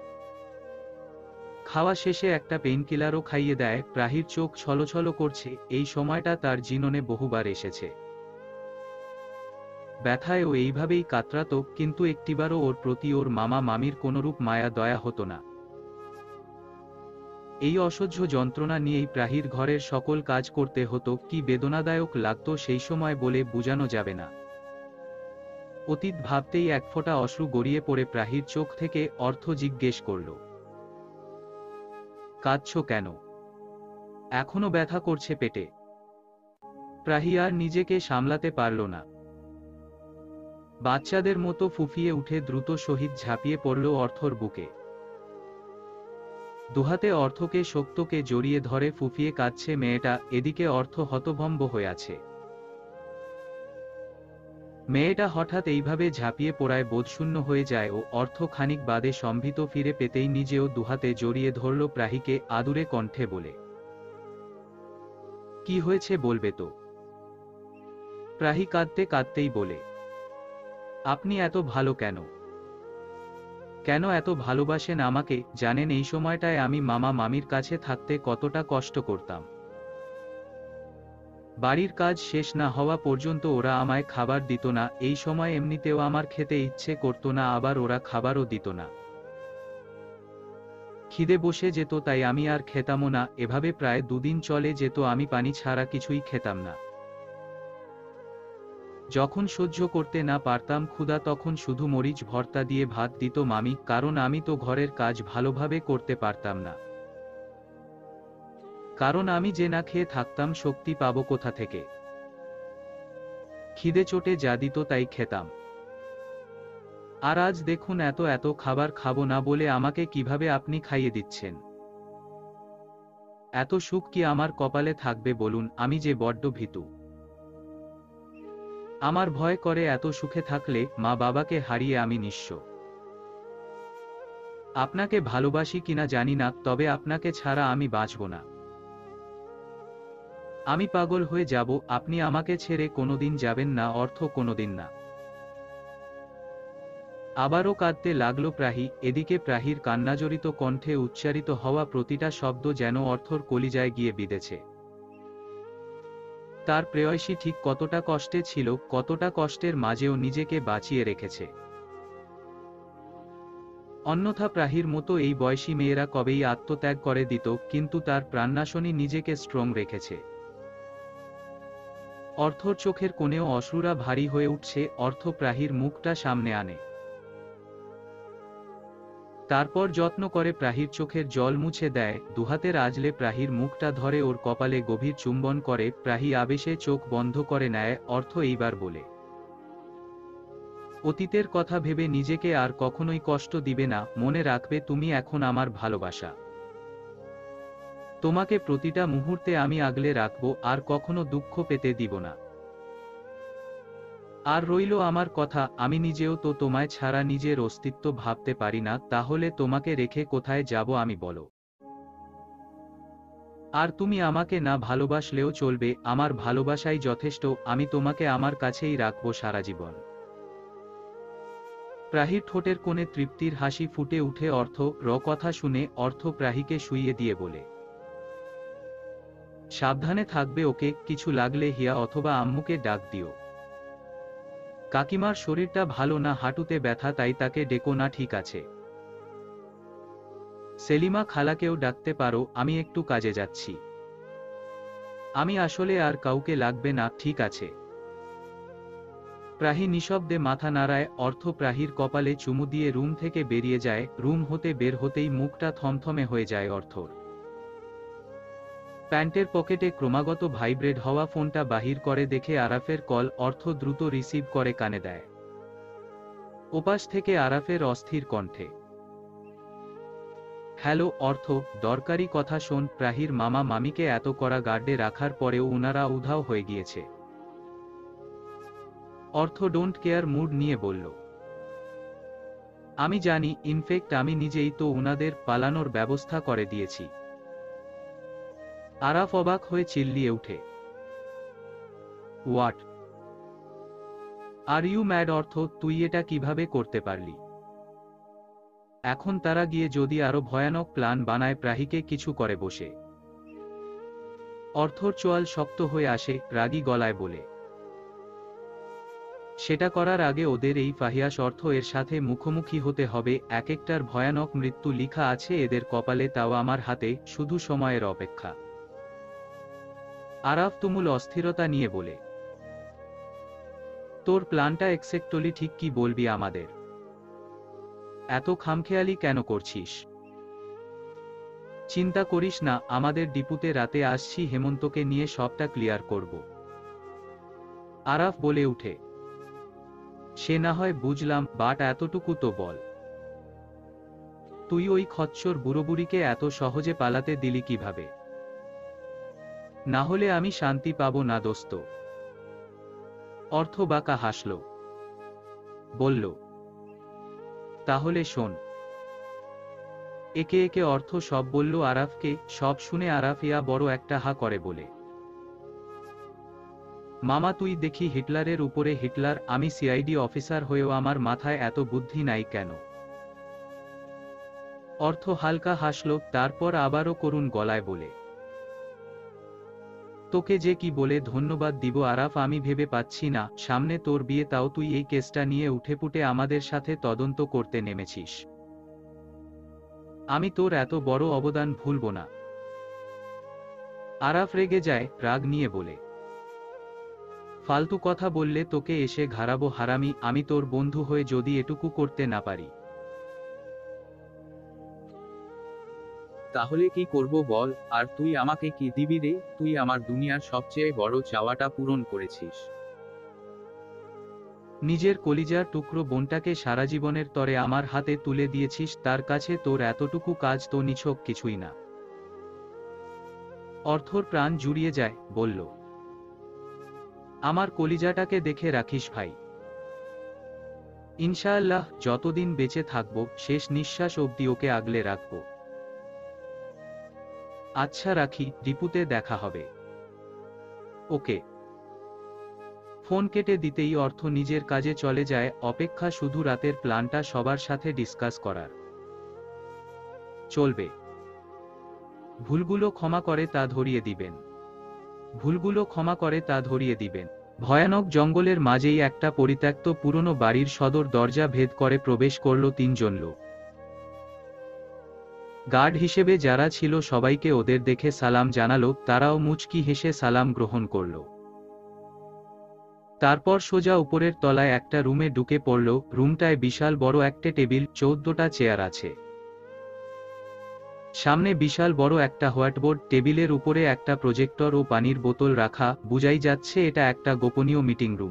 খাওয়া শেষে একটা পেইনকিলারও খাইয়ে দেয়। প্রাহির চোখ ছলছল করছে। এই সময়টা তার জীবনে বহুবার এসেছে। ব্যথায় ও এইভাবেই কাতরাত, কিন্তু একটিবারও ওর প্রতি ওর মামা মামির কোনরূপ মায়া দয়া হতো না। এই অসহ্য যন্ত্রণা নিয়েই প্রাহির ঘরের সকল কাজ করতে হতো। কি বেদনাদায়ক লাগতো সেই সময় বলে বোঝানো যাবে না। অতীত ভাবতেই এক ফোঁটা অশ্রু গড়িয়ে পড়ে প্রাহির চোখ থেকে। অর্থ জিজ্ঞেস করল, কাঁদছো কেন? এখনো ব্যথা করছে পেটে? প্রাহি আর নিজেকে সামলাতে পারল না। বাচ্চাদের মতো ফুফিয়ে উঠে দ্রুত সহিত ঝাঁপিয়ে পড়ল অর্থর বুকে। দুহাতে অর্থকে শক্তকে জড়িয়ে ধরে ফুফিয়ে কাঁদছে মেয়েটা। এদিকে অর্থ হতভম্ব হয়ে আছে। মেয়েটা হঠাৎ এইভাবে ঝাঁপিয়ে পড়ায় বোধশূন্য হয়ে যায় ও। অর্থ খানিক বাদে সম্ভিত ফিরে পেতেই নিজেও দুহাতে জড়িয়ে ধরল প্রাহিকে, আদুরে কণ্ঠে বলে, কি হয়েছে বলবে তো? প্রাহি কাঁদতে কাঁদতেই বলে, আপনি এত ভালো কেন? কেন এত ভালোবাসেন আমাকে? জানেন এই সময়টায় আমি মামা মামির কাছে থাকতে কতটা কষ্ট করতাম। বাড়ির কাজ শেষ না হওয়া পর্যন্ত ওরা আমায় খাবার দিত না। এই সময় এমনিতেও আমার খেতে ইচ্ছে করতো না, আবার ওরা খাবারও দিত না। খিদে বসে যেত, তাই আমি আর খেতামও না। এভাবে প্রায় দুদিন চলে যেত, আমি পানি ছাড়া কিছুই খেতাম না। যখন সহ্য করতে না পারতাম ক্ষুধা, তখন শুধু মরিচ ভর্তা দিয়ে ভাত দিত মামি, কারণ আমি তো ঘরের কাজ ভালোভাবে করতে পারতাম না। কারণ আমি যে না খেয়ে থাকতাম, শক্তি পাবো কোথা থেকে? খিদে চোটে যা দিত তাই খেতাম। আর আজ দেখুন, এত এত খাবার খাবো না বলে আমাকে কিভাবে আপনি খাইয়ে দিচ্ছেন। এত সুখ কি আমার কপালে থাকবে বলুন? আমি যে বড্ড ভীতু। আমার ভয় করে এত সুখে থাকলে মা বাবাকে হারিয়ে আমি নিঃস্ব। আপনাকে ভালোবাসি কিনা জানি না, তবে আপনাকে ছাড়া আমি বাঁচব না। আমি পাগল হয়ে যাব, আপনি আমাকে ছেড়ে কোনোদিন যাবেন না অর্থ, কোনোদিন না। আবারও কাঁদতে লাগলো প্রাহি। এদিকে প্রাহির কান্নাজড়িত কণ্ঠে উচ্চারিত হওয়া প্রতিটা শব্দ যেন অর্থর কলিজায় গিয়ে বিঁধেছে। তার প্রেয়সী ঠিক কতটা কষ্টে ছিল, কতটা কষ্টের মাঝেও নিজেকে বাঁচিয়ে রেখেছে। অন্যথা প্রাহির মতো এই বয়সী মেয়েরা কবেই আত্মত্যাগ করে দিত, কিন্তু তার প্রাণনাশনী নিজেকে স্ট্রং রেখেছে। অর্থর চোখের কোণেও অশ্রুরা ভারী হয়ে উঠছে। অর্থ প্রাহির মুখটা সামনে আনে, তারপর যত্ন করে প্রাহির চোখের জল মুছে দেয়। দুহাতের আজলে প্রাহির মুখটা ধরে ওর কপালে গভীর চুম্বন করে। প্রাহি আবেশে চোখ বন্ধ করে নেয়। অর্থ এইবার বলে, অতীতের কথা ভেবে নিজেকে আর কখনোই কষ্ট দিবে না, মনে রাখবে তুমি এখন আমার ভালোবাসা। তোমাকে প্রতিটা মুহূর্তে আমি আগলে রাখবো, আর কখনো দুঃখ পেতে দিব না। আর রইল আমার কথা, আমি নিজেও তো তোমায় ছাড়া নিজের অস্তিত্ব ভাবতে পারি না, তাহলে তোমাকে রেখে কোথায় যাব আমি বলো? আর তুমি আমাকে না ভালোবাসলেও চলবে, আমার ভালোবাসাই যথেষ্ট, আমি তোমাকে আমার কাছেই রাখবো সারা জীবন। প্রাহির ঠোঁটের কোণে তৃপ্তির হাসি ফুটে উঠে। অর্থ কথা শুনে অর্থ প্রাহিকে শুইয়ে দিয়ে বলে, সাবধানে থাকবে ওকে, কিছু লাগলে হিয়া অথবা আম্মুকে ডাক দিও। কাকিমার শরীরটা ভালো না, হাঁটুতে ব্যথা, তাই তাকে ডেকো না, ঠিক আছে? সেলিমা খালাকেও ডাকতে পারো, আমি একটু কাজে যাচ্ছি। আমি আসলে আর কাউকে লাগবে না, ঠিক আছে? প্রাহি নিঃশব্দে মাথা নাড়ায়। অর্থ প্রাহির কপালে চুমু দিয়ে রুম থেকে বেরিয়ে যায়। রুম হতে বের হতেই মুখটা থমথমে হয়ে যায় অর্থর। প্যান্টের পকেটে ক্রমাগত ভাইব্রেট হওয়া ফোনটা বাহির করে দেখে আরাফের কল। অর্থ দ্রুত রিসিভ করে কানে দেয়। ওপাশ থেকে আরাফের অস্থির কণ্ঠে, হ্যালো অর্থ, দরকারি কথা শোন, প্রাহির মামা মামিকে এত কড়া গার্ডে রাখার পরেও উনারা উধাও হয়ে গিয়েছে। অর্থ ডোন্ট কেয়ার মুড নিয়ে বলল, আমি জানি, ইনফেক্ট আমি নিজেই তো উনাদের পালানোর ব্যবস্থা করে দিয়েছি। আরাফ অবাক হয়ে চিল্লিয়ে উঠে, হোয়াট আর ইউ ম্যাড? অর্থ, তুই এটা কিভাবে করতে পারলি? এখন তারা গিয়ে যদি আরো ভয়ানক প্ল্যান বানায় প্রাহিকে কিছু করে বসে। অর্থর চোয়াল শক্ত হয়ে আসে, রাগী গলায় বলে, সেটা করার আগে ওদের এই ফাহিয়াস অর্থ এর সাথে মুখোমুখি হতে হবে। এক একটার ভয়ানক মৃত্যু লিখা আছে এদের কপালে, তাও আমার হাতে, শুধু সময়ের অপেক্ষা। আরাফ তুমুল অস্থিরতা নিয়ে বলে, তোর প্ল্যানটা এক্স্যাক্টলি ঠিক কি বলবি আমাদের? এত খামখেয়ালি কেন করছিস? চিন্তা করিস না, আমাদের ডিপুতে রাতে আসছি, হেমন্তকে নিয়ে সবটা ক্লিয়ার করব। আরাফ বলে উঠে, সে না হয় বুঝলাম, বাট এতটুকু তো বল, তুই ওই খচ্চর বুড়োবুড়িকে এত সহজে পালাতে দিলি কিভাবে? না হলে আমি শান্তি পাবো না দোস্ত। অর্থ বাঁকা হাসল, বলল, তাহলে শোন। একে একে অর্থ সব বলল আরাফকে। সব শুনে আরাফ ইয়া বড় একটা হা করে বলে, মামা তুই দেখি হিটলারের উপরে হিটলার, আমি সিআইডি অফিসার হয়েও আমার মাথায় এত বুদ্ধি নাই কেন? অর্থ হালকা হাসল, তারপর আবারও করুণ গলায় বলে, তোকে যে কি বলে ধন্যবাদ দিব আরাফ আমি ভেবে পাচ্ছি না। সামনে তোর বিয়ে, তাও তুই এই কেসটা নিয়ে উঠেপুটে আমাদের সাথে তদন্ত করতে নেমেছিস। আমি তোর এত বড় অবদান ভুলব না। আরাফ রেগে যায়, রাগ নিয়ে বলে, ফালতু কথা বললে তোকে এসে ঘাড়াবো হারামি। আমি তোর বন্ধু হয়ে যদি এটুকু করতে না পারি, তাহলে কি করব বল? আর তুই আমাকে কি দিবি রে? তুই আমার দুনিয়ার সবচেয়ে বড় চাওয়াটা পূরণ করেছিস। নিজের কলিজার টুকরো বোনটাকে সারা জীবনের তরে আমার হাতে তুলে দিয়েছিস, তার কাছে তোর এতটুকু কাজ তো নিছক কিছুই না। অর্থর প্রাণ জুড়িয়ে যায়, বলল, আমার কলিজাটাকে দেখে রাখিস ভাই। ইনশাআল্লাহ যতদিন বেঁচে থাকবো শেষ নিঃশ্বাস অবধি ওকে আগলে রাখবো। আচ্ছা রাখি, ডিপুতে দেখা হবে। ওকে। ফোন কেটে দিতেই অর্থ নিজের কাজে চলে যায়, অপেক্ষা শুধু রাতের প্ল্যানটা সবার সাথে ডিসকাস করার। চলবে। ভুলগুলো ক্ষমা করে তা ধরিয়ে দিবেন। ভুলগুলো ক্ষমা করে তা ধরিয়ে দিবেন। ভয়ানক জঙ্গলের মাঝেই একটা পরিত্যক্ত পুরনো বাড়ির সদর দরজা ভেদ করে প্রবেশ করল তিনজন লোক। গার্ড হিসেবে যারা ছিল সবাইকে ওদের দেখে সালাম জানালো, তারাও মুচকি হেসে সালাম গ্রহণ করল। তারপর সোজা উপরের তলায় একটা রুমে ঢুকে পড়ল। রুমটায় বিশাল বড় একটা টেবিল, 14টা চেয়ার আছে। সামনে বিশাল বড় একটা হোয়াইটবোর্ড, টেবিলের উপরে একটা প্রজেক্টর ও পানির বোতল রাখা, বুঝাই যাচ্ছে এটা একটা গোপনীয় মিটিং রুম।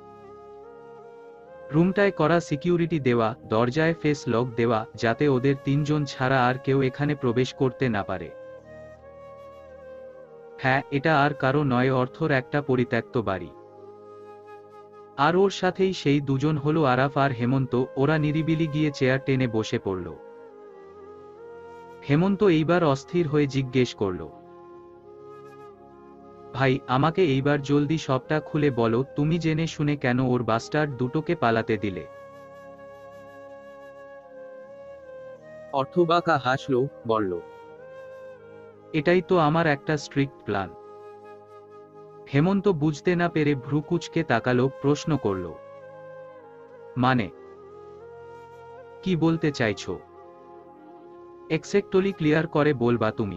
রুমটায় করা সিকিউরিটি দেওয়া, দরজায় ফেস লক দেওয়া, যাতে ওদের তিনজন ছাড়া আর কেউ এখানে প্রবেশ করতে না পারে। হ্যাঁ, এটা আর কারো নয়, অর্থর একটা পরিত্যক্ত বাড়ি। আর ওর সাথেই সেই দুজন হলো আরাফ আর হেমন্ত। ওরা নিরিবিলি গিয়ে চেয়ার টেনে বসে পড়ল। হেমন্ত এইবার অস্থির হয়ে জিজ্ঞেস করল, ভাই আমাকে এইবার জলদি সবটা খুলে বলো, তুমি জেনে শুনে কেন ওর বাস্টার্ড দুটোকে পালাতে দিলে? অর্থবাকা হাসল, বলল, এটাই তো আমার একটা স্ট্রিক্ট প্ল্যান। হেমন্ত বুঝতে না পেরে ভ্রু কুঁচকে তাকালো, প্রশ্ন করল, মানে কি বলতে চাইছো? এক্স্যাক্টলি ক্লিয়ার করে বলবা তুমি।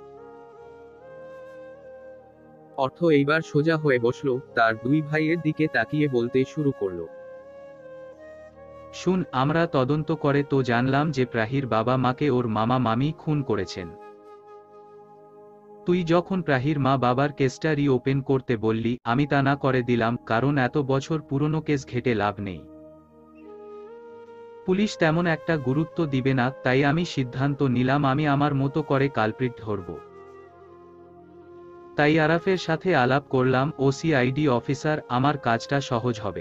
অর্থ এইবার সোজা হয়ে বসল, তার দুই ভাইয়ের দিকে তাকিয়ে বলতে শুরু করল, শুন, আমরা তদন্ত করে তো জানলাম যে প্রাহির বাবা মাকে ওর মামা মামি খুন করেছেন। তুই যখন প্রাহির মা বাবার কেসটা রিওপেন করতে বললি, আমি তা না করে দিলাম, কারণ এত বছর পুরনো কেস ঘেটে লাভ নেই। পুলিশ তেমন একটা গুরুত্ব দিবে না, তাই আমি সিদ্ধান্ত নিলাম আমি আমার মতো করে কালপ্রিট ধরব। তাই আরাফের সাথে আলাপ করলাম, ওসিআইডি অফিসার, আমার কাজটা সহজ হবে।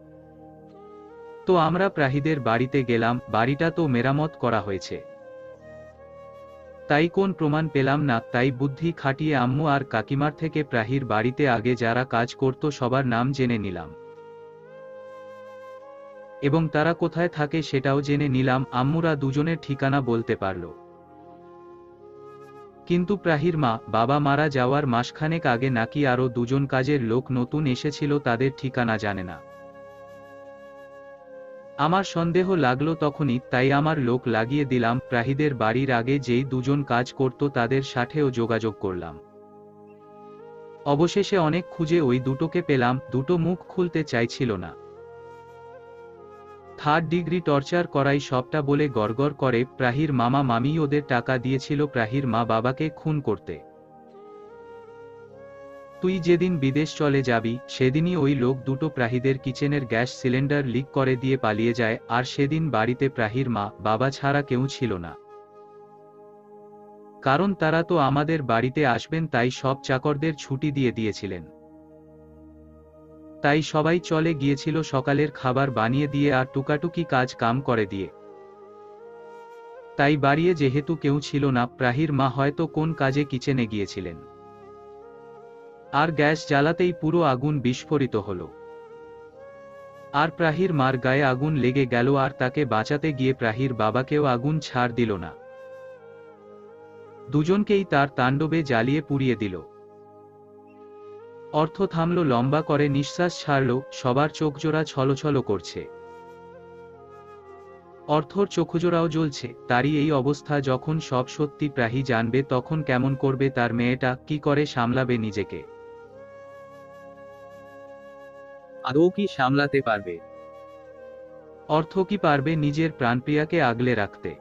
তো আমরা প্রাহিদের বাড়িতে গেলাম। বাড়িটা তো মেরামত করা হয়েছে, তাই কোন প্রমাণ পেলাম না। তাই বুদ্ধি খাটিয়ে আম্মু আর কাকিমার থেকে প্রাহির বাড়িতে আগে যারা কাজ করত সবার নাম জেনে নিলাম, এবং তারা কোথায় থাকে সেটাও জেনে নিলাম। আম্মুরা দুজনের ঠিকানা বলতে পারল, কিন্তু প্রাহির মা বাবা মারা যাওয়ার মাসখানেক আগে নাকি আরও দুজন কাজের লোক নতুন এসেছিল, তাদের ঠিকানা জানে না। আমার সন্দেহ লাগলো তখনই, তাই আমার লোক লাগিয়ে দিলাম। প্রাহিদের বাড়ির আগে যেই দুজন কাজ করত তাদের সাথেও যোগাযোগ করলাম। অবশেষে অনেক খুঁজে ওই দুটোকে পেলাম। দুটো মুখ খুলতে চাইছিল না। 3rd ডিগ্রি টর্চার করাই সবটা বলে গড়গড় করে। প্রাহির মামা মামি ওদের টাকা দিয়েছিল প্রাহির মা বাবাকে খুন করতে। তুই যেদিন বিদেশ চলে যাবি সেদিনই ওই লোক দুটো প্রাহিদের কিচেনের গ্যাস সিলিন্ডার লিক করে দিয়ে পালিয়ে যায়, আর সেদিন বাড়িতে প্রাহির মা বাবা ছাড়া কেউ ছিল না। কারণ তারা তো আমাদের বাড়িতে আসবেন, তাই সব চাকরদের ছুটি দিয়ে দিয়েছিলেন। তাই সবাই চলে গিয়েছিল সকালের খাবার বানিয়ে দিয়ে আর টুকাটুকি কাজ কাম করে দিয়ে। তাই বাড়িয়ে যেহেতু কেউ ছিল না, প্রাহির মা হয়তো কোন কাজে কিচেনে গিয়েছিলেন, আর গ্যাস জ্বালাতেই পুরো আগুন বিস্ফোরিত হলো। আর প্রাহির মার গায়ে আগুন লেগে গেল, আর তাকে বাঁচাতে গিয়ে প্রাহির বাবাকেও আগুন ছাড় দিল না। দুজনকেই তার তাণ্ডবে জ্বালিয়ে পুড়িয়ে দিল। অর্থ থামল, লম্বা করে নিঃশ্বাস ছাড়ল। সবার চোখজোড়া ছলছল করছে। অর্থর চোখজোড়াও জ্বলছে। তারই এই অবস্থা, যখন সব সত্যি প্রাহি জানবে তখন কেমন করবে তার মেয়েটা, কি করে সামলাবে নিজেকে? আদৌ কি সামলাতে পারবে? অর্থ কি পারবে নিজের প্রাণপ্রিয়াকে আগলে রাখতে?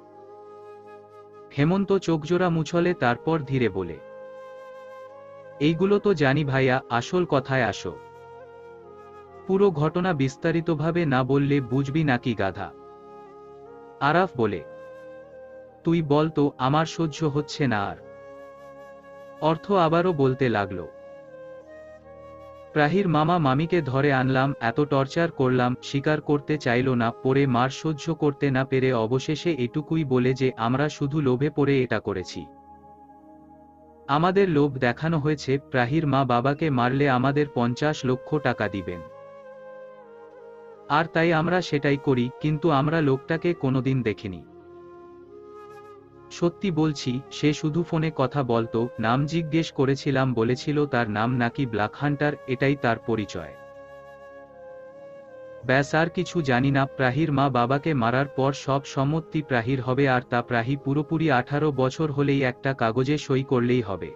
হেমন্ত চোখজোড়া মুছলে, তারপর ধীরে বলে, এইগুলো তো জানি ভাইয়া, আসল কথায় আসো। পুরো ঘটনা বিস্তারিতভাবে না বললে বুঝবি নাকি গাধা? আরাফ বলে, তুই বল তো, আমার সহ্য হচ্ছে না আর। অর্থ আবারও বলতে লাগলো, প্রাহির মামা মামিকে ধরে আনলাম, এত টর্চার করলাম, স্বীকার করতে চাইল না, পরে মার সহ্য করতে না পেরে অবশেষে এটুকুই বলে যে আমরা শুধু লোভে পড়ে এটা করেছি। আমাদের লোভ দেখানো হয়েছে, প্রাহির মা বাবাকে মারলে আমাদের 50 লক্ষ টাকা দিবেন। আর তাই আমরা সেটাই করি, কিন্তু আমরা লোকটাকে কোনোদিন দেখিনি। সত্যি বলছি, সে শুধু ফোনে কথা বলতো, নাম জিজ্ঞেস করেছিলাম, বলেছিল তার নাম নাকি ব্ল্যাক হান্টার, এটাই তার পরিচয়। ব্যাস, আর কিছু জানি না। প্রাহির মা বাবাকে মারার পর সব সম্মতি প্রাহির হবে, আর তা প্রাহি পুরোপুরি 18 বছর হলেই একটা কাগজে সই করলেই হবে।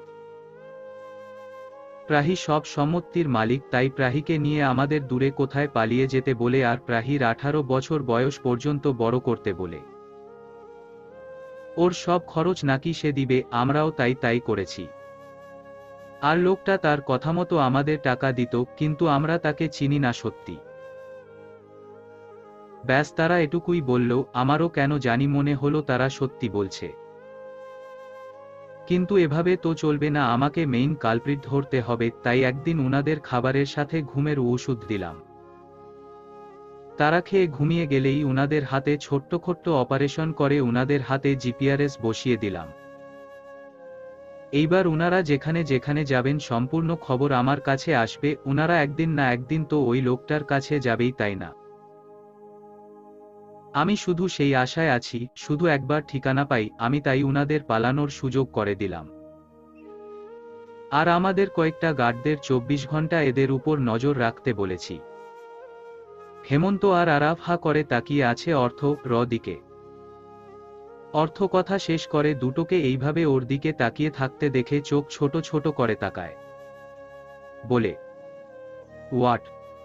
প্রাহি সব সম্মতির মালিক, তাই প্রাহিকে নিয়ে আমাদের দূরে কোথায় পালিয়ে যেতে বলে, আর প্রাহির 18 বছর বয়স পর্যন্ত বড় করতে বলে। ওর সব খরচ নাকি সে দিবে, আমরাও তাই করেছি। আর লোকটা তার কথামতো আমাদের টাকা দিত, কিন্তু আমরা তাকে চিনি না সত্যি। ব্যাস, তারা এটুকুই বলল। আমারও কেন জানি মনে হলো তারা সত্যি বলছে। কিন্তু এভাবে তো চলবে না, আমাকে মেইন কালপ্রিট ধরতে হবে। তাই একদিন উনাদের খাবারের সাথে ঘুমের ওষুধ দিলাম। তারা খেয়ে ঘুমিয়ে গেলেই উনাদের হাতে ছোট্ট অপারেশন করে উনাদের হাতে জিপিআরএস বসিয়ে দিলাম। এইবার উনারা যেখানে যেখানে যাবেন সম্পূর্ণ খবর আমার কাছে আসবে। উনারা একদিন না একদিন তো ওই লোকটার কাছে যাবেই, তাই না? আমি শুধু সেই আশায় আছি, শুধু একবার ঠিকানা পাই আমি, তাই উনাদের পালানোর সুযোগ করে দিলাম। আর আমাদের কয়েকটা গার্ডদের 24 ঘন্টা এদের উপর নজর রাখতে বলেছি। হেমন্ত আর আরাফ হা করে তাকিয়ে আছে অর্থ র দিকে। অর্থ কথা শেষ করে দুটোকে এইভাবে ওর দিকে তাকিয়ে থাকতে দেখে চোখ ছোট ছোট করে তাকায়, বলে, হোয়াট?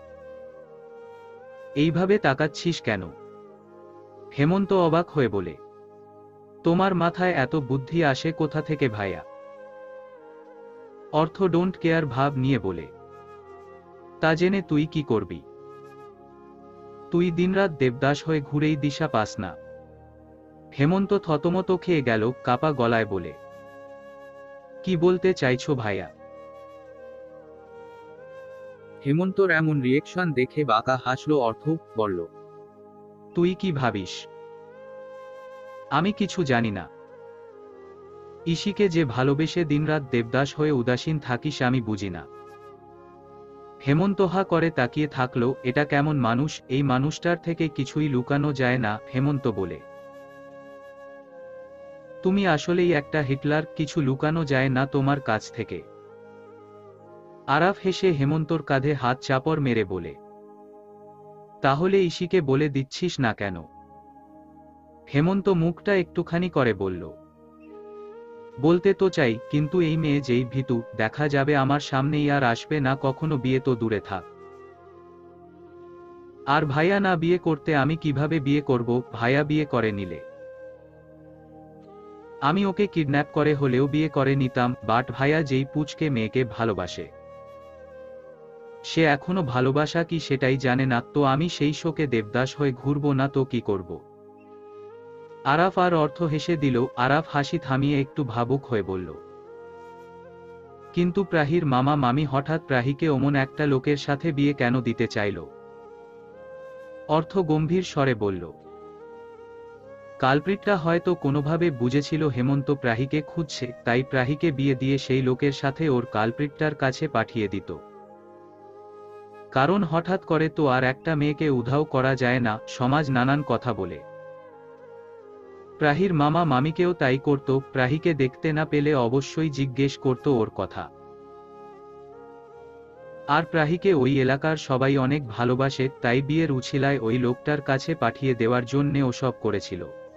এইভাবে তাকাচ্ছিস কেন? হেমন্ত অবাক হয়ে বলে, তোমার মাথায় এত বুদ্ধি আসে কোথা থেকে ভাইয়া? অর্থ ডোন্ট কেয়ার ভাব নিয়ে বলে, তা জেনে তুই কি করবি? তুই দিনরাত দেবদাস হয়ে ঘুরেই দিশা পাস না। হেমন্ত থতমত খেয়ে গেল, কাপা গলায় বলে, কি বলতে চাইছো ভাইয়া? হেমন্তর এমন রিয়েকশন দেখে বাঁকা হাসলো অর্থ, বলল, তুই কি ভাবিস আমি কিছু জানি না? ইশিকে যে ভালোবেসে দিনরাত দেবদাস হয়ে উদাসীন থাকিস আমি বুঝি না। হেমন্ত হা করে তাকিয়ে থাকলো। এটা কেমন মানুষ? এই মানুষটার থেকে কিছুই লুকানো যায় না। হেমন্ত বলে, তুমি আসলেই একটা হিটলার, কিছু লুকানো যায় না তোমার কাছ থেকে। আরাফ হেসে হেমন্তর কাঁধে হাত চাপড় মেরে বলে, তাহলে ইশিকে বলে দিচ্ছিস না কেন? হেমন্ত মুখটা একটুখানি করে বলল, বলতে তো চাই, কিন্তু এই মেয়ে যেই ভীতু, দেখা যাবে আমার সামনেই আর আসবে না কখনো, বিয়ে তো দূরে থাক। আর ভাইয়া না বিয়ে করতে আমি কিভাবে বিয়ে করব? ভাইয়া বিয়ে করে নিলে আমি ওকে কিডন্যাপ করে হলেও বিয়ে করে নিতাম, বাট ভাইয়া যেই পুচকে মেয়েকে ভালোবাসে, সে এখনো ভালোবাসা কি সেটাই জানে না, তো আমি সেই শোকে দেবদাস হয়ে ঘুরবো না তো কি করব? আরাফ আর অর্থ হেসে দিল। আরাফ হাসি থামিয়ে একটু ভাবুক হয়ে বলল, কিন্তু প্রাহির মামা মামি হঠাৎ প্রাহিকে অমন একটা লোকের সাথে বিয়ে কেন দিতে চাইল? অর্থ গম্ভীর স্বরে বলল, কালপ্রিটটা হয়তো কোনোভাবে বুঝেছিল হেমন্ত প্রাহিকে খুঁজছে, তাই প্রাহিকে বিয়ে দিয়ে সেই লোকের সাথে ওর কালপ্রিটটার কাছে পাঠিয়ে দিত। কারণ হঠাৎ করে তো আর একটা মেয়েকে উধাও করা যায় না, সমাজ নানান কথা বলে। প্রাহির মামা মামিকেও তাই করত, প্রাহিকে দেখতে না পেলে অবশ্যই জিজ্ঞেস করত ওর কথা। আর প্রাহিকে ওই এলাকার সবাই অনেক ভালোবাসে, তাই বিয়ের উছিলায় ওই লোকটার কাছে পাঠিয়ে দেওয়ার জন্যে ওসব করেছিল।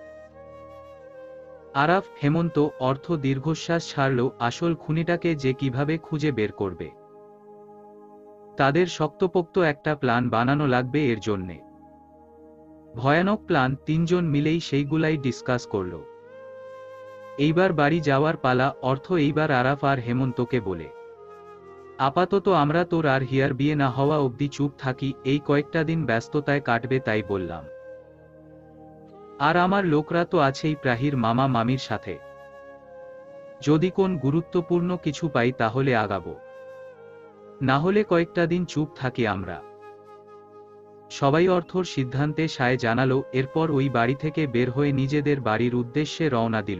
আরাফ, হেমন্ত, অর্থ দীর্ঘশ্বাস ছাড়ল। আসল খুনিটাকে যে কিভাবে খুঁজে বের করবে, তাদের শক্তপোক্ত একটা প্ল্যান বানানো লাগবে এর জন্যে। ভয়ানক প্ল্যান। তিনজন মিলেই সেইগুলাই ডিসকাস করল। এইবার বাড়ি যাওয়ার পালা। অর্থ এইবার আরাফ আর হেমন্তকে বলে, আপাতত আমরা তোর আর হিয়ার বিয়ে না হওয়া অবধি চুপ থাকি, এই কয়েকটা দিন ব্যস্ততায় কাটবে তাই বললাম। আর আমার লোকরা তো আছেই প্রাহির মামা মামির সাথে, যদি কোন গুরুত্বপূর্ণ কিছু পাই তাহলে আগাবো। না হলে কয়েকটা দিন চুপ থাকি আমরা। সবাই অর্থর সিদ্ধান্তে সায় জানালো। এরপর ওই বাড়ি থেকে বের হয়ে নিজেদের বাড়ির উদ্দেশ্যে রওনা দিল।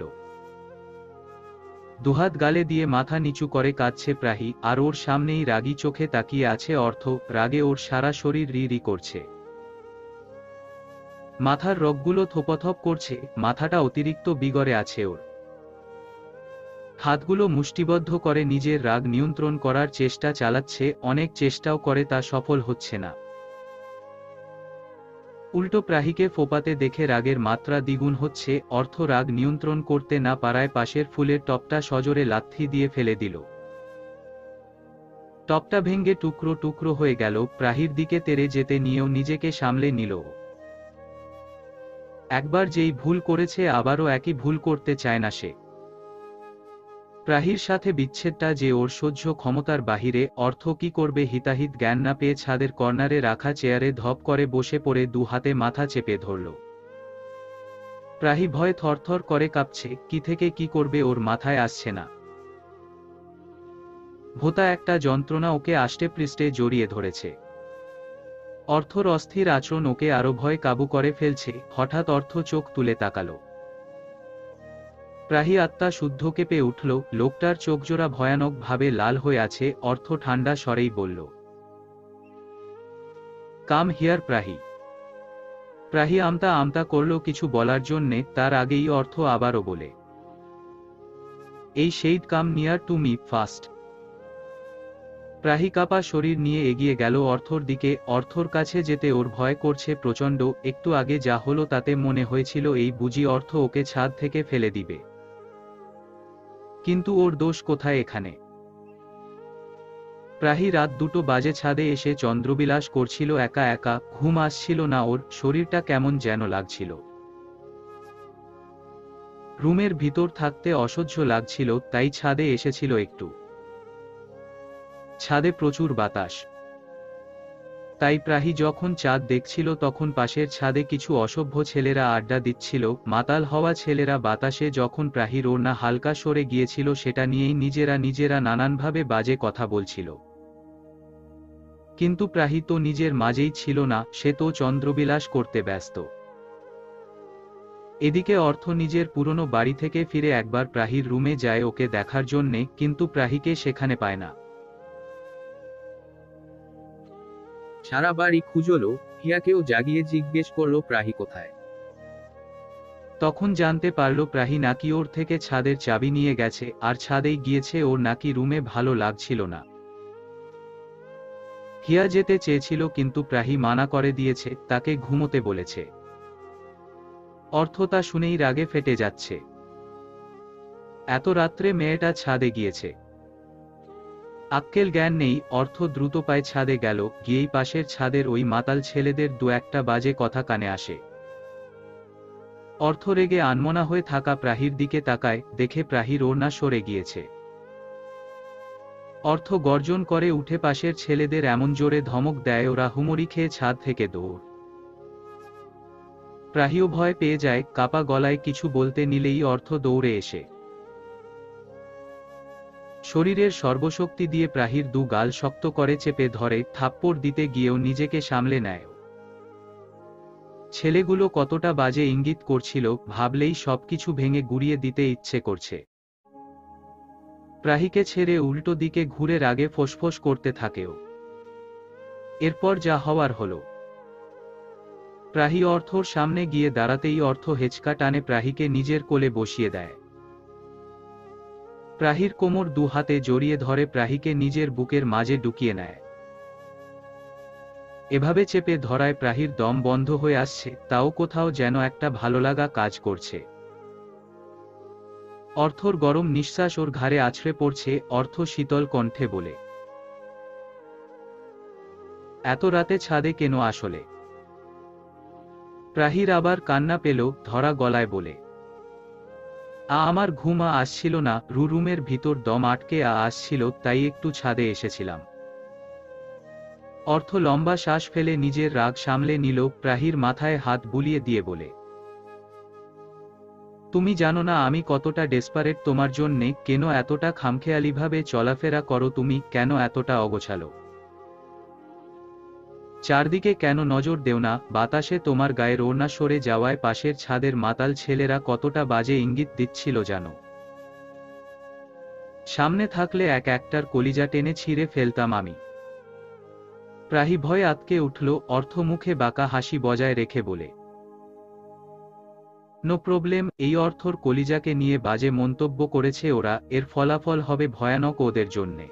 দুহাত গালে দিয়ে মাথা নিচু করে কাঁদছে প্রাহি, আর ওর সামনেই রাগী চোখে তাকিয়ে আছে অর্থ। রাগে ওর সারা শরীর রি রি করছে, মাথার রগগুলো থোপথপ করছে, মাথাটা অতিরিক্ত বিগড়ে আছে ওর। হাতগুলো মুষ্টিবদ্ধ করে নিজের রাগ নিয়ন্ত্রণ করার চেষ্টা চালাচ্ছে, অনেক চেষ্টাও করে, তা সফল হচ্ছে না। উল্টো প্রাহিকে ফোপাতে দেখে রাগের মাত্রা দ্বিগুণ হচ্ছে। অর্থ রাগ নিয়ন্ত্রণ করতে না পারায় পাশের ফুলের টপটা সজোরে লাথি দিয়ে ফেলে দিল। টপটা ভেঙে টুকরো টুকরো হয়ে গেল। প্রাহির দিকে তেড়ে যেতে নিয়েও নিজেকে সামলে নিল। একবার যেই ভুল করেছে আবারও একই ভুল করতে চায় না সে। প্রাহির সাথে বিচ্ছেদটা যে ওর সহ্য ক্ষমতার বাহিরে। অর্থ কি করবে হিতাহিত জ্ঞান না পেয়ে ছাদের কর্নারে রাখা চেয়ারে ধপ করে বসে পড়ে দু হাতে মাথা চেপে ধরল। প্রাহি ভয়ে থরথর করে কাঁপছে, কি থেকে কি করবে ওর মাথায় আসছে না। ভোঁতা একটা যন্ত্রণা ওকে আষ্টেপৃষ্ঠে জড়িয়ে ধরেছে। অর্থর অস্থির আচরণ ওকে আরো ভয় কাবু করে ফেলছে। হঠাৎ অর্থ চোখ তুলে তাকালো। প্রাহি আত্মা শুদ্ধ কেঁপে উঠল। লোকটার চোখজোড়া ভয়ানক ভাবে লাল হয়ে আছে। অর্থ ঠান্ডা স্বরেই বলল, কাম হিয়ার প্রাহি। প্রাহি আমতা আমতা করল কিছু বলার জন্যে, তার আগেই অর্থ আবারও বলে, এই said come near to me fast. প্রাহি কাপা শরীর নিয়ে এগিয়ে গেল অর্থর দিকে। অর্থর কাছে যেতে ওর ভয় করছে প্রচণ্ড। একটু আগে যা হলো তাতে মনে হয়েছিল এই বুঝি অর্থ ওকে ছাদ থেকে ফেলে দিবে। কিন্তু ওর দোষ কোথায় এখানে? প্রাহি রাত 2টো বাজে ছাদে এসে চন্দ্রবিলাস করছিল একা একা। ঘুম আসছিল না ওর, শরীরটা কেমন যেন লাগছিল। রুমের ভিতর থাকতে অসহ্য লাগছিল, তাই ছাদে এসেছিল একটু। ছাদে প্রচুর বাতাস, তাই প্রাহি যখন চাঁদ দেখছিল তখন পাশের ছাদে কিছু অসভ্য ছেলেরা আড্ডা দিচ্ছিল। মাতাল হওয়া ছেলেরা বাতাসে যখন প্রাহির ওড়না হালকা সরে গিয়েছিল সেটা নিয়েই নিজেরা নানানভাবে বাজে কথা বলছিল। কিন্তু প্রাহি তো নিজের মাঝেই ছিল না, সে তো চন্দ্রবিলাস করতে ব্যস্ত। এদিকে অর্থ নিজের পুরনো বাড়ি থেকে ফিরে একবার প্রাহির রুমে যায় ওকে দেখার জন্যে, কিন্তু প্রাহিকে সেখানে পায় না। সারা বাড়ি খুঁজলো, হিয়াকেও জাগিয়ে জিজ্ঞেস করলো প্রাহি কোথায়। তখন জানতে পারল প্রাহি নাকি ওর থেকে ছাদের চাবি নিয়ে গেছে, আর ছাদেই গিয়েছে। ওর নাকি রুমে ভালো লাগছিল না। হিয়া যেতে চেয়েছিল কিন্তু প্রাহি মানা করে দিয়েছে, তাকে ঘুমোতে বলেছে। অর্থ তা শুনেই রাগে ফেটে যাচ্ছে। এত রাত্রে মেয়েটা ছাদে গিয়েছে, আক্কেল জ্ঞান নেই। অর্থ দ্রুত পায়ে ছাদে গেল। গিয়েই পাশের ছাদের ওই মাতাল ছেলেদের দু একটা বাজে কথা কানে আসে। অর্থ রেগে আনমনা হয়ে থাকা প্রাহির দিকে তাকায়, দেখে প্রাহির ওড়না সরে গিয়েছে। অর্থ গর্জন করে উঠে পাশের ছেলেদের এমন জোরে ধমক দেয় ওরা হুমড়ি খেয়ে ছাদ থেকে দৌড়। প্রাহিও ভয় পেয়ে যায়, কাপা গলায় কিছু বলতে নিলেই অর্থ দৌড়ে এসে শরীরের সর্বশক্তি দিয়ে প্রাহির দু গাল শক্ত করে চেপে ধরে। থাপ্পড় দিতে গিয়েও নিজেকে সামলে নেয়। ছেলেগুলো কতটা বাজে ইঙ্গিত করছিল, ভাবলেই সবকিছু ভেঙে গুড়িয়ে দিতে ইচ্ছে করছে। প্রাহিকে ছেড়ে উল্টো দিকে ঘুরে রাগে ফোঁসফোঁস করতে থাকেও। এরপর যা হওয়ার হলো। প্রাহি অর্থর সামনে গিয়ে দাঁড়াতেই অর্থ হেঁচকা টানে প্রাহিকে নিজের কোলে বসিয়ে দেয়। প্রাহির কোমর দু হাতে জড়িয়ে ধরে প্রাহিকে নিজের বুকের মাঝে ঢুকিয়ে নেয়। এভাবে চেপে ধরায় প্রাহির দম বন্ধ হয়ে আসছে, তাও কোথাও যেন একটা ভালোলাগা কাজ করছে। অর্থর গরম নিঃশ্বাস ওর ঘাড়ে আছড়ে পড়ছে। অর্থ শীতল কণ্ঠে বলে, এত রাতে ছাদে কেন আসলে? প্রাহির আবার কান্না পেল, ধরা গলায় বলে, আমার ঘুম আসছিল না, রুমের ভিতর দম আটকে আসছিল, তাই একটু ছাদে এসেছিলাম। অর্থ লম্বা শ্বাস ফেলে নিজের রাগ সামলে নিল। প্রাহির মাথায় হাত বুলিয়ে দিয়ে বলে, তুমি জানো না আমি কতটা ডেসপারেট তোমার জন্যে, কেন এতটা খামখেয়ালিভাবে চলাফেরা করো তুমি, কেন এতটা অগোছালো, চারদিকে কেন নজর দেও না, বাতাসে তোমার গায়ের ওড়না সরে যাওয়ায় পাশের ছাদের মাতাল ছেলেরা কতটা বাজে ইঙ্গিত দিচ্ছিল জানো। সামনে থাকলে এক একটার কলিজা টেনে ছিঁড়ে ফেলতাম আমি। প্রাহি ভয়ে আতকে উঠল, অর্থ মুখে বাঁকা হাসি বজায় রেখে বলে, নো প্রবলেম, এই অর্থর কলিজাকে নিয়ে বাজে মন্তব্য করেছে ওরা, এর ফলাফল হবে ভয়ানক ওদের জন্যে।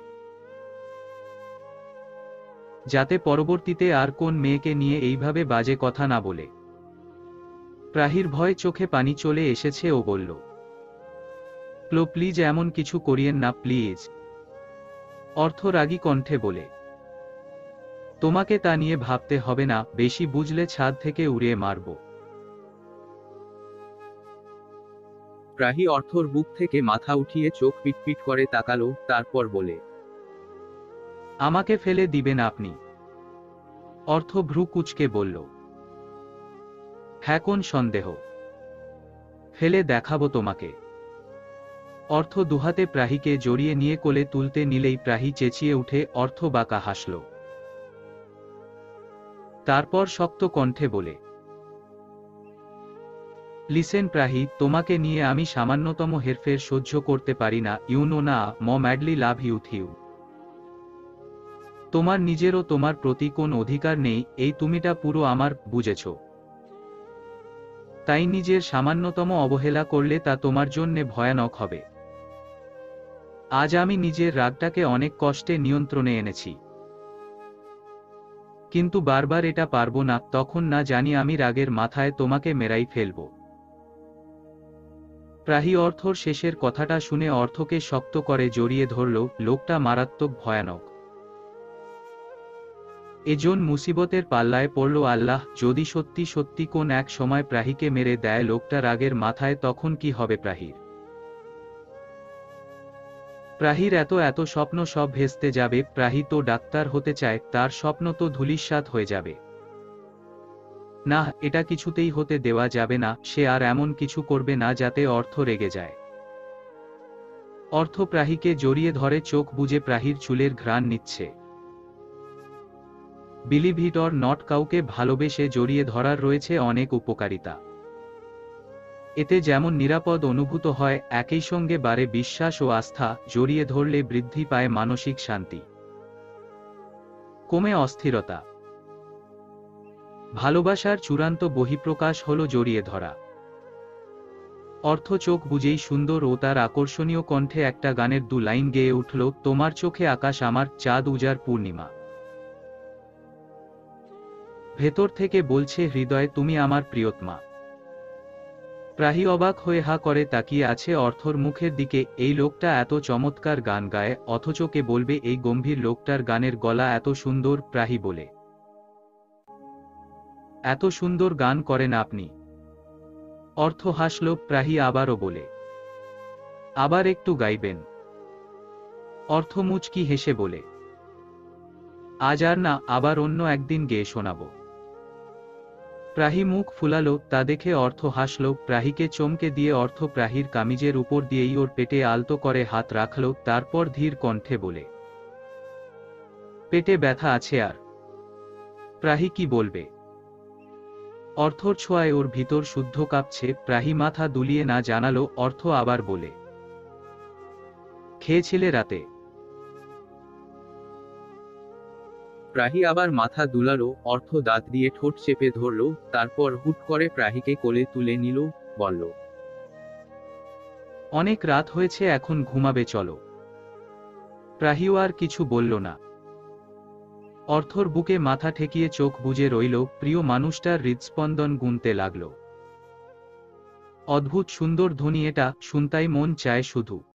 যাতে পরবর্তীতে আর কোন মেয়েকে নিয়ে এইভাবে বাজে কথা না বলে। প্রাহির ভয়ে চোখে পানি চলে এসেছে, ও বলল, প্লিজ এমন কিছু করিয়েন না প্লিজ। অর্থ রাগী কণ্ঠে বলে, তোমাকে তা নিয়ে ভাবতে হবে না, বেশি বুঝলে ছাদ থেকে উড়িয়ে মারব। প্রাহি অর্থর বুক থেকে মাথা উঠিয়ে চোখ পিটপিট করে তাকালো, তারপর বলে, আমাকে ফেলে দিবেন আপনি? অর্থ ভ্রু কুঁচকে বলল, হ্যাঁ, কোন সন্দেহ, ফেলে দেখাবো তোমাকে। অর্থ দুহাতে প্রাহিকে জড়িয়ে নিয়ে কোলে তুলতে নিলেই প্রাহি চেঁচিয়ে উঠে, অর্থ বাঁকা হাসল। তারপর শক্ত কণ্ঠে বলে, লিসেন প্রাহি, তোমাকে নিয়ে আমি সামান্যতম হেরফের সহ্য করতে পারি না, ইউ নো না ম্যাডলি লাভ ইউ। তোমার নিজেরও তোমার প্রতি কোন অধিকার নেই, এই তুমিটা পুরো আমার, বুঝেছ? তাই নিজের সামান্যতম অবহেলা করলে তা তোমার জন্যে ভয়ানক হবে। আজ আমি নিজের রাগটাকে অনেক কষ্টে নিয়ন্ত্রণে এনেছি, কিন্তু বারবার এটা পারবো না, তখন না জানি আমি রাগের মাথায় তোমাকে মেরাই ফেলব। প্রাহি অর্থর শেষের কথাটা শুনে অর্থকে শক্ত করে জড়িয়ে ধরল, লোকটা মারাত্মক ভয়ানক। এজন মুসিবতের পাল্লায় পড়ল আল্লাহ, যদি সত্যি সত্যি কোন এক সময় প্রাহিকে মেরে দেয় লোকটা রাগের মাথায়, তখন কি হবে প্রাহির? প্রাহির এত স্বপ্ন সব ভেস্তে যাবে। প্রাহি তো ডাক্তার হতে চায়, তার স্বপ্ন তো ধূলিসাৎ হয়ে যাবে। না, এটা কিছুতেই হতে দেওয়া যাবে না, সে আর এমন কিছু করবে না যাতে অর্থ রেগে যায়। অর্থ প্রাহিকে জড়িয়ে ধরে চোখ বুজে প্রাহির চুলের ঘ্রাণ নিচ্ছে। বিলিভ ইট অর নট, কাউকে ভালোবেসে জড়িয়ে ধরার রয়েছে অনেক উপকারিতা। এতে যেমন নিরাপদ অনুভূত হয়, একই সঙ্গে বাড়ে বিশ্বাস ও আস্থা। জড়িয়ে ধরলে বৃদ্ধি পায় মানসিক শান্তি, কমে অস্থিরতা। ভালোবাসার চূড়ান্ত বহিঃপ্রকাশ হল জড়িয়ে ধরা। অর্থ চোখ বুঝেই সুন্দর ও তার আকর্ষণীয় কণ্ঠে একটা গানের দু লাইন গেয়ে উঠল, তোমার চোখে আকাশ আমার, চাঁদ উজার পূর্ণিমা। ভেতর থেকে বলছে হৃদয়, তুমি আমার প্রিয়তমা। প্রাহি অবাক হয়ে হা করে তাকিয়ে আছে অর্থর মুখের দিকে। এই লোকটা এত চমৎকার গান গায়, অথচ কে বলবে এই গম্ভীর লোকটার গানের গলা এত সুন্দর? প্রাহি বলে, এত সুন্দর গান করেন আপনি? অর্থ হাসল। প্রাহি আবারও বলে, আবার একটু গাইবেন? অর্থ মুচকি হেসে বলে, আজ আর না, আবার অন্য একদিন গেয়ে শোনাব। প্রাহি মুখ ফুলালো, তা দেখে অর্থ হাসল। প্রাহিকে চমকে দিয়ে অর্থ প্রাহির কামিজের উপর দিয়েই ওর পেটে আলতো করে হাত রাখল, তারপর ধীর কণ্ঠে বলে, পেটে ব্যথা আছে আর? প্রাহি কি বলবে? অর্থর ছোঁয়ায় ওর ভিতর শুদ্ধ কাঁপছে। প্রাহি মাথা দুলিয়ে না জানালো। অর্থ আবার বলে, খেয়েছিলে রাতে? প্রাহি আবার মাথা দুলালো। অর্থ দাঁত দিয়ে ঠোঁট চেপে ধরল, তারপর হুট করে প্রাহিকে কোলে তুলে নিল, বলল, অনেক রাত হয়েছে, এখন ঘুমাবে, চলো। প্রাহিও আর কিছু বলল না। অর্থর বুকে মাথা ঠেকিয়ে চোখ বুজে রইল। প্রিয় মানুষটার হৃদস্পন্দন গুনতে লাগল। অদ্ভুত সুন্দর ধ্বনি এটা, শুনতাই মন চায় শুধু।